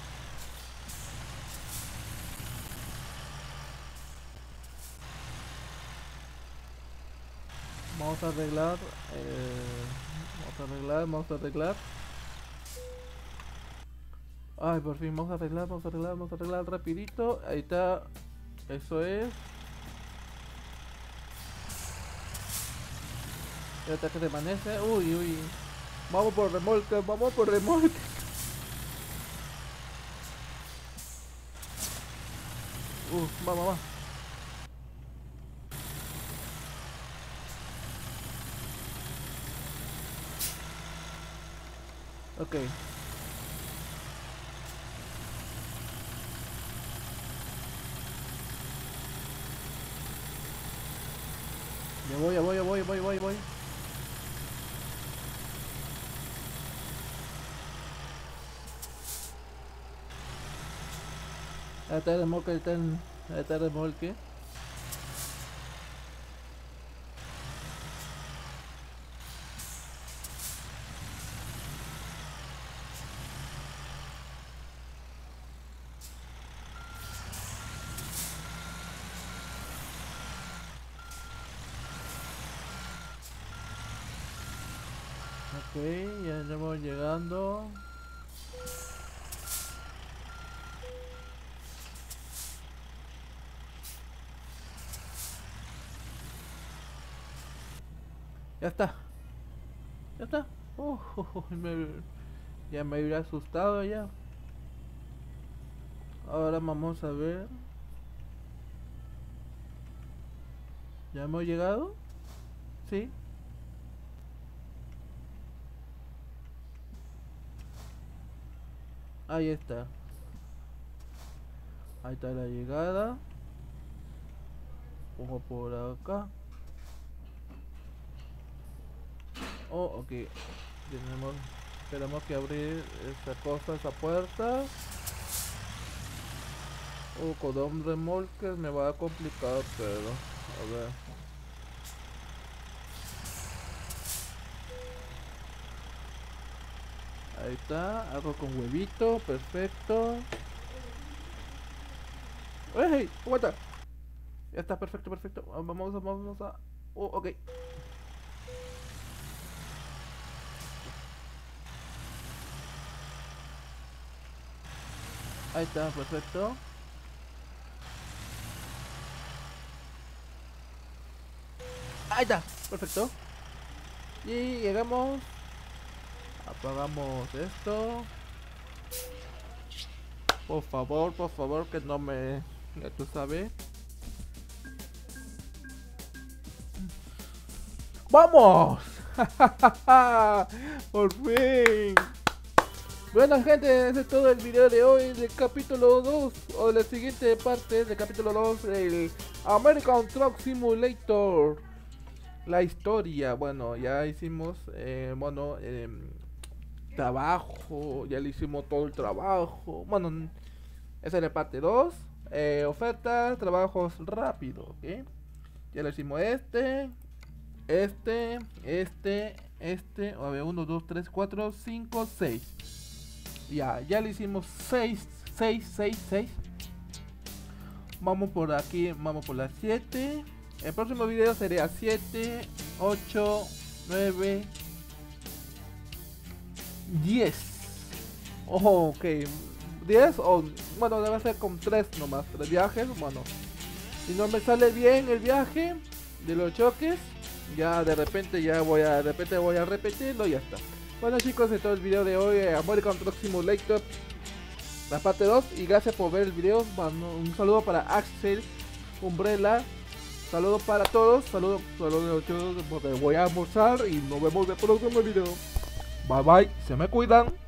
Vamos a arreglar. Eh, vamos a arreglar, vamos a arreglar. Ay, por fin, vamos a arreglar, vamos a arreglar, vamos a arreglar rapidito. Ahí está. Eso es. El ataque permanece. Uy, uy. Vamos por remolque, vamos por remolque. Uh, vamos, vamos. Ok. Ya voy, ya voy, ya voy, voy, voy, voy. Ahí está el remolque, ahí está el, ahí está el remolque. Ok, ya estamos llegando. Ya está, ya está. Uh, me- ya me había asustado ya. Ahora vamos a ver. ¿Ya hemos llegado? Sí. Ahí está. Ahí está la llegada. Pongo por acá. Oh, ok. Tenemos. Tenemos que abrir esa cosa, esa puerta. Uh, con un remolque me va a complicar, pero a ver. Ahí está, algo con huevito, perfecto. ¡Ey! ¡Aguanta! Ya está, perfecto, perfecto. Vamos a, vamos a... Oh, ok. Ahí está, perfecto. Ahí está, perfecto. Y llegamos. Apagamos esto. Por favor, por favor, que no me... Ya tú sabes. ¡Vamos! ¡Por fin! Bueno gente, ese es todo el video de hoy del capítulo dos. O de la siguiente parte del capítulo dos del American Truck Simulator. La historia, bueno, ya hicimos, eh, bueno, eh, trabajo, ya le hicimos todo el trabajo. Bueno, esa es la parte dos. Eh, ofertas, trabajos rápidos, ¿ok? Ya le hicimos este, este, este, este. A ver, uno, dos, tres, cuatro, cinco, seis. Ya, ya le hicimos seis, seis, seis, seis. Vamos por aquí, vamos por las siete. El próximo video sería siete, ocho, nueve, diez. Oh, ok, diez o bueno, debe ser con tres nomás. Tres viajes, bueno. Si no me sale bien el viaje de los choques, ya de repente ya voy a, de repente voy a repetirlo y ya está. Bueno chicos, este es todo el video de hoy, eh, American Truck Simulator, la parte dos. Y gracias por ver el video. Bueno, un saludo para Axel, Umbrella. Saludos para todos, saludos, saludos porque voy a almorzar y nos vemos en el próximo video. Bye bye, se me cuidan.